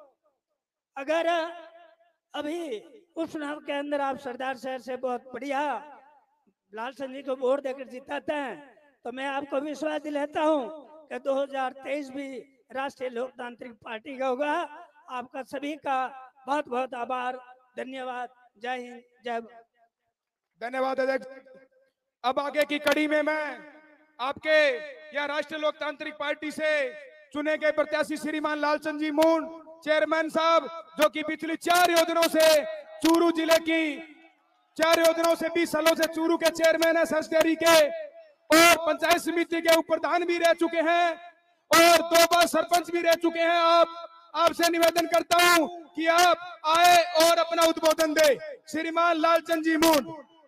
अगर अभी उपचुनाव के अंदर आप सरदार शहर से बहुत बढ़िया लालचंद जी को वोट देकर जिताते हैं तो मैं आपको विश्वास दिलाता हूं कि दो हज़ार तेईस भी राष्ट्रीय लोकतांत्रिक पार्टी का होगा। आपका सभी का बहुत बहुत आभार, धन्यवाद। जय हिंद, जय भारत। धन्यवाद अध्यक्ष। अब आगे की कड़ी में मैं आपके या राष्ट्रीय लोकतांत्रिक पार्टी से चुने गए प्रत्याशी श्रीमान लालचंद जी मूंड चेयरमैन साहब, जो कि पिछली चार योजनाओं से चूरू जिले की चार योजनाओं से बीस सालों से चूरू के चेयरमैन है सस्टेरी के, और पंचायत समिति के उप प्रधान भी रह चुके हैं और दो बार सरपंच भी रह चुके हैं। आप आपसे निवेदन करता हूं कि आप आए और अपना उद्बोधन दे। श्रीमान लालचंद जी मूंड।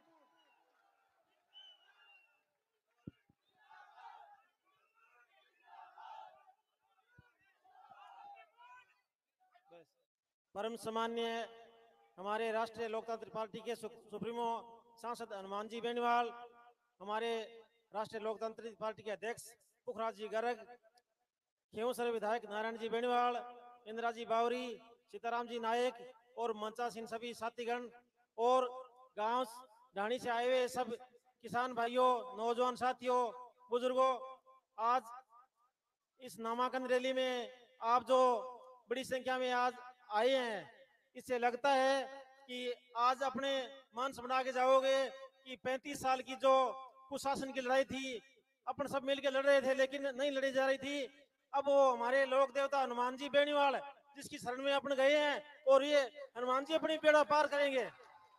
परम सम्मान्य हमारे राष्ट्रीय लोकतांत्रिक पार्टी के सु, सुप्रीमो सांसद हनुमान जी बेनीवाल, हमारे राष्ट्रीय लोकतांत्रिक पार्टी के अध्यक्ष पुखराज जी गर्ग, खेवसर विधायक नारायण जी बेनीवाल, इंदिरा जी बावरी, सीताराम जी नायक और मंचासीन सभी साथीगण और गांव ढाणी से आए हुए सब किसान भाइयों, नौजवान साथियों, बुजुर्गों, आज इस नामांकन रैली में आप जो बड़ी संख्या में आज आए हैं, इससे लगता है कि आज अपने मान से बना के जाओगे कि पैंतीस साल की जो कुशासन की लड़ाई थी, अपन सब मिलकर लड़ रहे थे लेकिन नहीं लड़ी जा रही थी। अब वो हमारे लोक देवता हनुमान जी बेनीवाल जिसकी शरण में अपन गए हैं और ये हनुमान जी अपनी बेड़ा पार करेंगे।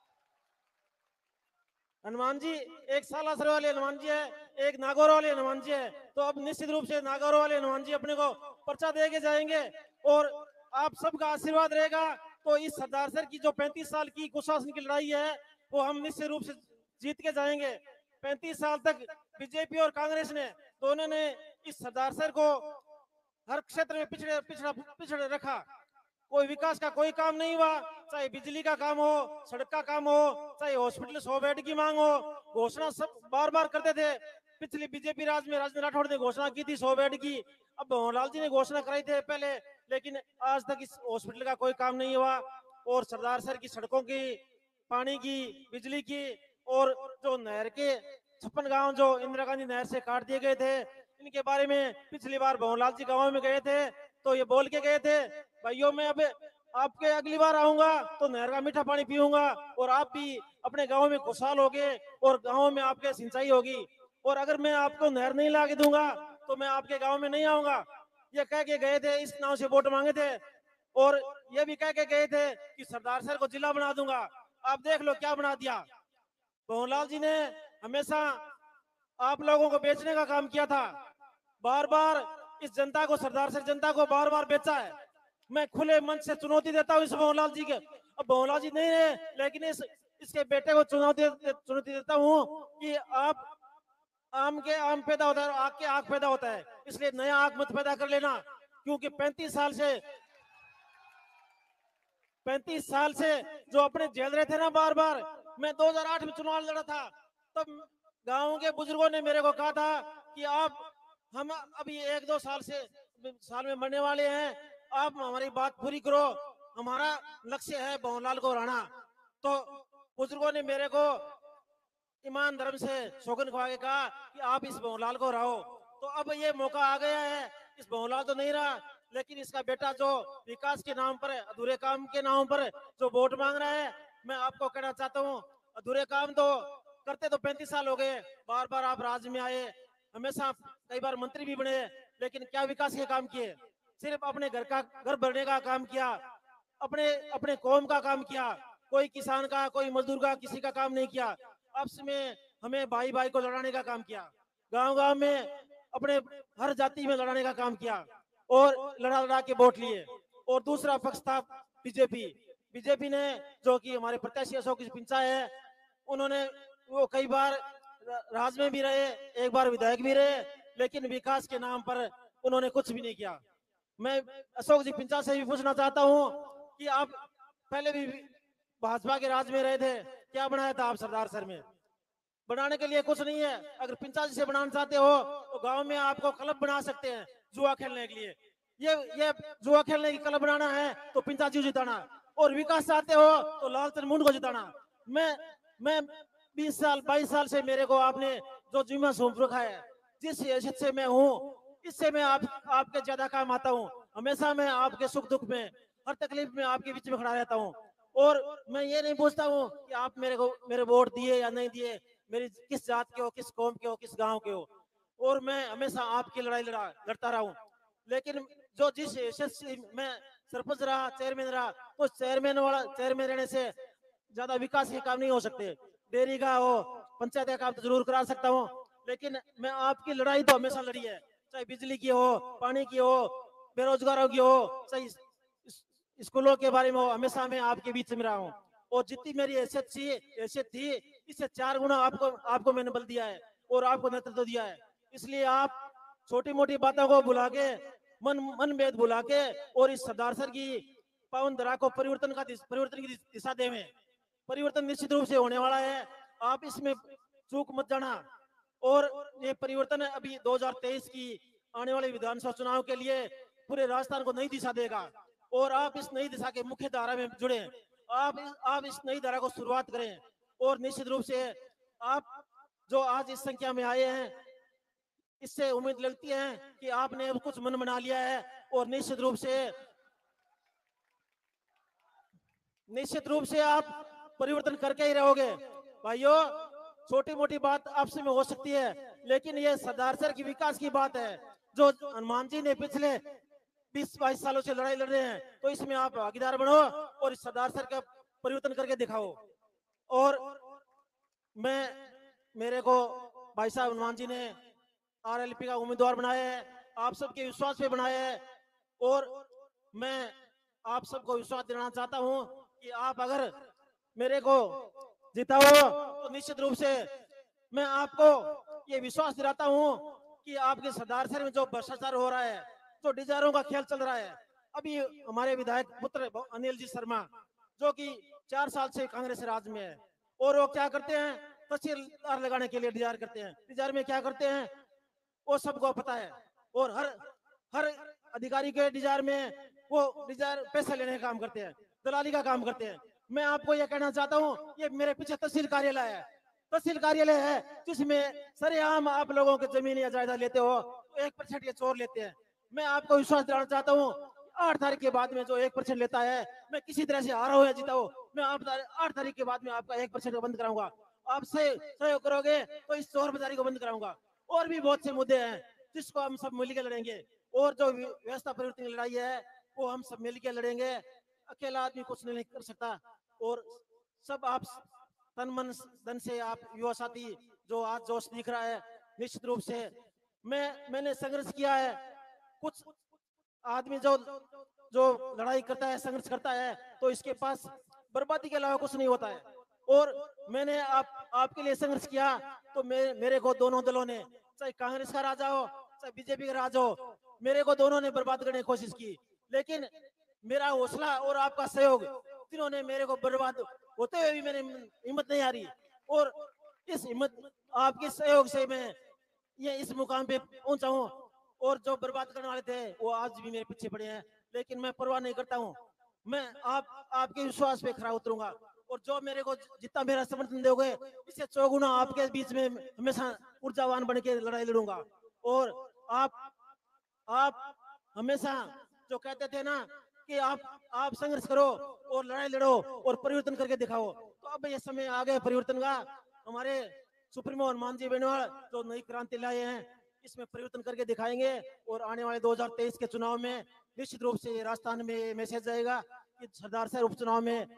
हनुमान जी एक सालासर वाले हनुमान जी है, एक नागौर वाले हनुमान जी है, तो अब निश्चित रूप से नागौर वाले हनुमान जी अपने को पर्चा दे के जाएंगे और आप सबका आशीर्वाद रहेगा तो इस सरदार सर की जो पैंतीस साल की कुशासन की लड़ाई है वो हम निश्चित रूप से जीत के जाएंगे। पैंतीस साल तक बीजेपी और कांग्रेस ने दोनों ने इस सरदार सर को हर क्षेत्र में पिछड़े पिछड़ा पिछड़े रखा। कोई विकास का कोई काम नहीं हुआ, चाहे बिजली का काम हो, सड़क का काम हो, चाहे हॉस्पिटल सौ बेड की मांग हो, घोषणा सब बार बार करते थे। पिछली बीजेपी राज में राजेंद्र राठौड़ ने घोषणा की थी सौ बेड की, अब भंवरलाल जी ने घोषणा कराई थी पहले, लेकिन आज तक इस हॉस्पिटल का कोई काम नहीं हुआ। और सरदार सर की सड़कों की, पानी की, बिजली की और जो नहर के छप्पन गांव जो इंदिरा गांधी नहर से काट दिए गए थे, इनके बारे में पिछली बार भंवरलाल जी गाँव में गए थे तो ये बोल के गए थे, भाइयों मैं अब आपके अगली बार आऊंगा तो नहर का मीठा पानी पीऊंगा और आप भी अपने गांव में खुशहाल होगे और गांव में आपके सिंचाई होगी, और अगर मैं आपको नहर नहीं ला के दूंगा तो मैं आपके गांव में नहीं आऊंगा। ये कह के गए थे, इस नाव से वोट मांगे थे और ये भी कह के गए थे कि सरदार सर को जिला बना दूंगा। आप देख लो क्या बना दिया। भंवरलाल जी ने हमेशा आप लोगों को बेचने का काम किया था, बार बार इस जनता को, सरदार सर जनता को बार बार बेचा है। मैं खुले मन से चुनौती देता हूँ इस भंवरलाल जी के, अब भंवरलाल जी नहीं है लेकिन इस इसके बेटे को चुनौती चुनौती देता हूँ कि आप आम के आम पैदा होता है, आग के आग पैदा होता है, इसलिए नया आग मत पैदा कर लेना। क्योंकि पैंतीस साल से पैंतीस साल से जो अपने जेल रहे थे ना बार बार, मैं दो हज़ार आठ में चुनाव लड़ा था तब गांव के बुजुर्गों ने मेरे को कहा था कि आप हम अभी एक दो साल से साल में मरने वाले हैं, आप हमारी बात पूरी करो, हमारा लक्ष्य है भंवरलाल को हराना। तो बुजुर्गों ने मेरे को ईमान धर्म से सौगंध खवा के कहा कि आप इस भंवरलाल को हराओ। तो अब ये मौका आ गया है, इस भंवरलाल तो नहीं रहा लेकिन इसका बेटा जो विकास के नाम पर, अधूरे काम के नाम पर जो वोट मांग रहा है, मैं आपको कहना चाहता हूँ अधूरे काम तो करते तो पैंतीस साल हो गए, बार बार आप राज्य में आए, हमेशा कई बार मंत्री भी बने, लेकिन क्या विकास के काम किए? सिर्फ अपने घर का घर भरने का काम किया, अपने अपने कौम का काम किया, कोई किसान का, कोई मजदूर का, किसी का काम नहीं किया। आपस में हमें भाई भाई को लड़ाने का काम किया, गांव गांव में अपने हर जाति में लड़ाने का काम किया और लड़ा लड़ा के वोट लिए। और दूसरा पक्ष था बीजेपी। बीजेपी ने जो कि हमारे प्रत्याशी अशोक पिंचा है, उन्होंने वो कई बार राज में भी रहे, एक बार विधायक भी रहे, लेकिन विकास के नाम पर उन्होंने कुछ भी नहीं किया। मैं अशोक जी पिंचा से भी पूछना चाहता हूं कि आप पहले भी भाजपा के राज में रहे थे, क्या बनाया था आप सरदार सर में? बनाने के लिए कुछ नहीं है। अगर पिंचा जी से बनाना चाहते हो तो गांव में आपको क्लब बना सकते हैं जुआ खेलने के लिए। ये ये जुआ खेलने की क्लब बनाना है तो पिंचा जी जिताना, और विकास चाहते हो तो लालचंद मूंड को जिताना। मैं मैं बीस साल बाईस साल से मेरे को आपने जो जिम्मा सौंप रखा है, जिस हैसियत से मैं हूँ, इससे मैं आप आपके ज्यादा काम आता हूँ। हमेशा मैं आपके सुख दुख में, हर तकलीफ में आपके बीच में खड़ा रहता हूँ। और मैं ये नहीं पूछता हूँ कि आप मेरे को मेरे वोट दिए या नहीं दिए, मेरी किस जात के हो, किस कौम के हो, किस गांव के हो। और मैं हमेशा आपकी लड़ाई लड़ा लड़ता रहा हूँ। लेकिन जो जिस हैसियत से मैं सरपंच रहा, चेयरमैन रहा, तो चेयरमैन वाला चेयरमैन रहने से ज्यादा विकास के काम नहीं हो सकते। डेयरी का हो, पंचायत का काम तो जरूर करा सकता हूँ, लेकिन मैं आपकी लड़ाई तो हमेशा लड़ी है, चाहे बिजली की हो, पानी की हो, बेरोजगारों की हो, चाहे स्कूलों के बारे में हो, हमेशा मैं आपके बीच में रहा हूँ। और जितनी मेरी हैसियत थी हैसियत थी इससे चार गुना आपको आपको मैंने बल दिया है और आपको नेतृत्व दिया है। इसलिए आप छोटी मोटी बातों को भुला के, मन मन भेद भुला के, और इस सरदार सर की पावन धरा को परिवर्तन का परिवर्तन की दिशा देवें। परिवर्तन निश्चित रूप से होने वाला है, आप इसमें चूक मत जाना। और ये परिवर्तन अभी दो हज़ार तेईस की आने वाले विधानसभा चुनाव के लिए पूरे राजस्थान को नई दिशा देगा। और आप इस नई दिशा के मुख्य धारा में जुड़े, आप आप इस नई धारा को शुरुआत करें। और निश्चित रूप से आप जो आज इस संख्या में आए हैं, इससे उम्मीद लगती है कि आपने अब कुछ मन बना लिया है और निश्चित रूप से निश्चित रूप से आप परिवर्तन करके ही रहोगे। भाइयों, छोटी मोटी बात आपसे में हो सकती है, लेकिन ये सरदार सर की विकास की बात है जो हनुमान जी ने पिछले बीस बाईस सालों से लड़ाई लड़ रहे हैं। तो इसमें आप भागीदार बनो और इस सरदार सर का परिवर्तन करके दिखाओ। और मैं मेरे को भाई साहब हनुमान जी ने आरएलपी का उम्मीदवार बनाया है, आप सबके विश्वास पे बनाया है। और मैं आप सबको विश्वास दिलाना चाहता हूं कि आप अगर मेरे को जिताओ तो निश्चित रूप से मैं आपको ये विश्वास दिलाता हूं कि आपके सरदार सर में जो भ्रष्टाचार हो रहा है, जो डिजायरों का खेल चल रहा है, अभी हमारे विधायक पुत्र अनिल जी शर्मा जो कि चार साल से कांग्रेस राज में है, और वो क्या करते हैं, तहसीलदार लगाने के लिए डिजायर करते हैं। डिजायर में क्या करते हैं वो सबको पता है। और हर हर अधिकारी के डिजायर में वो डिजायर पैसे लेने का काम करते हैं, दलाली का काम करते हैं। मैं आपको ये कहना चाहता हूँ, ये मेरे पीछे तहसील कार्यालय है, तहसील कार्यालय है जिसमें सरेआम आप लोगों के जमीन या जायदाद लेते हो, तो एक परसेंट ये चोर लेते हैं। मैं आपको विश्वास दिलाना चाहता हूँ, आठ तारीख के बाद में जो एक परसेंट लेता है, मैं किसी तरह से हारा हो या जीता हो, मैं आप आठ तारीख के बाद में आपका एक परसेंट बंद कराऊंगा। आप से सहयोग करोगे तो इस चोर बाजारी को बंद कराऊंगा। और भी बहुत से मुद्दे हैं जिसको हम सब मिलकर लड़ेंगे। और जो व्यवस्था परिवर्तन की लड़ाई है वो हम सब मिलकर लड़ेंगे, अकेला आदमी कुछ नहीं कर सकता। और सब आप तन मन धन से आप युवा साथी जो आज जोश दिख रहा है, निश्चित रूप से मैं मैंने संघर्ष किया है। कुछ आदमी जो जो लड़ाई करता है, संघर्ष करता है, तो इसके पास बर्बादी के अलावा कुछ नहीं होता है। और मैंने आप आपके लिए संघर्ष किया, तो मे, मेरे को दोनों दलों ने, चाहे कांग्रेस का राजा हो चाहे बीजेपी का राजा हो, मेरे को दोनों ने बर्बाद करने की कोशिश की। लेकिन मेरा हौसला और आपका सहयोग, जिन्होंने मेरे को बर्बाद होते हुए भी मेरी हिम्मत नहीं आ रही, और इस हिम्मत आपके सहयोग से मैं ये इस मुकाम पे पहुंचा हूँ। और जो बर्बाद करने वाले थे वो आज भी मेरे पीछे पड़े हैं, लेकिन मैं परवाह नहीं करता हूँ। मैं आप आपके विश्वास पे खरा उतरूंगा, और जो मेरे को जितना मेरा समर्थन दोगे इससे चौगुना आपके बीच में हमेशा ऊर्जावान बन के लड़ाई लड़ूंगा। और आप आप हमेशा जो कहते थे ना कि आप आप संघर्ष करो और लड़ाई लड़ो और परिवर्तन करके दिखाओ, तो अब ये समय आ गया परिवर्तन का। हमारे सुप्रीमो हनुमान जी बेनीवाल जो नई क्रांति लाए हैं, इसमें परिवर्तन करके दिखाएंगे। और आने वाले दो हज़ार तेईस के चुनाव में निश्चित रूप से राजस्थान में मैसेज जाएगा कि सरदार सर उपचुनाव में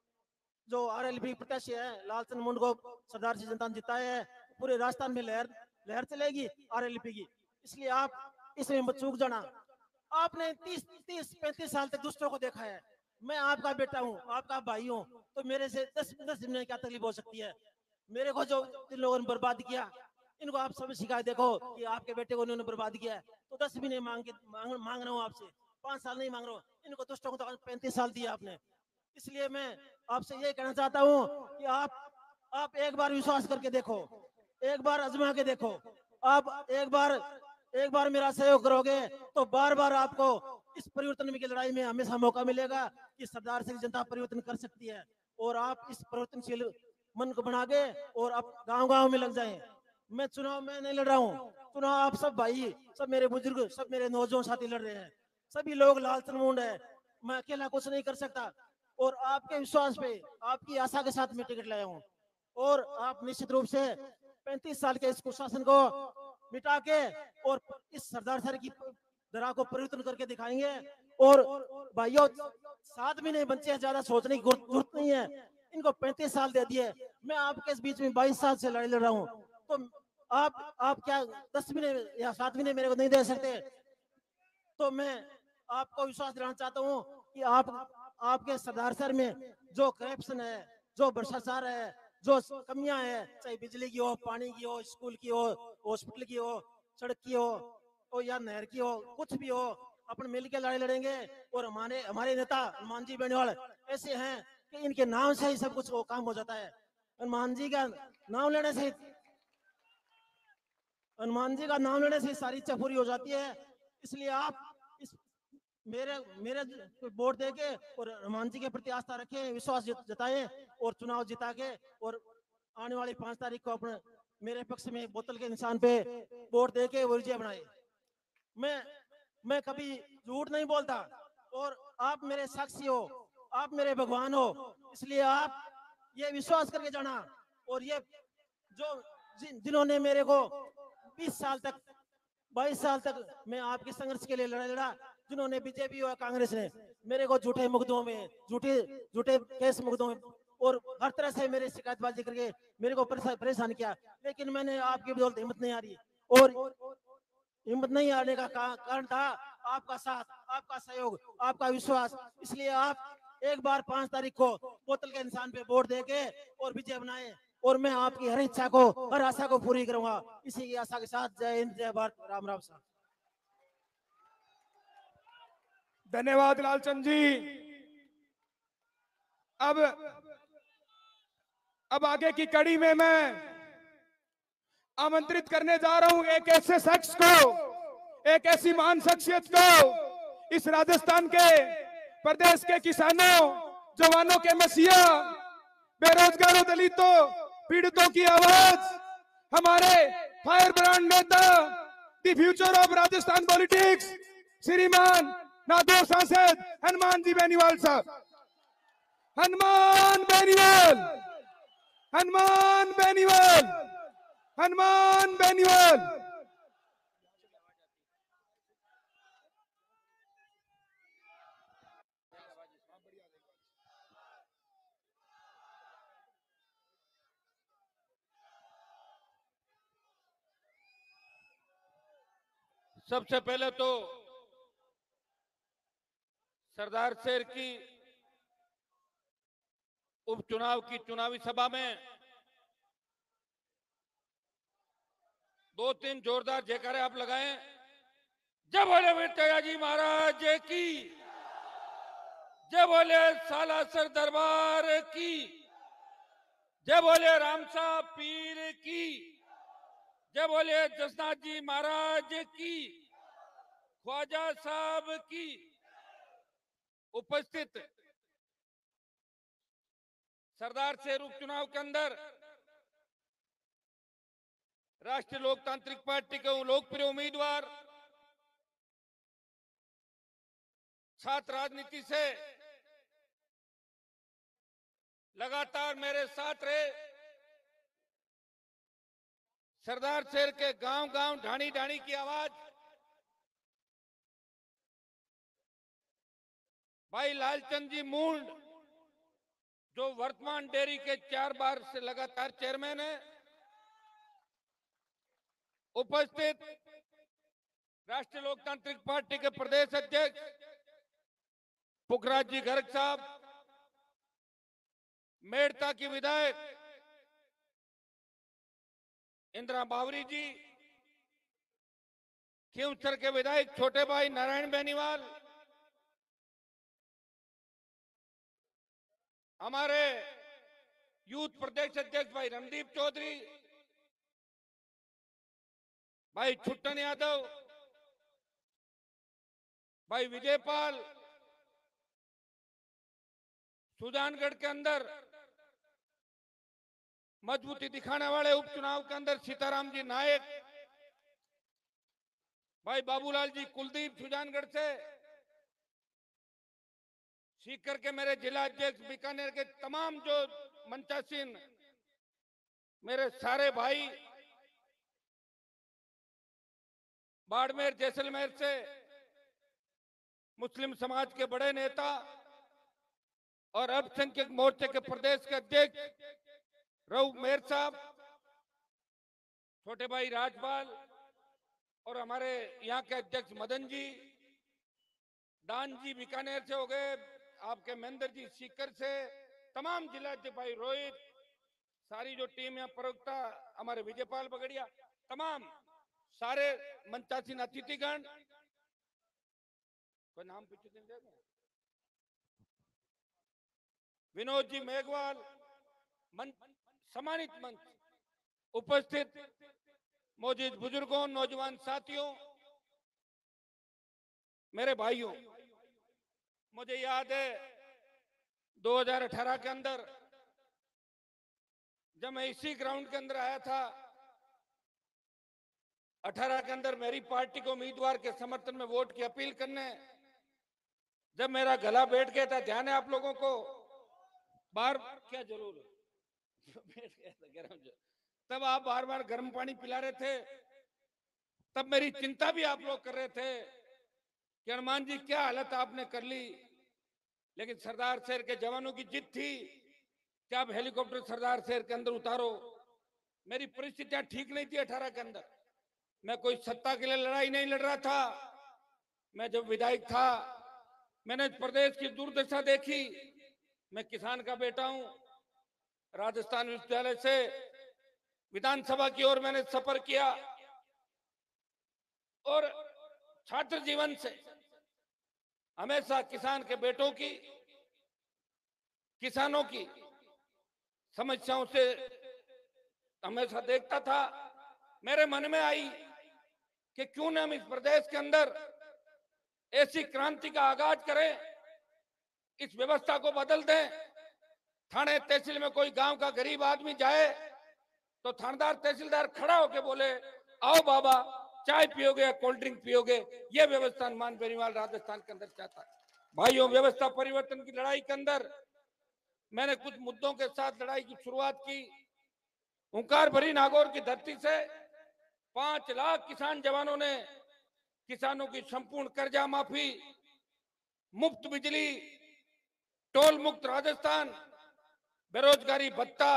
जो आरएलपी प्रत्याशी है लालचंद मुंड को सरदार से जनता ने जिताया है, पूरे राजस्थान में लहर लहर चलेगी आरएलपी की। इसलिए आप इसमें मत चूक जाना। आपने तीस तीस पैंतीस साल तक दुष्टों को देखा है, मैं आपका बेटा हूँ, आपका भाई हूँ, तो मेरे से दस दस दिन में क्या तकलीफ हो सकती है। मेरे को जो जिन लोगों ने बर्बाद किया, इनको आप सब शिकायत देखो कि आपके बेटे को उन्होंने बर्बाद किया है, तो दस भी नहीं मांग के मांग, मांग रहा हूँ आपसे, पांच साल नहीं मांग रहा हूँ। इनको दुष्टों को तो पैंतीस साल दिया आपने। इसलिए मैं आपसे ये कहना चाहता हूँ कि आप आप एक बार विश्वास करके देखो, एक बार आजमा के देखो। आप एक बार एक बार मेरा सहयोग करोगे तो बार बार आपको इस परिवर्तन की लड़ाई में हमेशा मौका मिलेगा कि सरदार से जनता परिवर्तन कर सकती है। और आप इस परिवर्तनशील मन को बना के और आप गांव गांव में लग जाएं। मैं चुनाव में नहीं लड़ रहा हूँ, चुनाव आप सब भाई, सब मेरे बुजुर्ग, सब मेरे नौजवान साथी लड़ रहे हैं। सभी लोग लालचन मूंड है, मैं अकेला कुछ नहीं कर सकता। और आपके विश्वास पे, आपकी आशा के साथ मैं टिकट लाया हूँ। और आप निश्चित रूप से पैंतीस साल के इस कुशासन को मिटा के और इस सरदार सर की दरा को परिवर्तन करके दिखाएंगे। और भाइयों, सात महीने बच्चे हैं, ज्यादा सोचने की जरूरत नहीं है। इनको पैंतीस साल दे दिए, मैं आपके इस बीच में बाईस साल से लड़ाई लड़ रहा हूँ, तो आप आप क्या दस महीने या सात महीने मेरे को नहीं दे सकते? तो मैं आपको विश्वास दिलाना चाहता हूँ कि आप आपके सरदार सर में जो करप्शन है, जो भ्रष्टाचार है, जो कमियां है, चाहे बिजली की हो, पानी की हो, स्कूल की हो, हॉस्पिटल की हो, सड़क की हो, और या नहर की हो, कुछ भी हो, अपन मिल के लड़ाई लड़ेंगे। और हमारे हमारे नेता हनुमान जी बेनीवाल ऐसे हैं कि इनके नाम से ही सब कुछ वो काम हो जाता है। हनुमान जी का नाम लेने से हनुमान जी का नाम लेने से सारी इच्छा पूरी हो जाती है। इसलिए आप इस मेरे मेरे वोट दे के और हनुमान जी के प्रति आस्था रखें, विश्वास जताएं और चुनाव जिता के और आने वाली पांच तारीख को अपने मेरे पक्ष में बोतल के निशान पे वोट दे के वो विजय बनाए। मैं मैं कभी झूठ नहीं बोलता और आप मेरे साक्षी हो, आप मेरे भगवान हो, इसलिए आप ये विश्वास करके जाना। और ये जो जिन, जिन्होंने मेरे को बीस साल तक बाईस साल तक मैं आपके संघर्ष के लिए लड़ा लड़ा जिन्होंने बीजेपी और कांग्रेस ने मेरे को झूठे मुकदमों में, झूठे झूठे केस मुकदमों में और हर तरह से मेरे शिकायतबाजी करके मेरे को परेशान किया, लेकिन मैंने आपकी बदौलत हिम्मत नहीं आ रही। और हिम्मत नहीं आने का कारण था आपका साथ, आपका सहयोग, आपका विश्वास। इसलिए आप एक बार पांच तारीख को बोतल के इंसान पे वोट देके और विजय बनाए और मैं आपकी हर इच्छा को, हर आशा को पूरी करूंगा। इसी की आशा के साथ जय हिंद, जय भारत, राम राम साहब। धन्यवाद लालचंद जी। अब अब आगे की कड़ी में मैं आमंत्रित करने जा रहा हूं एक ऐसे शख्स को, एक ऐसी महान शख्सियत को, इस राजस्थान के प्रदेश के किसानों, जवानों के मसीहा, बेरोजगारों, दलितों, पीड़ितों की आवाज, हमारे फायर ब्रांड नेता, the future of Rajasthan politics, श्रीमान नादौर सांसद हनुमान जी बेनीवाल साहब। हनुमान बेनीवाल, हनुमान बेनीवाल, हनुमान बेनीवाल। सबसे पहले तो सरदार शेर की उपचुनाव की चुनावी सभा में दो तीन जोरदार जयकारे आप लगाएं। जय बोले वीर जी महाराज की, जय बोले सालासर दरबार की, जय बोले रामसा पीर की, जय बोले जसनाथ जी महाराज की, ख्वाजा साहब की। उपस्थित सरदार शेर उपचुनाव के अंदर राष्ट्रीय लोकतांत्रिक पार्टी के लोकप्रिय उम्मीदवार, छात्र राजनीति से लगातार मेरे साथ रहे, सरदार शेर के गांव गांव ढाणी ढाणी की आवाज भाई लालचंद जी मूंड, जो वर्तमान डेयरी के चार बार से लगातार चेयरमैन है। उपस्थित राष्ट्रीय लोकतांत्रिक पार्टी के प्रदेश अध्यक्ष पुखराज जी गर्ग साहब, मेड़ता की विधायक इंदिरा बावरी जी, खींवसर के विधायक छोटे भाई नारायण बेनीवाल, हमारे यूथ प्रदेश अध्यक्ष भाई रणदीप चौधरी, भाई छुट्टन यादव, भाई विजयपाल, सुजानगढ़ के अंदर मजबूती दिखाने वाले उपचुनाव के अंदर सीताराम जी नायक, भाई बाबूलाल जी कुलदीप सुजानगढ़ से, सीकर के मेरे जिला अध्यक्ष, बीकानेर के तमाम जो मंचासीन मेरे सारे भाई, बाड़मेर जैसलमेर से मुस्लिम समाज के बड़े नेता और अल्पसंख्यक मोर्चे के प्रदेश के अध्यक्ष रऊफ मेयर साहब, छोटे भाई राजपाल और हमारे यहाँ के अध्यक्ष मदन जी, दान जी बीकानेर से हो गए, आपके महेंद्र जी सीकर से, तमाम जिला अध्यक्ष भाई रोहित, सारी जो टीम है, प्रवक्ता हमारे विजयपाल बगड़िया, तमाम सारे मंचासीन अतिथिगण, कोई नाम पूछे देंगे, विनोद जी मेघवाल, मंच, सम्मानित मंच, उपस्थित मौजूद बुजुर्गों, नौजवान साथियों, मेरे भाइयों, मुझे याद है दो हज़ार अठारह के अंदर जब मैं इसी ग्राउंड के अंदर आया था, अठारह के अंदर मेरी पार्टी को उम्मीदवार के समर्थन में वोट की अपील करने, जब मेरा गला बैठ गया था, ध्यान है आप लोगों को, बार क्या जरूर बैठ गया था गर्म, तब आप बार बार गर्म पानी पिला रहे थे, तब मेरी चिंता भी आप लोग कर रहे थे कि हनुमान जी क्या हालत आपने कर ली, लेकिन सरदार शहर के जवानों की जिद थी कि आप हेलीकॉप्टर सरदार शहर के अंदर उतारो। मेरी परिस्थितियां ठीक नहीं थी अठारह के अंदर, मैं कोई सत्ता के लिए लड़ाई नहीं लड़ रहा था, मैं जब विधायक था मैंने प्रदेश की दुर्दशा देखी, मैं किसान का बेटा हूं, राजस्थान विश्वविद्यालय से विधानसभा की ओर मैंने सफर किया और छात्र जीवन से हमेशा किसान के बेटों की, किसानों की समस्याओं से हमेशा देखता था। मेरे मन में आई कि क्यों न हम इस प्रदेश के अंदर ऐसी क्रांति का आगाज करें, इस व्यवस्था को बदल दें। थाने तहसील में कोई गांव का गरीब आदमी जाए तो थानेदार तहसीलदार खड़ा होकर बोले, आओ बाबा चाय पियोगे या कोल्ड ड्रिंक पियोगे, ये व्यवस्था हनुमान बेनीवाल राजस्थान के अंदर चाहता है। भाइयों, व्यवस्था परिवर्तन की लड़ाई के अंदर मैंने कुछ मुद्दों के साथ लड़ाई की शुरुआत की। हुंकार भरी नागौर की धरती से पांच लाख किसान जवानों ने किसानों की संपूर्ण कर्जा माफी, मुफ्त बिजली, टोल मुक्त राजस्थान, बेरोजगारी भत्ता,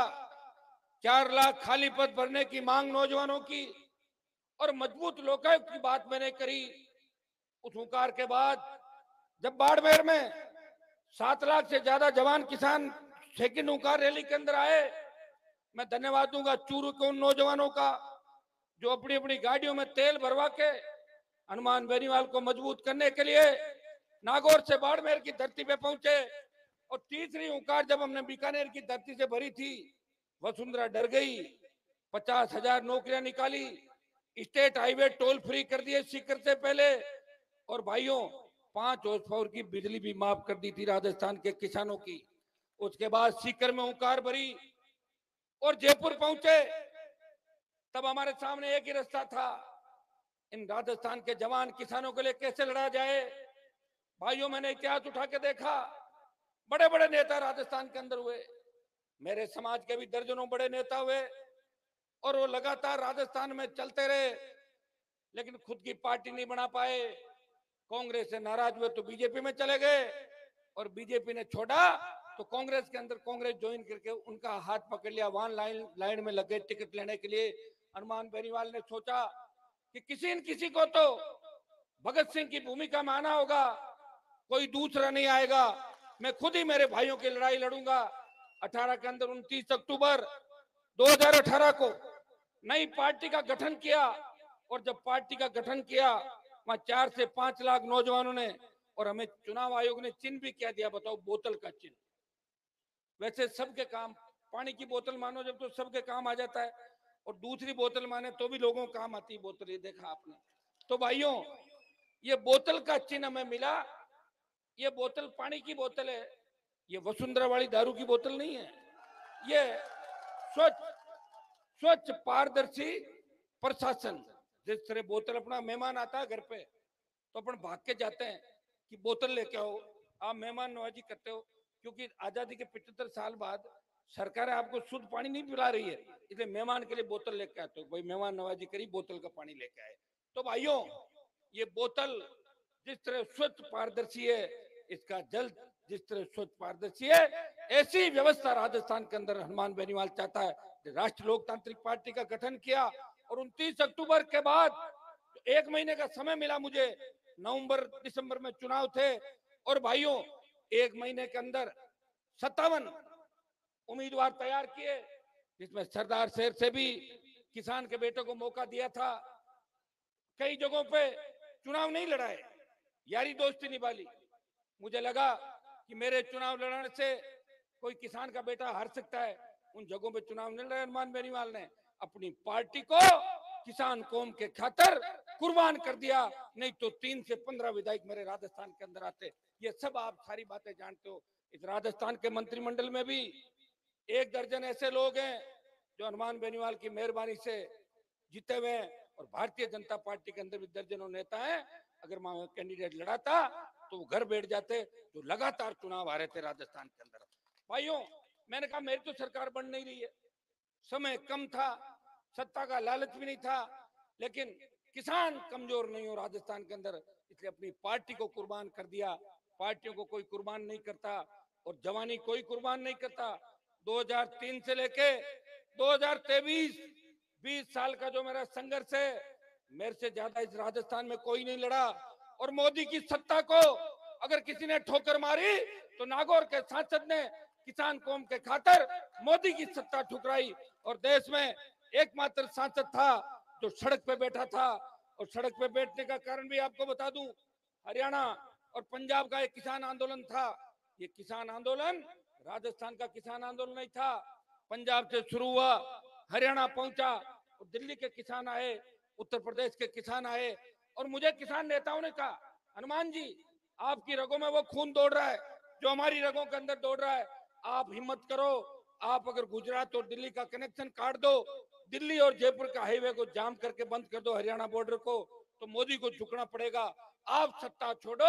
चार लाख खाली पद भरने की मांग नौजवानों की और मजबूत लोकायुक्त की बात मैंने करी। उस हुंकार के बाद जब बाड़मेर में सात लाख से ज्यादा जवान किसान सेकंड हुंकार रैली के अंदर आए, मैं धन्यवाद दूंगा चूरू के उन नौजवानों का जो अपनी अपनी गाड़ियों में तेल भरवा के हनुमान बेनीवाल को मजबूत करने के लिए नागौर से बाड़मेर की धरती पे पहुंचे। और तीसरी हुंकार जब हमने बीकानेर की धरती से भरी थी, वसुंधरा डर गई, पचास हजार नौकरियां निकाली, स्टेट हाईवे टोल फ्री कर दिए सीकर से पहले, और भाइयों पांच हॉर्स पावर की बिजली भी माफ कर दी थी राजस्थान के किसानों की। उसके बाद सीकर में हुंकार भरी और जयपुर पहुंचे, तब हमारे सामने एक ही रास्ता था, इन राजस्थान के जवान किसानों के लिए कैसे लड़ा जाए। भाइयों, मैंने इतिहास उठा के देखा, बड़े बड़े नेता राजस्थान के अंदर हुए, मेरे समाज के भी दर्जनों बड़े नेता हुए और वो लगातार राजस्थान में चलते रहे, लेकिन खुद की पार्टी नहीं बना पाए। कांग्रेस से नाराज हुए तो बीजेपी में चले गए और बीजेपी ने छोड़ा तो कांग्रेस के अंदर कांग्रेस ज्वाइन करके उनका हाथ पकड़ लिया, वहां लाइन लाइन में लगे टिकट लेने के लिए। हनुमान बेनीवाल ने सोचा कि किसी न किसी को तो भगत सिंह की भूमिका में आना होगा, कोई दूसरा नहीं आएगा, मैं खुद ही मेरे भाइयों की लड़ाई लड़ूंगा। अठारह के अंदर उनतीस अक्टूबर दो हज़ार अठारह को नई पार्टी का गठन किया और जब पार्टी का गठन किया वहां चार से पांच लाख नौजवानों ने, और हमें चुनाव आयोग ने चिन्ह भी क्या दिया बताओ, बोतल का चिन्ह। वैसे सबके काम, पानी की बोतल मानो जब तो सबके काम आ जाता है, और दूसरी बोतल माने तो भी लोगों को काम आती है बोतल, ये देखा आपने। तो भाइयों, ये बोतल का चिन्ह हमें मिला। ये बोतल पानी की बोतल है, ये वसुंधरा वाली दारू की बोतल नहीं है, ये स्वच्छ स्वच्छ पारदर्शी प्रशासन। जिस तरह बोतल अपना मेहमान आता है घर पे तो अपन भाग के जाते हैं कि बोतल लेके आओ, आप मेहमान नवाजी करते हो, क्योंकि आजादी के पचहत्तर साल बाद सरकार आपको शुद्ध पानी नहीं पिला रही है, इसलिए मेहमान के लिए बोतल लेके आते हो, भाई मेहमान नवाजी करी, बोतल का पानी लेके आए। तो भाइयों, ये बोतल जिस तरह स्वच्छ पारदर्शी है, इसका जल जिस तरह स्वच्छ पारदर्शी है, ऐसी व्यवस्था राजस्थान के अंदर हनुमान बेनीवाल चाहता है। राष्ट्रीय लोकतांत्रिक पार्टी का गठन किया और उनतीस अक्टूबर के बाद एक महीने का समय मिला मुझे, नवंबर दिसंबर में चुनाव थे, और भाइयों एक महीने के अंदर सत्तावन उम्मीदवार तैयार किए, जिसमें सरदार शहर से भी किसान के बेटे को मौका दिया था। कई जगहों पे चुनाव नहीं लड़ाए, यारी दोस्ती निभाली। मुझे लगा कि मेरे चुनाव लड़ने से कोई किसान का बेटा हार सकता है, उन जगहों पे चुनाव नहीं लड़े। हनुमान बेनीवाल ने अपनी पार्टी को किसान कौम के खातिर कुर्बान कर दिया, नहीं तो तीन से पंद्रह विधायक मेरे राजस्थान के अंदर आते। ये सब आप सारी बातें जानते हो। इस राजस्थान के मंत्रिमंडल में भी एक दर्जन ऐसे लोग हैं जो हनुमान बेनीवाल की मेहरबानी से जीते हुए हैं, और भारतीय जनता पार्टी के अंदर भी दर्जनों नेता हैं। अगर मैं कैंडिडेट लड़ाता तो वो घर बैठ जाते, जो लगातार चुनाव आ रहे थे राजस्थान के अंदर। भाइयों, मैंने कहा मेरी तो सरकार बन नहीं रही है, समय कम था, सत्ता का लालच भी नहीं था, लेकिन किसान कमजोर नहीं हो राजस्थान के अंदर, इसलिए अपनी पार्टी को कुर्बान कर दिया। पार्टियों को कोई कुर्बान नहीं करता और जवानी कोई कुर्बान नहीं करता। दो हज़ार तीन से लेके दो हज़ार तेईस बीस साल का जो मेरा संघर्ष है, मेरे से ज्यादा इस राजस्थान में कोई नहीं लड़ा। और मोदी की सत्ता को अगर किसी ने ठोकर मारी तो नागौर के सांसद ने किसान कौम के खातिर मोदी की सत्ता ठुकराई, और देश में एकमात्र सांसद था जो सड़क पे बैठा था। और सड़क पे बैठने का कारण भी आपको बता दूं, हरियाणा और पंजाब का एक किसान आंदोलन था। ये किसान आंदोलन राजस्थान का किसान आंदोलन नहीं था, पंजाब से शुरू हुआ, हरियाणा पहुंचा, और दिल्ली के किसान आए, उत्तर प्रदेश के किसान आए, और मुझे किसान नेताओं ने कहा, हनुमान जी आपकी रगों में वो खून दौड़ रहा है जो हमारी रगों के अंदर दौड़ रहा है, आप हिम्मत करो, आप अगर गुजरात और दिल्ली का कनेक्शन काट दो, दिल्ली और जयपुर का हाईवे को जाम करके बंद कर दो, हरियाणा बॉर्डर को, तो मोदी को झुकना पड़ेगा। आप सत्ता छोड़ो,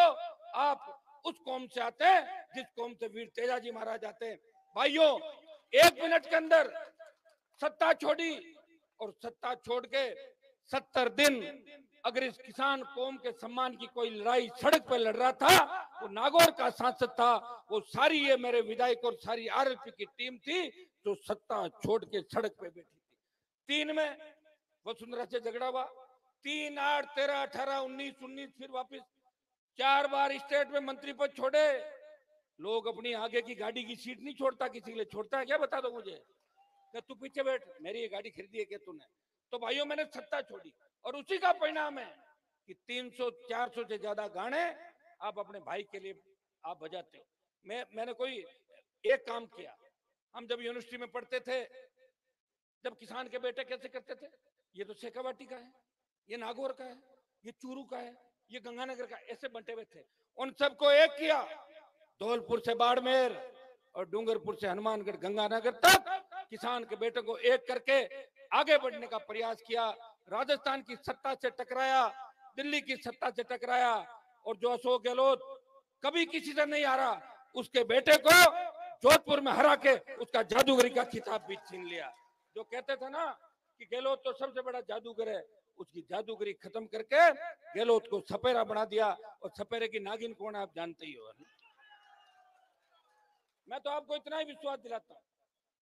आप उस कौम से आते हैं जिस कौम से वीर तेजाजी महाराज आते हैं। भाइयों, एक मिनट के अंदर सत्ता छोड़ी, और सत्ता छोड़ के सत्तर दिन अगर इस किसान कौम के सम्मान की कोई लड़ाई सड़क पे लड़ रहा था, वो नागौर का सांसद था। वो सारी ये मेरे विधायक और सारी आरएलपी की टीम थी जो सत्ता छोड़ के सड़क पे बैठी थी। तीन में वसुंधरा से झगड़ा हुआ, तीन आठ तेरह अठारह उन्नीस उन्नीस फिर वापस चार बार स्टेट में मंत्री पद छोड़े। लोग अपनी आगे की गाड़ी की सीट नहीं छोड़ता, किसी के लिए छोड़ता है क्या? बता दो मुझे। कि तू पीछे बैठ, मेरी ये गाड़ी खरीदी है क्या तूने? तो भाइयों, मैंने सत्ता छोड़ी, और उसी का परिणाम है कि तीन सौ चार सौ से ज्यादा गाने आप अपने भाई के लिए आप बजाते हो। मैं मैंने कोई एक काम किया, हम जब यूनिवर्सिटी में पढ़ते थे, जब किसान के बेटे कैसे करते थे, ये तो शेखावाटी का है, ये नागौर का है, ये चूरू का है, ये गंगानगर का, ऐसे बंटे हुए थे। उन सबको एक किया, धौलपुर से बाड़मेर और डूंगरपुर से हनुमानगढ़ गंगानगर तक किसान के बेटे को एक करके आगे बढ़ने का प्रयास किया। राजस्थान की सत्ता से टकराया, दिल्ली की सत्ता से टकराया, और जो अशोक गहलोत कभी किसी से नहीं हारा, उसके बेटे को जोधपुर में हरा के उसका जादूगरी का खिताब भी छीन लिया। जो कहते थे ना कि गहलोत तो सबसे बड़ा जादूगर है, उसकी जादूगरी खत्म करके गहलोत को सपेरा बना दिया। और सपेरे की नागिन कौन है आप जानते ही हो। मैं तो आपको इतना ही विश्वास दिलाता हूं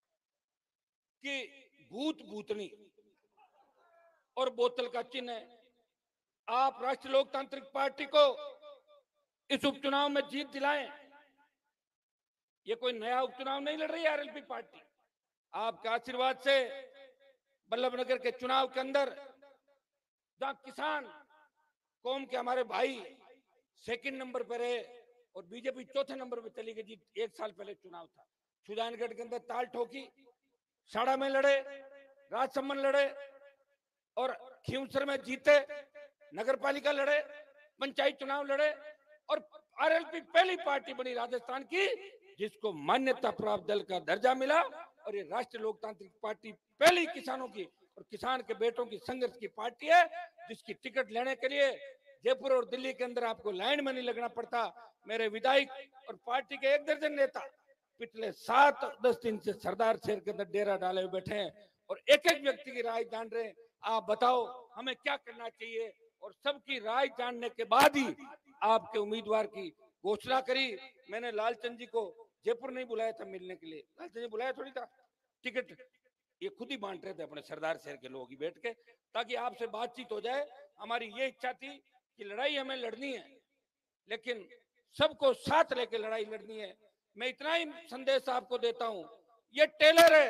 कि भूत भूतनी और बोतल का चिन्ह है। आप राष्ट्रीय लोकतांत्रिक पार्टी को इस उपचुनाव में जीत दिलाएं। ये कोई नया उपचुनाव नहीं लड़ रही है आरएलपी पार्टी। आपका आशीर्वाद से बल्लभनगर के चुनाव के अंदर जहां किसान कौम के हमारे भाई सेकंड नंबर पर रहे और बीजेपी चौथे नंबर पर चली गई, जी एक साल पहले चुनाव था, सुजानगढ़ के अंदर ताल ठोकी, साड़ा में लड़े, राजसमंद लड़े और खींवसर में जीते, नगर पालिका लड़े, पंचायत चुनाव लड़े, और आरएलपी पहली पार्टी बनी राजस्थान की जिसको मान्यता प्राप्त दल का दर्जा मिला। और ये राष्ट्रीय लोकतांत्रिक पार्टी पहली किसानों की और किसान के बेटों की संघर्ष की पार्टी है, जिसकी टिकट लेने के लिए जयपुर और दिल्ली के अंदर आपको लाइन में नहीं लगना पड़ता। मेरे विधायक और पार्टी के एक दर्जन नेता पिछले सात दस दिन से सरदार शहर के अंदर डेरा डाले हुए बैठे हैं और एक एक व्यक्ति की राय जान रहे हैं। आप बताओ हमें क्या करना चाहिए, और सबकी राय जानने के बाद ही आपके उम्मीदवार की घोषणा करी। मैंने लालचंद जी को जयपुर नहीं बुलाया था मिलने के लिए, लालचंद जी बुलाया थोड़ी था, टिकट ये खुद ही बांट रहे थे अपने सरदार शहर के लोग ही बैठ के, ताकि आपसे बातचीत हो जाए। हमारी ये इच्छा थी कि लड़ाई हमें लड़नी है, लेकिन सबको साथ लेके लड़ाई लड़नी है। मैं इतना ही संदेश आपको देता हूं, ये टेलर है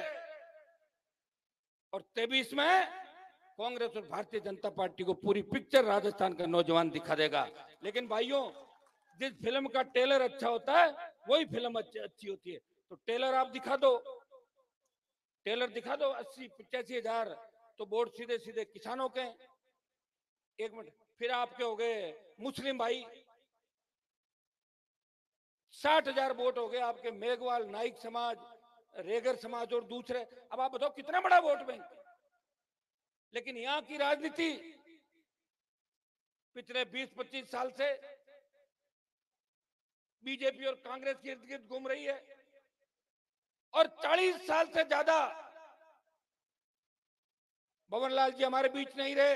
और तेईस में कांग्रेस और भारतीय जनता पार्टी को पूरी पिक्चर राजस्थान का नौजवान दिखा देगा। लेकिन भाइयों, जिस फिल्म का टेलर अच्छा होता है वही फिल्म अच्छी अच्छी होती है। तो टेलर आप दिखा दो, टेलर दिखा दो अस्सी पचासी हजार, तो वोट सीधे सीधे किसानों के। एक मिनट, फिर आपके हो गए मुस्लिम भाई, साठ हजार वोट हो गए आपके मेघवाल, नाइक समाज, रेगर समाज और दूसरे। अब आप बताओ कितना बड़ा वोट बैंक। लेकिन यहां की राजनीति पिछले बीस पच्चीस साल से बीजेपी और कांग्रेस के इर्द गिर्द घूम रही है, और चालीस साल से ज्यादा भवनलाल जी हमारे बीच नहीं रहे।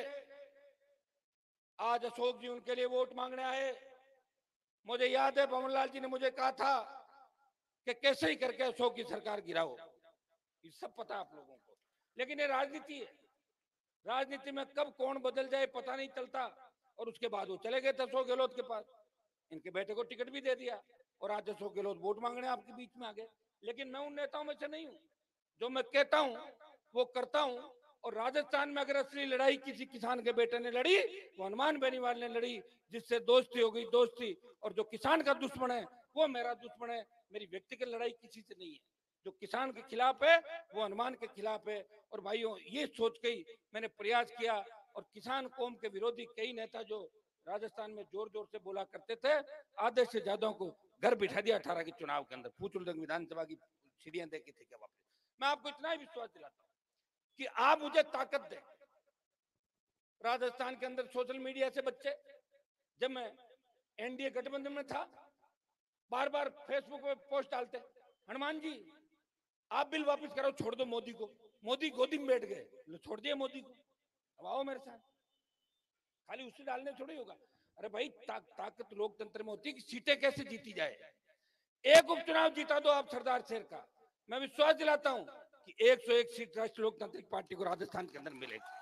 आज अशोक जी उनके लिए वोट मांगने आए। मुझे याद है भवनलाल जी ने मुझे कहा था कि कैसे ही करके अशोक की सरकार गिराओ, ये सब पता आप लोगों को। लेकिन ये राजनीति है, राजनीति में कब कौन बदल जाए पता नहीं चलता। और उसके बाद वो चले गए थे अशोक गहलोत के पास, इनके बेटे को टिकट भी दे दिया, और आज अशोक गहलोत वोट मांगने आपके बीच में आ गए। लेकिन मैं उन नेताओं में से नहीं हूं, जो मैं कहता हूं वो करता हूं। और राजस्थान में अगर असली लड़ाई किसी किसान के बेटे ने लड़ी, वो हनुमान बेनीवाल ने लड़ी, जिससे दोस्ती हो गई दोस्ती। और जो किसान का दुश्मन है वो मेरा दुश्मन है। मेरी व्यक्तिगत लड़ाई किसी से नहीं है। जो किसान के खिलाफ है वो हनुमान के खिलाफ है। और भाइयों, ये सोच के ही मैंने प्रयास किया। और किसान कौम के विरोधी कई नेता जो राजस्थान में जोर जोर से बोला करते थे, आधे से ज्यादा को घर बिठा दिया अठारह के चुनाव के अंदर। पूछ लो विधानसभा की सीढ़ियां देखी थी क्या वापस। मैं आपको इतना ही विश्वास दिलाता हूं कि आप मुझे ताकत दें। राजस्थान के अंदर सोशल मीडिया से बच्चे, जब मैं एनडीए गठबंधन में था, बार बार फेसबुक पे पोस्ट डालते, हनुमान जी आप बिल वापस करो, छोड़ दो मोदी को। मोदी गोदी में बैठ गए, लो छोड़ दिया मोदी को, अब आओ मेरे साथ। खाली उसे डालने थोड़ी होगा। अरे भाई, ता, ताकत लोकतंत्र में होती है कि सीटें कैसे जीती जाए। एक उपचुनाव जीता दो आप सरदार शहर का, मैं विश्वास दिलाता हूं कि एक सौ एक सीट राष्ट्रीय लोकतांत्रिक पार्टी को राजस्थान के अंदर मिलेगी।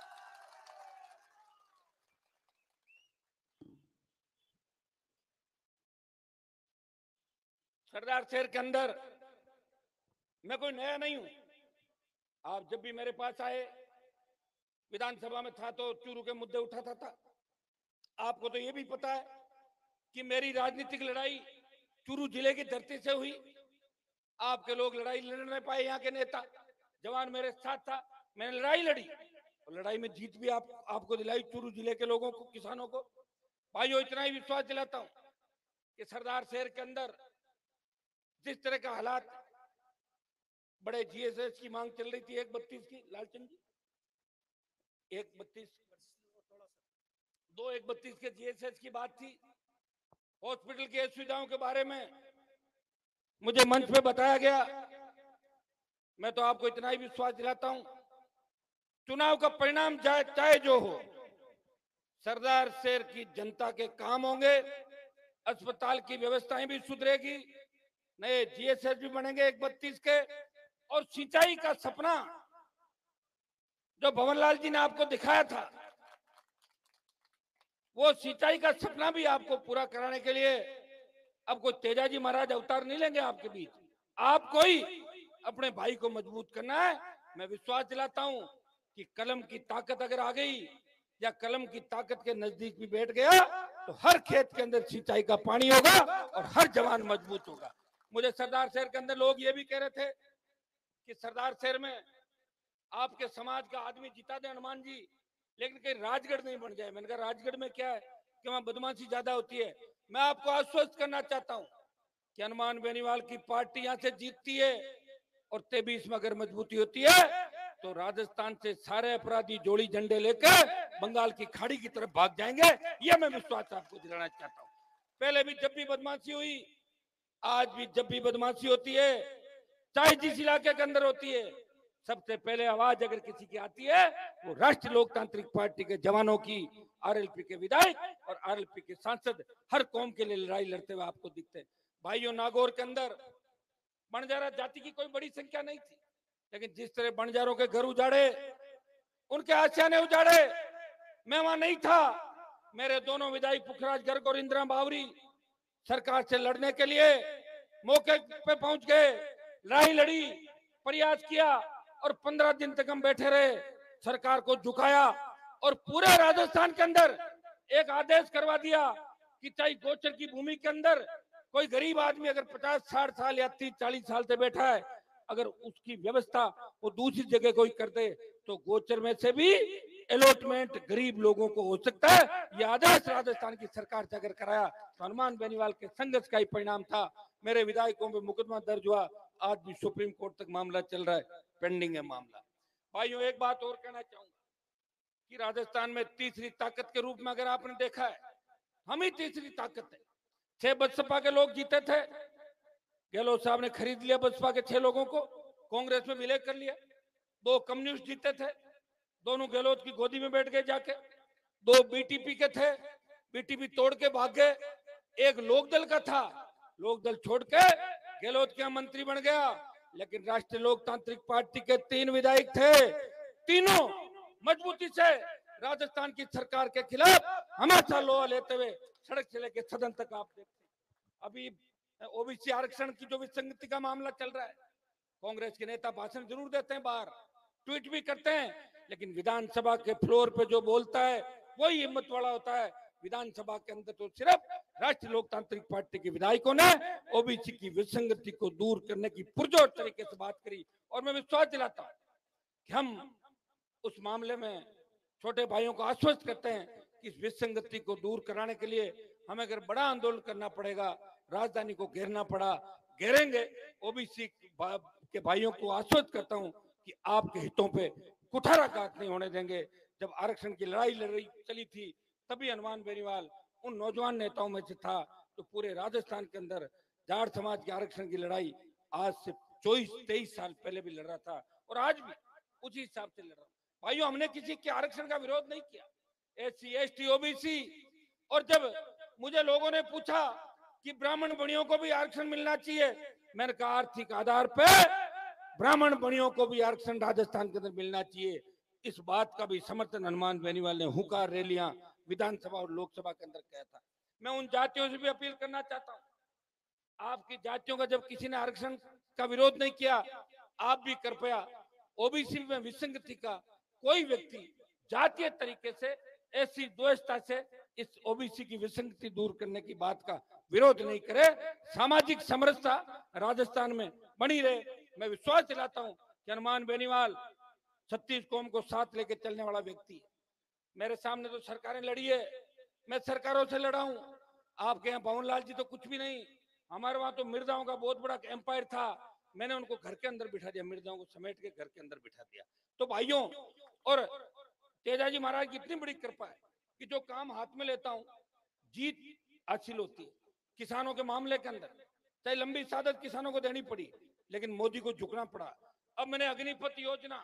सरदार शहर के अंदर मैं कोई नया नहीं हूं। आप जब भी मेरे पास आए, विधानसभा में था तो चूरू के मुद्दे उठाता था। आपको तो ये भी पता है कि मेरी राजनीतिक लड़ाई चूरू जिले की धरती से हुई। आपके लोग लड़ाई लड़ नहीं पाए, यहाँ के नेता जवान मेरे साथ था, मैंने लड़ाई लड़ी और लड़ाई में जीत भी आप आपको दिलाई, चूरू जिले के लोगों को, किसानों को। भाइयों, इतना ही विश्वास दिलाता हूं कि सरदार शहर के अंदर जिस तरह का हालात, बड़े जीएसएस की मांग चल रही थी एक बत्तीस की, लालचंद जी एक बत्तीस दो एक बत्तीस के जीएसएस की बात थी। हॉस्पिटल की सुविधाओं के बारे में मुझे मंच पे बताया गया। मैं तो आपको इतना ही विश्वास दिलाता हूं, चुनाव का परिणाम चाहे चाहे जो हो, सरदार शहर की जनता के काम होंगे, अस्पताल की व्यवस्थाएं भी सुधरेगी, नए जीएसएस भी बनेंगे एक बत्तीस के, और सिंचाई का सपना जो भवनलाल जी ने आपको दिखाया था, वो सिंचाई का सपना भी आपको पूरा कराने के लिए अब कोई तेजाजी महाराज अवतार नहीं लेंगे आपके बीच। आपको ही अपने भाई को मजबूत करना है। मैं विश्वास दिलाता हूं कि कलम की ताकत अगर आ गई, या कलम की ताकत के नजदीक भी बैठ गया, तो हर खेत के अंदर सिंचाई का पानी होगा और हर जवान मजबूत होगा। मुझे सरदार शहर के अंदर लोग ये भी कह रहे थे कि सरदार शहर में आपके समाज का आदमी जिता दे हनुमान जी, लेकिन कहीं राजगढ़ नहीं बन जाए। मैंने कहा राजगढ़ में क्या है कि वहां बदमाशी ज्यादा होती है। मैं आपको आश्वस्त करना चाहता हूं कि हनुमान बेनीवाल की पार्टी यहां से जीतती है और तेईस में अगर मजबूती होती है तो राजस्थान से सारे अपराधी जोड़ी झंडे लेकर बंगाल की खाड़ी की तरफ भाग जाएंगे। यह मैं विश्वास आपको दिलाना चाहता हूं। पहले भी जब भी बदमाशी हुई, आज भी जब भी बदमाशी होती है, चाहे जिस इलाके के अंदर होती है, सबसे पहले आवाज अगर किसी की आती है वो राष्ट्रीय लोकतांत्रिक पार्टी के जवानों की, आरएलपी के विधायक और आरएलपी के सांसद हर कौम के लिए लड़ाई लड़ते हुए आपको दिखते हैं। भाइयों, नागौर के अंदर बंजारा जाति की कोई बड़ी संख्या नहीं थी, लेकिन जिस तरह बंजारों के घर उजाड़े, उनके आशियाने उजाड़े, मैं वहां नहीं था। मेरे दोनों विधायक पुखराज गर्ग और इंदिरा बावरी सरकार से लड़ने के लिए मौके पे पहुंच गए, लड़ाई लड़ी, प्रयास किया और पंद्रह दिन तक हम बैठे रहे, सरकार को झुकाया और पूरे राजस्थान के अंदर एक आदेश करवा दिया कि चाहे गोचर की भूमि के अंदर कोई गरीब आदमी अगर पचास साठ साल या तीस चालीस साल से बैठा है, अगर उसकी व्यवस्था वो दूसरी जगह कोई कर दे तो गोचर में से भी अलॉटमेंट गरीब लोगों को हो सकता है। ये आदेश राजस्थान की सरकार से अगर कराया तो हनुमान बेनीवाल के संघर्ष का ही परिणाम था। मेरे विधायकों पे मुकदमा दर्ज हुआ, आज भी सुप्रीम कोर्ट तक मामला चल रहा है, पेंडिंग है मामला। भाइयों, एक बात और कहना चाहूंगा कि राजस्थान में तीसरी ताकत के रूप में अगर आपने देखा है, हम ही तीसरी ताकत है। छह बसपा के लोग जीते थे, गहलोत साहब ने खरीद लिया बसपा के छह लोगों को, कांग्रेस में विलय कर लिया। दो कम्युनिस्ट जीते थे, दोनों गहलोत की गोदी में बैठ गए जाके। दो बीटीपी के थे, बीटीपी तोड़ के भाग गए। एक लोकदल का था, लोकदल छोड़ के गहलोत के मंत्री बन गया। लेकिन राष्ट्रीय लोकतांत्रिक पार्टी के तीन विधायक थे, तीनों मजबूती से राजस्थान की सरकार के खिलाफ हमेशा लोहा लेते हुए सड़क से लेकर सदन तक आप देखते हैं। अभी ओबीसी आरक्षण की जो विसंगति का मामला चल रहा है, कांग्रेस के नेता भाषण जरूर देते हैं, बाहर ट्वीट भी करते हैं, लेकिन विधानसभा के फ्लोर पे जो बोलता है वही हिम्मत वाला होता है। विधानसभा के अंदर तो सिर्फ राष्ट्रीय लोकतांत्रिक पार्टी के विधायकों ने ओबीसी की विसंगति को दूर करने की पुरजोर तरीके से बात करी और मैं विश्वास दिलाता हूं कि हम उस मामले में छोटे भाइयों को आश्वस्त करते हैं कि इस विसंगति को दूर कराने के लिए हमें अगर बड़ा आंदोलन करना पड़ेगा, राजधानी को घेरना पड़ा, घेरेंगे। ओबीसी के भाइयों को आश्वस्त करता हूं कि आपके हितों पे कुठाराघात नहीं होने देंगे। जब आरक्षण की लड़ाई लड़ी चली थी तभी हनुमान बेनीवाल उन नौजवान नेताओं में से था तो पूरे राजस्थान के अंदर जाट समाज के आरक्षण की लड़ाई आज से चौबीस तेईस साल पहले भी लड़ रहा था और आज भी उसी हिसाब से लड़ रहा हूं। भाइयों, हमने किसी के आरक्षण का विरोध नहीं किया, एससी एसटी ओबीसी। और जब मुझे लोगों ने पूछा कि ब्राह्मण बणियों को भी आरक्षण मिलना चाहिए, मैंने कहा आर्थिक आधार पे ब्राह्मण बणियों को भी आरक्षण राजस्थान के अंदर मिलना चाहिए। इस बात का भी समर्थन हनुमान बेनीवाल ने हुंकार रैलियां विधानसभा और लोकसभा के अंदर किया था। मैं उन जातियों से भी अपील करना चाहता हूं, आपकी जातियों का जब किसी ने आरक्षण का विरोध नहीं किया, आप भी कर पाया। ओबीसी में विसंगति का कोई व्यक्ति जातीय तरीके से ऐसी द्वेषता से इस ओबीसी की विसंगति दूर करने की बात का विरोध नहीं करे। सामाजिक समरसता राजस्थान में बनी रहे। मैं विश्वास दिलाता हूं कि हनुमान बेनीवाल छत्तीस कौम को साथ लेकर चलने वाला व्यक्ति है। मेरे सामने तो सरकारें लड़ी है, मैं सरकारों से लड़ा हूं। आपके यहाँ भवनलाल जी तो कुछ भी नहीं, हमारे वहां तो मिर्जाओं का बहुत बड़ा एम्पायर था, मैंने उनको घर के अंदर बिठा दिया, मिर्जाओं को समेट के घर के अंदर बिठा दिया। तो भाइयों, और तेजाजी महाराज की इतनी बड़ी कृपा है कि जो काम हाथ में लेता हूं जीत हासिल होती है। किसानों के मामले के अंदर चाहे लंबी सादत किसानों को देनी पड़ी, लेकिन मोदी को झुकना पड़ा। अब मैंने अग्निपथ योजना,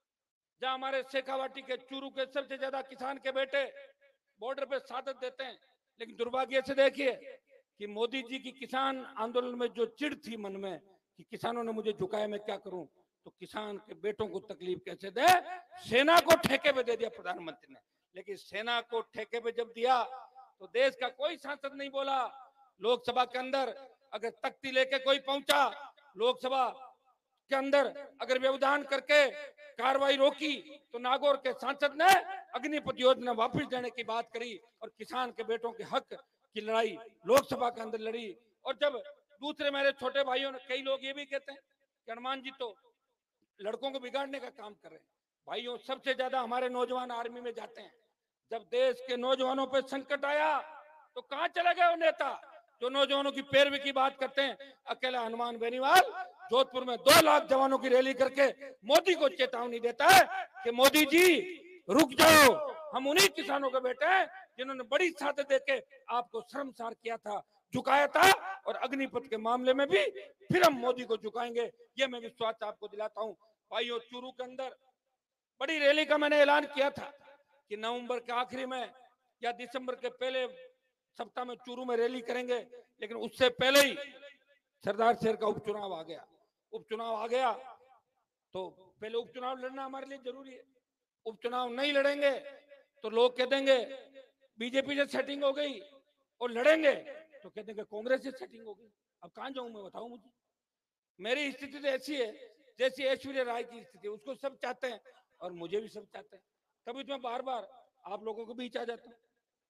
जहां हमारे शेखावाटी के चूरू के सबसे ज्यादा किसान के बेटे बॉर्डर पे सादत देते हैं, लेकिन दुर्भाग्य से देखिए कि मोदी जी की किसान आंदोलन में जो चिढ़ थी मन में कि किसानों ने मुझे झुकाया, मैं क्या करूं, तो किसान के बेटों को तकलीफ कैसे दे, सेना को ठेके पे दे दिया प्रधानमंत्री ने। लेकिन सेना को ठेके पे जब दिया तो देश का कोई सांसद नहीं बोला। लोकसभा के अंदर अगर तख्ती लेके कोई पहुंचा, लोकसभा के अंदर अगर व्यवधान करके कार्रवाई रोकी, तो नागौर के सांसद ने अग्निपथ योजना वापस देने की बात करी और किसान के बेटों के हक की लड़ाई लोकसभा के अंदर लड़ी। और जब दूसरे मेरे छोटे भाइयों ने, कई लोग ये भी कहते हैं कि हनुमान जी तो लड़कों को बिगाड़ने का काम कर रहे हैं। भाइयों, सबसे ज्यादा हमारे नौजवान आर्मी में जाते हैं। जब देश के नौजवानों पर संकट आया तो कहां चले गए वो नेता जो नौजवानों की पैरवी की बात करते हैं? अकेला हनुमान बेनीवाल जोधपुर में दो लाख जवानों की रैली करके मोदी को चेतावनी देता है कि मोदी जी रुक जाओ, हम उन्हीं किसानों के बेटे हैं जिन्होंने बड़ी शहादत देके आपको शर्मसार किया था, झुकाया था, और अग्निपथ के मामले में भी फिर हम मोदी को झुकाएंगे, ये मैं विश्वास आपको दिलाता हूं। भाइयों, चूरू के अंदर बड़ी रैली का मैंने ऐलान किया था कि नवंबर के आखिरी में या दिसंबर के पहले सप्ताह में चूरू में रैली करेंगे, लेकिन उससे पहले ही सरदार शहर का उपचुनाव आ गया। उपचुनाव आ गया तो पहले उपचुनाव लड़ना हमारे लिए जरूरी है। उपचुनाव नहीं लड़ेंगे तो लोग कह देंगे बीजेपी से सेटिंग हो गई, और लड़ेंगे तो कह देंगे कांग्रेस से सेटिंग हो गई। अब कहां जाऊं मैं, बताऊं मुझे। मेरी स्थिति तो ऐसी है जैसी ऐश्वर्या राय की स्थिति, उसको सब चाहते हैं और मुझे भी सब चाहते हैं, तभी तो मैं बार बार आप लोगों को बीच आ जाता हूं।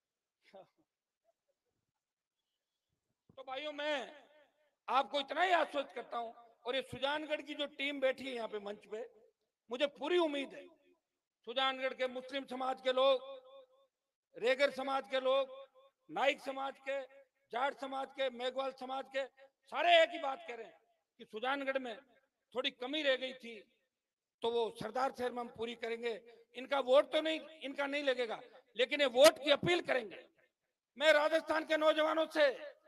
तो भाइयों, मैं आपको इतना ही आश्वस्त करता हूं, और ये सुजानगढ़ की जो टीम बैठी है यहाँ पे मंच पे, मुझे पूरी उम्मीद है सुजानगढ़ के मुस्लिम समाज के लोग, रेगर समाज के लोग, नाइक समाज के, जाट समाज के, मेघवाल समाज के, सारे एक ही बात कह रहे हैं कि सुजानगढ़ में थोड़ी कमी रह गई थी तो वो सरदार शहर में हम पूरी करेंगे। इनका वोट तो नहीं, इनका नहीं लगेगा, लेकिन ये वोट की अपील करेंगे। मैं राजस्थान के नौजवानों से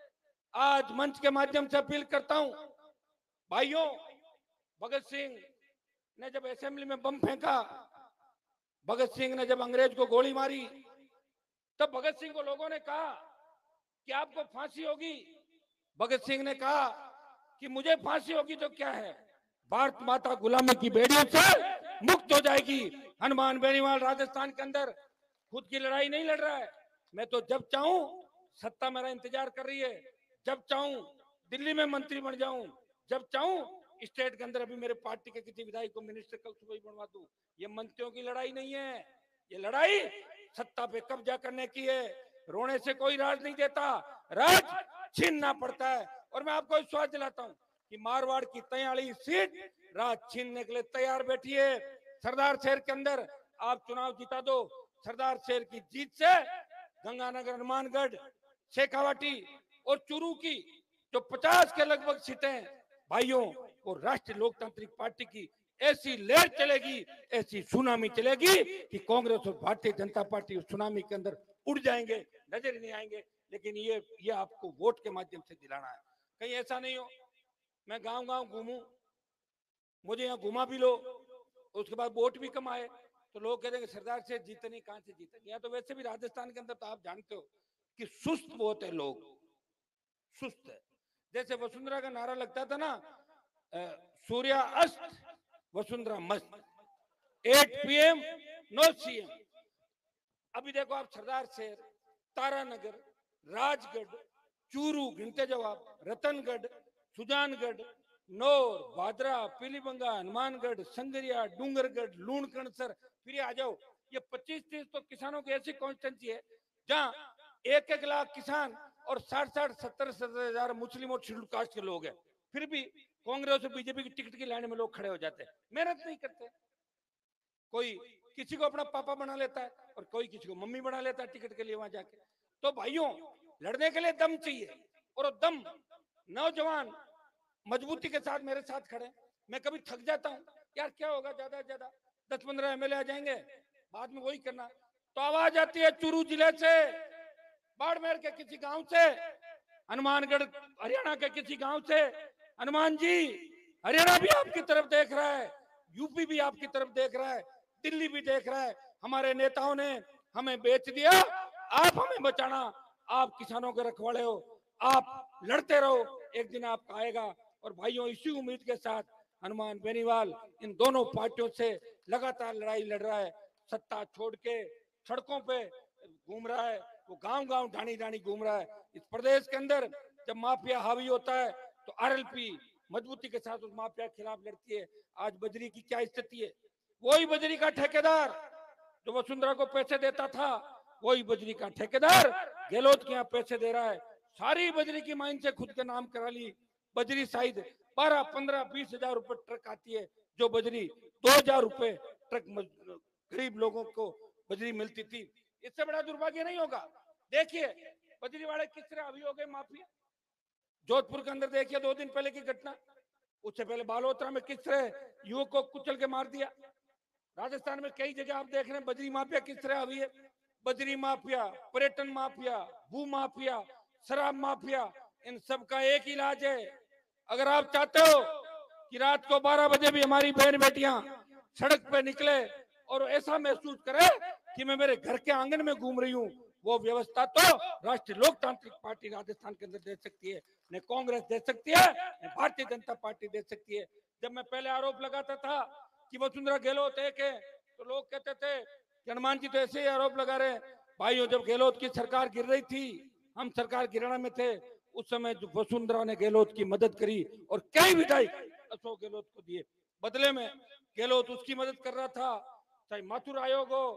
आज मंच के माध्यम से अपील करता हूं, भाइयों, भगत सिंह ने जब असेंबली में बम फेंका, भगत सिंह ने जब अंग्रेज को गोली मारी, तब भगत सिंह को लोगों ने कहा कि आपको फांसी होगी। भगत सिंह ने कहा कि मुझे फांसी होगी तो क्या है, भारत माता गुलामी की बेड़ियों से मुक्त हो जाएगी। हनुमान बेनीवाल राजस्थान के अंदर खुद की लड़ाई नहीं लड़ रहा है, मैं तो जब चाहूं सत्ता मेरा इंतजार कर रही है, जब चाहूं दिल्ली में मंत्री बन जाऊं, जब चाहूं स्टेट के अंदर अभी मेरे पार्टी के किसी विधायक को मिनिस्टर कल सुबह ही बनवा दूं। ये मंत्रियों की लड़ाई नहीं है, ये लड़ाई सत्ता पे कब्जा करने की है। रोने से कोई राज नहीं देता, राज छीनना पड़ता है। और मैं आपको विश्वास दिलाता हूं कि मारवाड़ की तैयारी सीट राज छीनने के लिए तैयार बैठी है। सरदार शहर के अंदर आप चुनाव जिता दो, सरदार शहर की जीत से गंगानगर, हनुमानगढ़, शेखावाटी और चूरू की जो पचास के लगभग सीटें, भाइयों, वो राष्ट्रीय लोकतांत्रिक पार्टी की ऐसी लहर चलेगी, ऐसी सुनामी चलेगी कि कांग्रेस और भारतीय जनता पार्टी उस सुनामी के अंदर उड़ जाएंगे, नजर ही नहीं आएंगे। लेकिन ये ये आपको वोट के माध्यम से दिलाना है। कहीं ऐसा नहीं हो मैं गांव गांव घूमूं, मुझे यहाँ घुमा भी लो, उसके बाद वोट भी कम आए तो लोग कह देंगे सरदार से जीते नहीं, कहां से जीतेंगे। या तो वैसे भी राजस्थान के अंदर तो आप जानते हो कि सुस्त बहुत है, लोग सुस्त है। जैसे वसुंधरा का नारा लगता था ना, सूर्या अस्त वसुंधरा मस्त, eight P M no C M. अभी देखो आप सरदार शहर, तारानगर, राजगढ़, चूरू गिनते जवाब, रतनगढ़, सुजानगढ़, नौर, भादरा, पीलीबंगा, हनुमानगढ़, संगरिया, डूंगरगढ़, लूणकणसर, फिर आ जाओ। ये पच्चीस तीस तो किसानों की ऐसी कॉन्स्टिट्यूंसी है जहां एक एक लाख किसान और साठ साठ सत्तर सत्तर हजार मुस्लिम और शेड्यूल कास्ट के लोग हैं, फिर भी कांग्रेस और बीजेपी की टिकट की लाइन में लोग खड़े हो जाते हैं, मेहनत नहीं करते। कोई किसी को अपना पापा बना लेता है और कोई किसी को मम्मी बना लेता है टिकट के लिए वहां जाके। तो भाइयों, लड़ने के लिए दम चाहिए, और दम नौजवान मजबूती के साथ मेरे साथ खड़े। मैं कभी थक जाता हूँ यार, क्या होगा, ज्यादा से ज्यादा दस पंद्रह एमएलए आ जाएंगे, बाद में वही करना। तो आवाज आती है चूरू जिले से, बाड़मेर के किसी गांव से, हनुमानगढ़ हरियाणा के किसी गांव से, हनुमान जी हरियाणा भी आपकी तरफ देख रहा है, यूपी भी आपकी तरफ देख रहा है, दिल्ली भी देख रहा है। हमारे नेताओं ने हमें बेच दिया, आप हमें बचाना। आप किसानों के रखवाले हो, आप लड़ते रहो, एक दिन आपका आएगा। और भाइयों, इसी उम्मीद के साथ हनुमान बेनीवाल इन दोनों पार्टियों से लगातार लड़ाई लड़ रहा है। सत्ता छोड़ के सड़कों पे घूम रहा है, वो गांव गांव ढाणी ढाणी घूम रहा है। इस प्रदेश के अंदर जब माफिया हावी होता है तो आरएलपी मजबूती के साथ उस माफिया के खिलाफ लड़ती है। आज बजरी की क्या स्थिति है, वही बजरी का ठेकेदार जो वसुंधरा को पैसे देता था, वही बजरी का ठेकेदार गहलोत के यहाँ पैसे दे रहा है। सारी बजरी की माइन से खुद के नाम करा ली। बजरी शायद बारह पंद्रह बीस हजार रुपए ट्रक आती है, जो बजरी दो हजार रुपए ट्रक गरीब लोगों को बजरी मिलती थी। इससे बड़ा दुर्भाग्य नहीं होगा। देखिए बजरी वाले किस तरह अभी हो गए माफिया। जोधपुर के अंदर देखिए दो दिन पहले की घटना, उससे पहले बालोतरा में किस तरह युवक को कुचल के मार दिया। राजस्थान में कई जगह आप देख रहे हैं बजरी माफिया किस तरह अभी है। बजरी माफिया, पर्यटन माफिया, भू माफिया, शराब माफिया, इन सब का एक ही इलाज है। अगर आप चाहते हो कि रात को बारह बजे भी हमारी बहन बेटियां सड़क पे निकले और ऐसा महसूस करे कि मैं मेरे घर के आंगन में घूम रही हूँ, वो व्यवस्था तो राष्ट्रीय लोकतांत्रिक पार्टी राजस्थान के अंदर दे सकती है, न कांग्रेस दे सकती है, न भारतीय जनता पार्टी दे सकती है। जब मैं पहले आरोप लगाता था कि वसुंधरा गहलोत एक है, तो लोग कहते थे कि हनुमान जी तो ऐसे ही आरोप लगा रहे हैं। भाइयों, जब गहलोत की सरकार गिर रही थी, हम सरकार गिराना में थे, उस समय जो वसुंधरा ने गहलोत की मदद करी और कई विधायक अशोक गहलोत को दिए। बदले में गहलोत उसकी मदद कर रहा था, चाहे माथुर आयोग हो,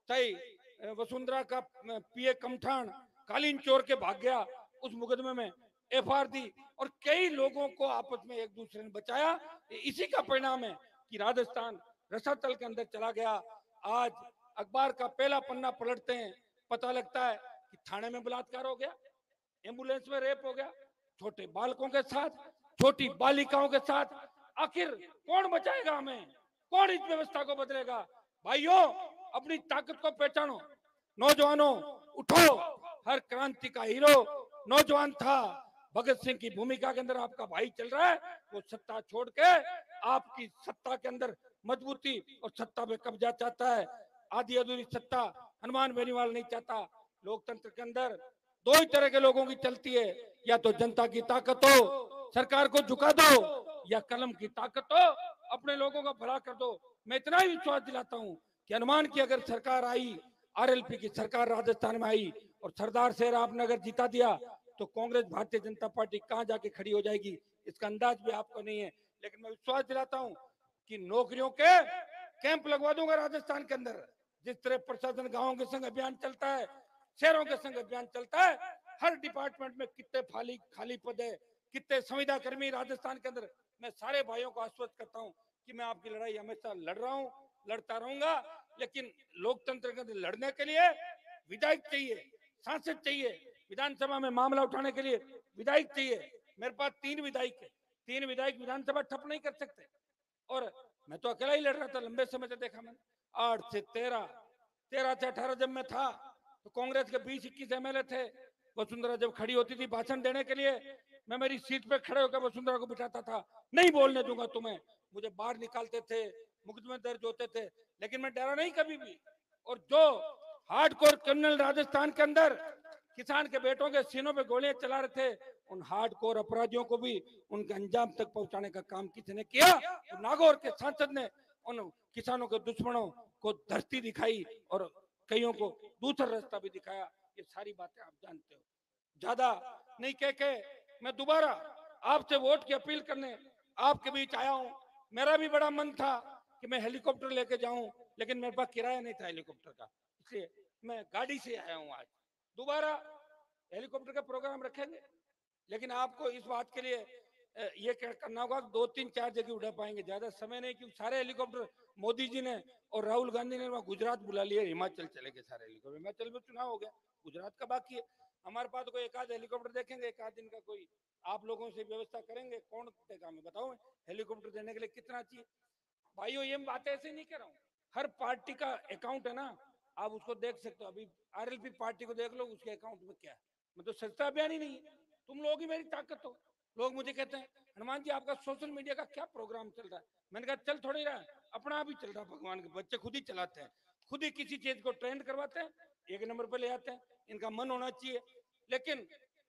चाहे वसुंधरा का पीए कमठान कालीन चोर के भाग गया, उस मुकदमे में एफआईआर दी और कई लोगों को आपस में एक दूसरे ने बचाया। इसी का परिणाम है कि राजस्थान रसातल के अंदर चला गया। आज अखबार का पहला पन्ना पलटते हैं, पता लगता है कि थाने में बलात्कार हो गया, एम्बुलेंस में रेप हो गया, छोटे बालकों के साथ, छोटी बालिकाओं के साथ। आखिर कौन बचाएगा हमें? कौन इस व्यवस्था को बदलेगा? भाइयों, अपनी ताकत को पहचानो। नौजवानों उठो, हर क्रांति का हीरो नौजवान था। भगत सिंह की भूमिका के अंदर आपका भाई चल रहा है, वो सत्ता छोड़ के आपकी सत्ता के अंदर मजबूती और सत्ता पे कब्जा चाहता है। आधी अधूरी सत्ता हनुमान बेनीवाल नहीं चाहता। लोकतंत्र के अंदर दो ही तरह के लोगों की चलती है, या तो जनता की ताकत हो, सरकार को झुका दो, या कलम की ताकत हो, अपने लोगों का भला कर दो। मैं इतना ही विश्वास दिलाता हूं कि हनुमान की अगर सरकार आई, आरएलपी की सरकार राजस्थान में आई और सरदार शहर आपने अगर जिता दिया, तो कांग्रेस भारतीय जनता पार्टी कहां जाके खड़ी हो जाएगी इसका अंदाज भी आपको नहीं है। लेकिन मैं विश्वास दिलाता हूं कि नौकरियों के कैंप लगवा दूंगा राजस्थान के अंदर। जिस तरह प्रशासन गांवों के संग अभियान चलता है, शहरों के संग अभियान चलता है, हर डिपार्टमेंट में कितने खाली खाली पद है, कितने संविदा कर्मी राजस्थान के अंदर। मैं सारे भाइयों को आश्वस्त करता हूं कि मैं आपकी लड़ाई हमेशा लड़ रहा हूं, लड़ता रहूंगा। लेकिन लोकतंत्र के अंदर लड़ने के लिए विधायक चाहिए, सांसद चाहिए, विधानसभा में मामला उठाने के लिए विधायक चाहिए। मेरे पास तीन विधायक है, तीन विधायक विधानसभा ठप नहीं कर सकते। और मैं तो अकेला ही लड़ रहा था, लंबे समय से देखा मैंने। आठ से तेरह, तेरह से अठारह जब मैं था तो कांग्रेस के बीस इक्कीस एमएलए थे। वसुंधरा जब खड़ी होती थी भाषण देने के लिए, मैं मेरी सीट पे खड़े होकर वसुंधरा को बिठाता था, नहीं बोलने दूंगा तुम्हें। मुझे बाहर निकालते थे, मुकदमे दर्ज होते थे, लेकिन मैं डरा नहीं कभी भी। और जो हार्डकोर क्रिमिनल राजस्थान के अंदर किसान के बेटों के सीनों पे गोलियां चला रहे थे, उन हार्डकोर अपराधियों को भी उनके अंजाम तक पहुंचाने का काम किसी ने किया। तो नागौर के सांसद ने उन किसानों के दुश्मनों को धरती दिखाई और कईयों को दूसरा रास्ता भी दिखाया। ये सारी बातें आप जानते हो। ज्यादा नहीं कह के मैं दोबारा आपसे वोट की अपील करने आपके बीच आया हूं। मेरा भी बड़ा मन था कि मैं हेलीकॉप्टर लेके जाऊं, लेकिन मेरे पास किराया नहीं था हेलीकॉप्टर का, इसलिए मैं गाड़ी से आया हूं। आज दोबारा हेलीकॉप्टर का प्रोग्राम रखेंगे, लेकिन आपको इस बात के लिए ये करना होगा, दो तीन चार जगह उड़ा पाएंगे, ज्यादा समय नहीं, क्योंकि सारे हेलीकॉप्टर मोदी जी ने और राहुल गांधी ने वहाँ गुजरात बुला लिया, हिमाचल चले गए सारे हेलीकॉप्टर। हिमाचल में चुनाव हो गया, गुजरात का बाकी है। हमारे पास कोई एक आध हेलीकॉप्टर देखेंगे, एक आध दिन का कोई आप लोगों से व्यवस्था करेंगे। कौन देगा मैं बताओ, हेलीकॉप्टर देने के लिए कितना चाहिए? भाइयों, ये बातें ऐसे नहीं कर रहा हूँ। हर पार्टी का अकाउंट है ना, आप उसको देख सकते हो। अभी आरएलपी पार्टी को देख लो, उसके अकाउंट में क्या है। मैं तो सस्ता अभियान ही नहीं है, तुम लोग ही मेरी ताकत हो। लोग मुझे कहते हैं, हनुमान जी आपका सोशल मीडिया का क्या प्रोग्राम चल रहा है? मैंने कहा चल थोड़ी रहा है, अपना आप ही चल रहा है। भगवान के बच्चे खुद ही चलाते हैं, खुद ही किसी चीज को ट्रेंड करवाते हैं, एक नंबर पे ले आते हैं। इनका मन होना चाहिए। लेकिन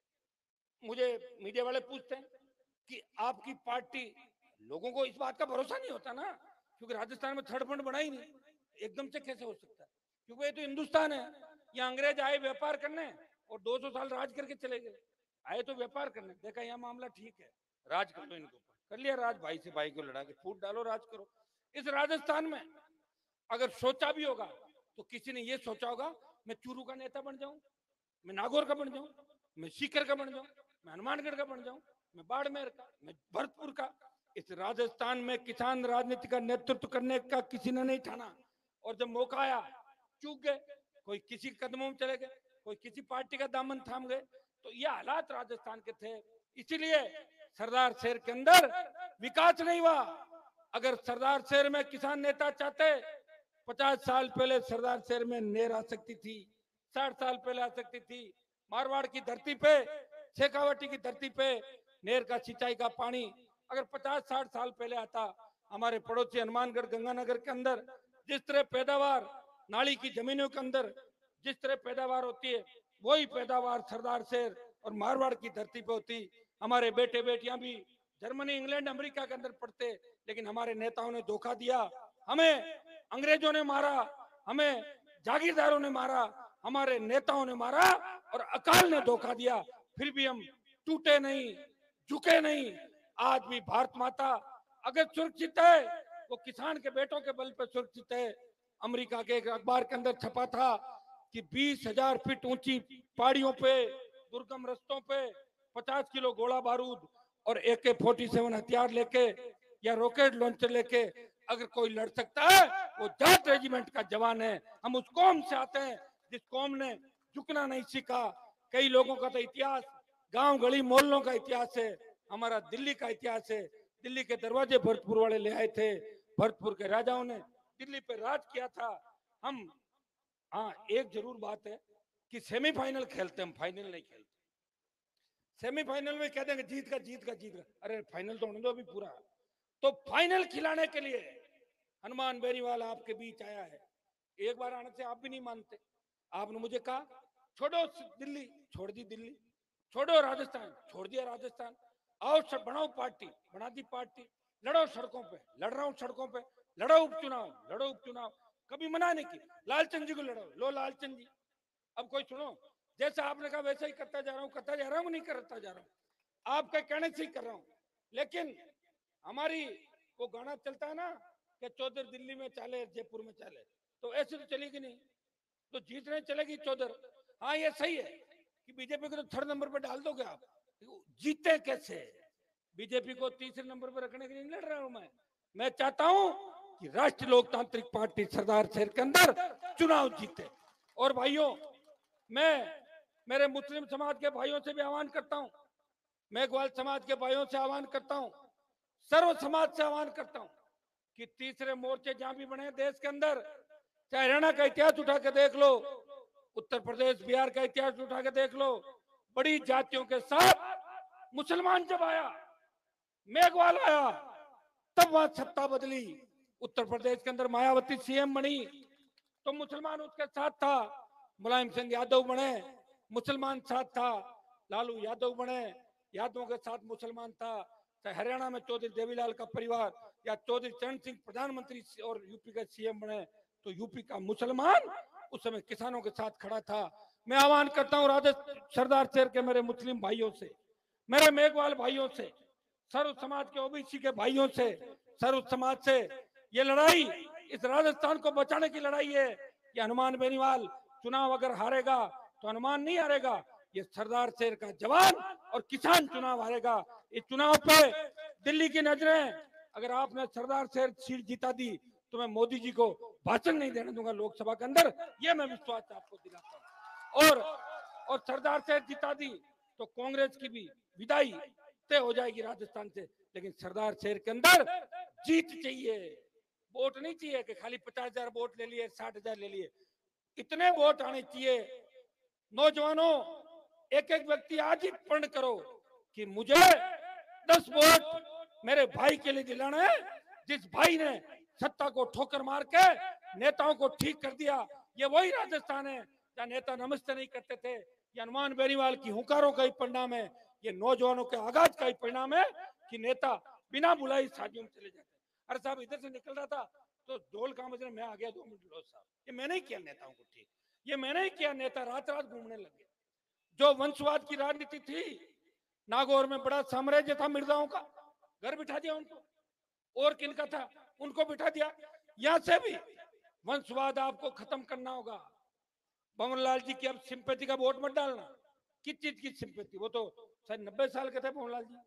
मुझे मीडिया वाले पूछते हैं कि आपकी पार्टी, लोगों को इस बात का भरोसा नहीं होता ना, क्योंकि राजस्थान में थर्ड फंड बना ही नहीं, एकदम से कैसे हो सकता है? क्योंकि ये तो हिंदुस्तान है। ये अंग्रेज आए व्यापार करने और दो सौ साल राज करके चले गए। आए तो व्यापार करने, देखा यहाँ मामला ठीक है, राज कर लो इनको, कर लिया राज, भाई से भाई को लड़ा के फूट डालो, राज करो। इस राजस्थान में अगर सोचा भी होगा तो किसी ने ये सोचा होगा मैं चूरू का नेता बन जाऊं, मैं नागौर का बन जाऊं, मैं सीकर का बन जाऊं, मैं हनुमानगढ़ का बन जाऊं, मैं बाड़मेर का, मैं भरतपुर का। इस राजस्थान में किसान राजनीति का नेतृत्व करने का किसी ने नहीं ठाना, और जब मौका आया चूक गए। कोई किसी कदमों में चले गए, कोई किसी पार्टी का दामन थाम गए। तो ये हालात राजस्थान के थे। इसीलिए सरदार शहर के अंदर विकास नहीं हुआ। अगर सरदार शहर में किसान नेता चाहते, पचास साल पहले सरदार शहर में नहर आ सकती थी, साठ साल पहले आ सकती थी। मारवाड़ की धरती पे, शेखावटी की धरती पे नहर का सिंचाई का पानी अगर पचास साठ साल पहले आता, हमारे पड़ोसी हनुमानगढ़ गंगानगर के अंदर जिस तरह पैदावार नाली की जमीनों के अंदर जिस तरह पैदावार होती है, वही पैदावार सरदार शहर और मारवाड़ की धरती पे होती। हमारे बेटे बेटियां भी जर्मनी, इंग्लैंड, अमेरिका के अंदर पढ़ते, लेकिन हमारे नेताओं ने धोखा दिया। हमें अंग्रेजों ने मारा, हमें जागीरदारों ने मारा, हमारे नेताओं ने मारा और अकाल ने धोखा दिया। फिर भी हम टूटे नहीं, झुके नहीं। आज भी भारत माता अगर सुरक्षित है, वो किसान के बेटों के बल पर सुरक्षित है। अमेरिका के एक अखबार के अंदर छपा था कि बीस हजार फीट ऊंची पहाड़ियों पे, दुर्गम रस्तों पे पचास किलो गोला बारूद और ए के फोर्टी सेवन हथियार लेके या रॉकेट लॉन्चर लेके अगर कोई लड़ सकता है, वो जाट रेजिमेंट का जवान है। हम उस कौम से आते हैं जिस कौम ने झुकना नहीं सीखा। कई लोगों का तो इतिहास गांव गली मोहल्लों का इतिहास है, हमारा दिल्ली का इतिहास है। दिल्ली के दरवाजे भरतपुर वाले ले आए थे, भरतपुर के राजाओं ने दिल्ली पे राज किया था। हम हाँ, एक जरूर बात है कि सेमीफाइनल खेलते, हम फाइनल नहीं खेलते। सेमीफाइनल में कह देंगे जीत का जीत का जीत का, अरे फाइनल तो होने दो अभी पूरा। तो फाइनल खिलाने के लिए हनुमान बेनीवाल आपके बीच आया है। एक बार आने से आप भी नहीं मानते। आपने मुझे कहा छोड़ो दिल्ली, छोड़ दी दिल्ली, छोड़ो राजस्थान, छोड़ दिया राजस्थान, आओ सब बनाओ पार्टी, बना दी पार्टी, लड़ो सड़कों पे, लड़ रहा हूं सड़कों पे, लड़ो उपचुनाव, लड़ो उपचुनाव। कभी मना नहीं की, लालचंद जी को लड़ो, लो लालचंद जी। अब कोई सुनो, जैसा आपने कहा वैसा ही करता जा रहा हूँ, करता जा रहा हूँ, नहीं करता जा रहा हूँ, आपके कहने से ही कर रहा हूँ। लेकिन हमारी वो गाना चलता है ना कि चौधर दिल्ली में चाले, जयपुर में चाले, तो ऐसे तो चलेगी नहीं, तो जीतने चलेगी चौधर। हाँ ये सही है कि बीजेपी को तो थर्ड नंबर पे डाल दोगे आप, जीते कैसे? बीजेपी को तीसरे नंबर पर रखने के लिए नहीं लड़ रहा हूं मैं। मैं चाहता हूं कि राष्ट्रीय लोकतांत्रिक पार्टी सरदार शहर के अंदर चुनाव जीते। और भाइयों, मैं मेरे मुस्लिम समाज के भाइयों से भी आह्वान करता हूं, मेघवाल समाज के भाइयों से आह्वान करता हूं, सर्व समाज से आह्वान करता हूं कि तीसरे मोर्चे जहां भी बने देश के अंदर, चाहे हरियाणा का इतिहास उठा के देख लो, उत्तर प्रदेश बिहार का इतिहास उठा के देख लो, बड़ी जातियों के साथ मुसलमान जब आया, मेघवाल आया, तब वहां सत्ता बदली। उत्तर प्रदेश के अंदर मायावती सीएम बनी तो मुसलमान उसके साथ था, मुलायम सिंह यादव बने, मुसलमान साथ था, लालू यादव बने, यादवों के साथ मुसलमान था। चाहे हरियाणा में चौधरी देवीलाल का परिवार या चौधरी चरण सिंह प्रधानमंत्री और यूपी का सीएम बने, तो यूपी का मुसलमान उस समय किसानों के साथ खड़ा था। मैं आह्वान करता हूं राजस्थान सरदार शहर के मेरे मुस्लिम भाइयों से, मेरे मेघवाल भाइयों से, सर्व समाज के ओबीसी के भाइयों से, सर्व समाज से, ये लड़ाई इस राजस्थान को बचाने की लड़ाई है। ये हनुमान बेनीवाल चुनाव अगर हारेगा तो हनुमान नहीं हारेगा, ये सरदार शहर का जवान और किसान चुनाव हारेगा। इस चुनाव पे दिल्ली की नजरें, अगर आपने सरदार शहर सीट जीता दी तो मैं मोदी जी को भाषण नहीं देने दूंगा लोकसभा के अंदर, ये मैं विश्वास आपको दिलाता हूँ। और और सरदार शहर जिता दी तो कांग्रेस की भी विदाई तय हो जाएगी राजस्थान से। लेकिन सरदार शहर के अंदर जीत चाहिए, वोट नहीं चाहिए कि खाली पचास हजार वोट ले लिए, साठ हजार ले लिए, इतने वोट आने चाहिए। नौजवानों, एक एक व्यक्ति आज ही प्रण करो कि मुझे दस वोट मेरे भाई के लिए दिलाना है, जिस भाई ने सत्ता को ठोकर मार के नेताओं को ठीक कर दिया। ये वही राजस्थान है जहाँ नेता नमस्ते नहीं करते थे। ये हनुमान बेनीवाल की हुंकारों का ही परिणाम है, ये नौजवानों के आगाज का ही परिणाम है कि नेता बिना बुलाई शादियों में चले जाते। अरे साहब, इधर से निकल रहा था तो ढोल कहाँ बज रहा, मैं आ गया दो मिनट लो साहब। ये मैंने ही किया नेताओं को ठीक, ये मैंने ही किया। नेता रात रात घूमने लगे। जो वंशवाद की राजनीति थी, नागौर में बड़ा साम्राज्य था मिर्जाओं का, घर बिठा दिया उनको। और किनका था, उनको बिठा दिया। यहां से भी वंशवाद आपको खत्म करना होगा। भंवरलाल जी की अब सिंपैथी का वोट मत डालना। किस चीज की सिंपैथी? वो तो शायद नब्बे साल के थे भंवरलाल जी,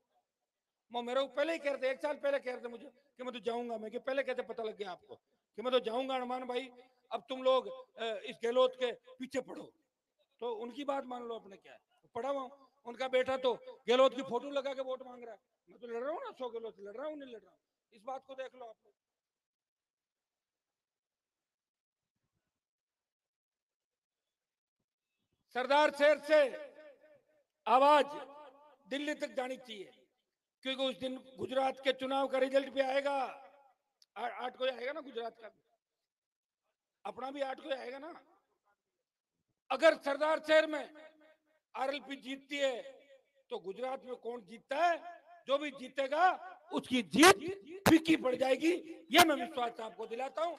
वो मेरे को पहले ही कह रहे थे, एक साल पहले कह रहे थे मुझे कि मैं तो जाऊंगा। मैं कि पहले कहते पता लग गया आपको कि मैं तो जाऊंगा हनुमान भाई, अब तुम लोग इस गहलोत के पीछे पड़ो। तो उनकी बात मान लो, अपने क्या है पड़ा हुआ। उनका बेटा तो गहलोत की फोटो लगा के वोट मांग रहा है। मैं तो लड़ रहा हूँ ना, सौ किलो से लड़ रहा हूँ, नहीं लड़ रहा हूँ, इस बात को देख लो आप लोग। सरदार शहर से आवाज दिल्ली तक जानी चाहिए, क्योंकि उस दिन गुजरात के चुनाव का रिजल्ट भी आएगा। आठ को आएगा ना गुजरात का भी, अपना भी आठ को आएगा ना। अगर सरदार शहर में आरएलपी जीतती है तो गुजरात में कौन जीतता है? जो भी जीतेगा उसकी जीत फीकी पड़ जाएगी, ये मैं विश्वास आपको दिलाता हूं।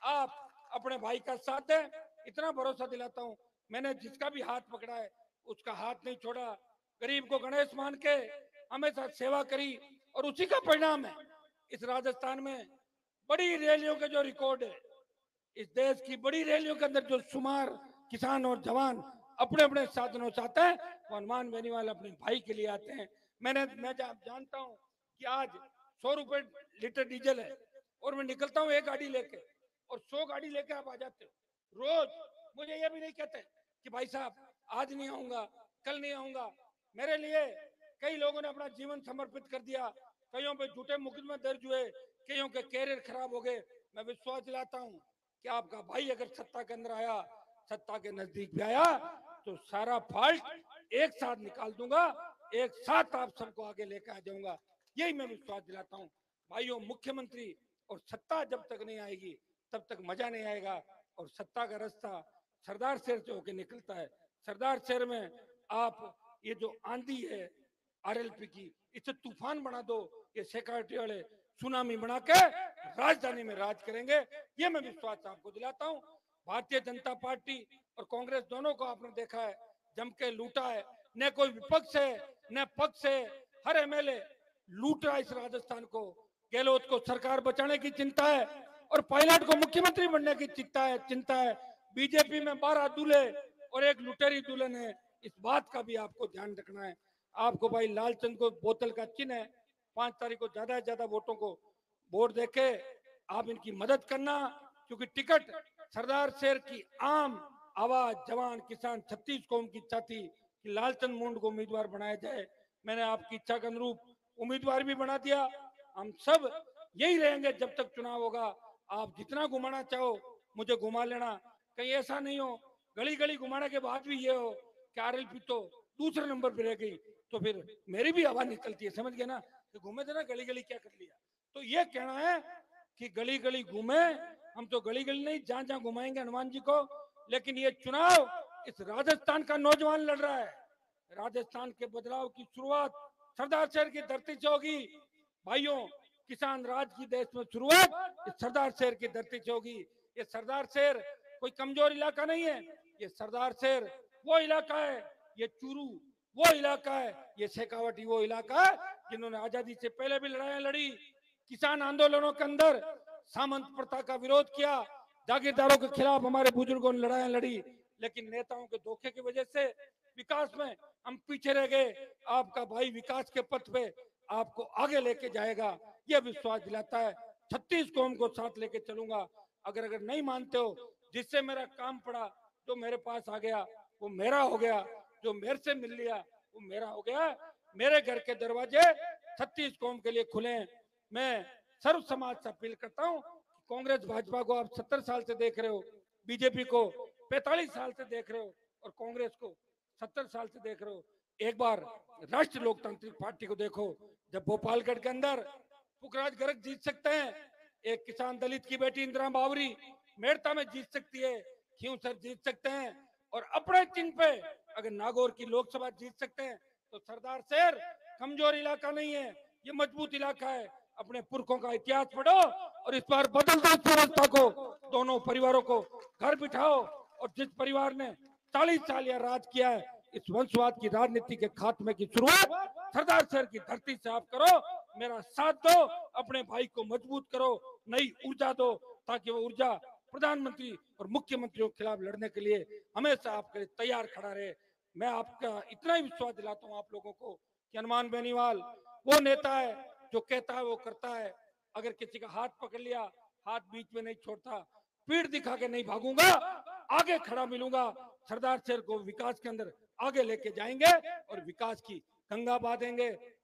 आप अपने भाई का साथ दें, इतना भरोसा दिलाता हूं। मैंने जिसका भी हाथ पकड़ा है उसका हाथ नहीं छोड़ा, गरीब को गणेश मान के हमेशा सेवा करी, और उसी का परिणाम है इस राजस्थान में बड़ी रैलियों के जो रिकॉर्ड है, इस देश की बड़ी रैलियों के अंदर जो शुमार किसान और जवान अपने अपने साधनों से आते हैं, वो हनुमान बेनीवाल अपने भाई के लिए आते हैं। मैंने मैं जानता हूं कि आज सौ रुपए लीटर डीजल है और मैं निकलता हूं एक गाड़ी लेके, और सौ गाड़ी लेके आप आ जाते हो रोज। मुझे ये भी नहीं कहते कि भाई साहब आज नहीं आऊंगा, कल नहीं आऊंगा। मेरे लिए कई लोगों ने अपना जीवन समर्पित कर दिया, कईयों पे झूठे मुकदमे दर्ज हुए, कईयों के कैरियर खराब हो गए। मैं विश्वास दिलाता हूं कि आपका भाई अगर सत्ता के अंदर आया, सत्ता के नजदीक भी आया, तो सारा फॉल्ट एक साथ निकाल दूंगा, एक साथ आप सबको आगे लेकर आ जाऊंगा, यही मैं विश्वास दिलाता हूं। भाइयों, मुख्यमंत्री और सत्ता जब तक नहीं आएगी तब तक मजा नहीं आएगा, और सत्ता का रास्ता सरदार शहर से होकर निकलता है। सरदार शहर में आप ये जो आंधी है आरएलपी की, इसे तूफान बना दो, ये सिक्योरिटी वाले सुनामी बना के राजधानी में राज करेंगे, ये मैं विश्वास आपको दिलाता हूं। भारतीय जनता पार्टी और कांग्रेस दोनों को आपने देखा है जम के लूटा है, न कोई विपक्ष है न पक्ष है, हर एमएलए लूट रहा है इस राजस्थान को। गहलोत को सरकार बचाने की चिंता है और पायलट को मुख्यमंत्री बनने की चिंता है चिंता है बीजेपी में बारह दूल्हे और एक लुटेरी दुल्हन है, इस बात का भी आपको ध्यान रखना है। आपको भाई लालचंद को बोतल का चिन्ह है, पांच तारीख को ज्यादा से ज्यादा वोटों को वोट देके आप इनकी मदद करना, क्योंकि टिकट सरदार शहर की आम आवाज जवान किसान छत्तीस कौम की इच्छा थी कि लालचंद मुंड को उम्मीदवार बनाया जाए। मैंने आपकी इच्छा के अनुरूप उम्मीदवार भी बना दिया। हम सब यही रहेंगे जब तक चुनाव होगा। आप जितना घुमाना चाहो मुझे घुमा लेना, कहीं ऐसा नहीं हो गली गली घुमाने के बाद भी ये हो कि आरएलपी तो दूसरे नंबर पे रह गई, तो फिर मेरी भी आवाज निकलती है, समझ गए ना? तो घूमे थे ना गली गली, क्या कर लिया? तो ये कहना है कि गली गली घूमे, हम तो गली गली नहीं जहां जहां घुमाएंगे हनुमान जी को। लेकिन ये चुनाव इस राजस्थान का नौजवान लड़ रहा है, राजस्थान के बदलाव की शुरुआत सरदार शहर की धरती से होगी। भाइयों, किसान राज की देश में शुरुआत इस सरदार शहर की धरती से होगी। ये सरदार शहर कोई कमजोर इलाका नहीं है, ये सरदार शहर वो इलाका है, ये चूरू वो इलाका है, ये शेखावटी वो इलाका है जिन्होंने आजादी से पहले भी लड़ाइयां लड़ी। किसान आंदोलनों के अंदर सामंत प्रथा का विरोध किया, जागीरदारों के खिलाफ हमारे बुजुर्गों ने लड़ाइयां लड़ी, लेकिन नेताओं के धोखे की वजह से विकास में हम पीछे रह गए। आपका भाई विकास के पथ पे आपको आगे लेके जाएगा, यह विश्वास दिलाता है। छत्तीस कौम को साथ लेके चलूंगा। अगर अगर नहीं मानते हो, जिससे मेरा काम पड़ा, जो मेरे पास आ गया वो मेरा हो गया, जो मेरे से मिल लिया वो मेरा हो गया। मेरे घर के दरवाजे छत्तीस कौम के लिए खुले हैं। मैं सर्व समाज से अपील करता हूँ, कांग्रेस भाजपा को आप सत्तर साल से देख रहे हो, बीजेपी को पैंतालीस साल से देख रहे हो और कांग्रेस को सत्तर साल से देख रहे हो। एक बार राष्ट्रीय लोकतांत्रिक पार्टी को देखो। जब भोपालगढ़ के अंदर पुखराज गर्ग जीत सकते हैं, एक किसान दलित की बेटी इंदिरा बावरी मेड़ता में जीत सकती है, क्यों सर जीत सकते हैं। और अपने चिन्ह पे अगर नागौर की लोकसभा जीत सकते हैं तो सरदार शहर कमजोर इलाका नहीं है, ये मजबूत इलाका है। अपने पुरखों का इतिहास पढ़ो और इस बार बदल दो व्यवस्था को, दोनों परिवारों को घर बिठाओ। और जिस परिवार ने चालीस साल या राज किया है, इस वंशवाद की राजनीति के खात्मे की शुरुआत सरदार शहर की धरती से आप करो। मेरा साथ दो, अपने भाई को मजबूत करो, नई ऊर्जा दो, ताकि वो ऊर्जा प्रधानमंत्री और मुख्यमंत्रियों के खिलाफ लड़ने के लिए हमेशा आपके लिए तैयार खड़ा रहे। मैं आपका इतना ही विश्वास दिलाता हूँ आप लोगों को कि हनुमान बेनीवाल वो नेता है जो कहता है वो करता है। अगर किसी का हाथ पकड़ लिया, हाथ बीच में नहीं छोड़ता, पीठ दिखा के नहीं भागूंगा, आगे खड़ा मिलूंगा। सरदार शहर को विकास के अंदर आगे लेके जाएंगे और विकास की गंगा बहा देंगे।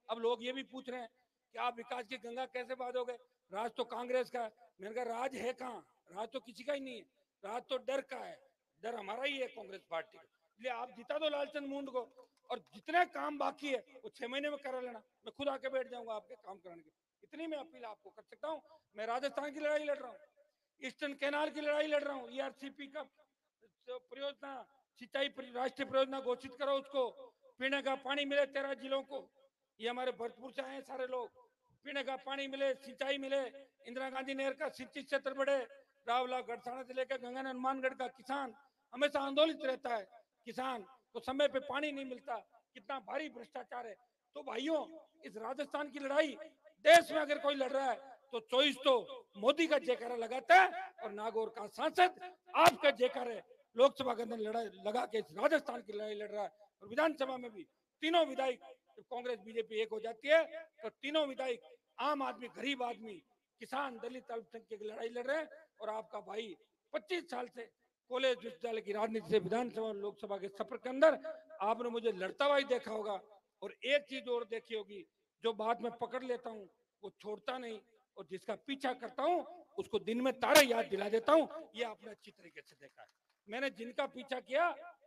अब लोग ये भी पूछ रहे हैं कि आप विकास की गंगा कैसे बांधोगे, राज तो कांग्रेस का है। मैंने कहा राज है कहाँ, राज तो किसी का ही नहीं है, राज तो डर का है, डर हमारा ही है कांग्रेस पार्टी का। इसलिए आप जिता दो लालचंद मुंड को, और जितने काम बाकी है वो छह महीने में करा लेना, मैं खुद आके बैठ जाऊंगा आपके काम कराने के। इतनी मैं अपील आपको कर सकता हूँ। मैं राजस्थान की लड़ाई लड़ रहा हूँ, ईस्टर्न कैनाल की लड़ाई लड़ रहा हूँ, ईआरसीपी का परियोजना, सिंचाई राष्ट्रीय परियोजना घोषित करो, उसको पीने का पानी मिले तेरह जिलों को। ये हमारे भरतपुर से आए सारे लोग, पीने का पानी मिले, सिंचाई मिले, इंदिरा गांधी नहर का सिंचित क्षेत्र बढ़े। रावला गढ़साना से लेकर गंगा हनुमानगढ़ का किसान हमेशा आंदोलित रहता है, किसान को समय पे पानी नहीं मिलता, कितना भारी भ्रष्टाचार है। तो भाइयों, इस राजस्थान की लड़ाई देश में अगर कोई लड़ रहा है तो चॉइस तो मोदी का जयकारा लगाता है, और नागौर का सांसद आपका जयकारा लोकसभा के अंदर लड़ाई लगा के इस राजस्थान की लड़ाई लड़ रहा है। और विधानसभा में भी तीनों विधायक, जब कांग्रेस बीजेपी एक हो जाती है तो तीनों विधायक आम आदमी, गरीब आदमी, किसान, दलित, अल्पसंख्यक की लड़ाई लड़ रहे हैं। और आपका भाई पच्चीस साल से कॉलेज विश्वविद्यालय की राजनीति से विधानसभा और लोकसभा के सफर के अंदर आपने मुझे लड़ता हुआ ही देखा होगा। और एक चीज और देखी होगी, जो बात मैं पकड़ लेता हूँ वो छोड़ता नहीं, और जिसका पीछा करता हूँ उसको दिन में तारे याद दिला देता हूँ। ये आपने अच्छी तरीके से देखा है। मैंने जिनका पीछा किया,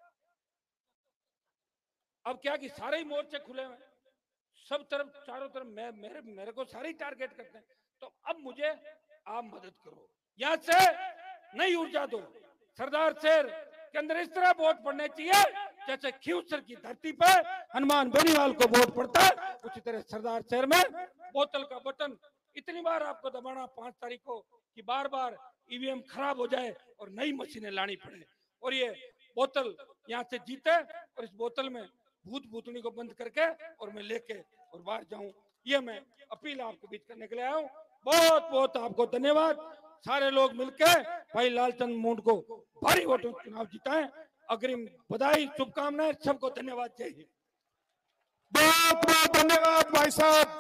अब क्या कि सारे ही मोर्चे खुले हुए, सब तरफ चारों तरफ मैं मेरे मेरे को सारे ही टारगेट करते हैं। तो अब मुझे आप मदद करो, यहाँ से नई ऊर्जा दो। सरदार शहर के अंदर इस तरह वोट पड़ने चाहिए जैसे खींवसर की धरती पर हनुमान बेनीवाल को वोट पड़ता है, उसी तरह सरदार शहर में बोतल का बटन इतनी बार आपको दबाना पांच तारीख को कि बार बार ईवीएम खराब हो जाए और नई मशीनें लानी पड़े, और ये बोतल यहाँ से जीते, और इस बोतल में भूत भूतनी को बंद करके और मैं लेके और बाहर जाऊं। ये मैं अपील आपके बीच करने के लिए आया हूँ। बहुत बहुत आपको धन्यवाद। सारे लोग मिलके भाई लालचंद मुंड को भारी वोटों से चुनाव जिताएं। अग्रिम बधाई, शुभकामनाएं, सबको धन्यवाद। जय हिंद। बहुत बहुत धन्यवाद भाई साहब।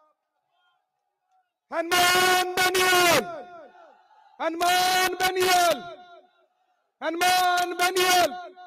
हनुमान बेनीवाल, हनुमान बेनीवाल, हनुमान बेनीवाल।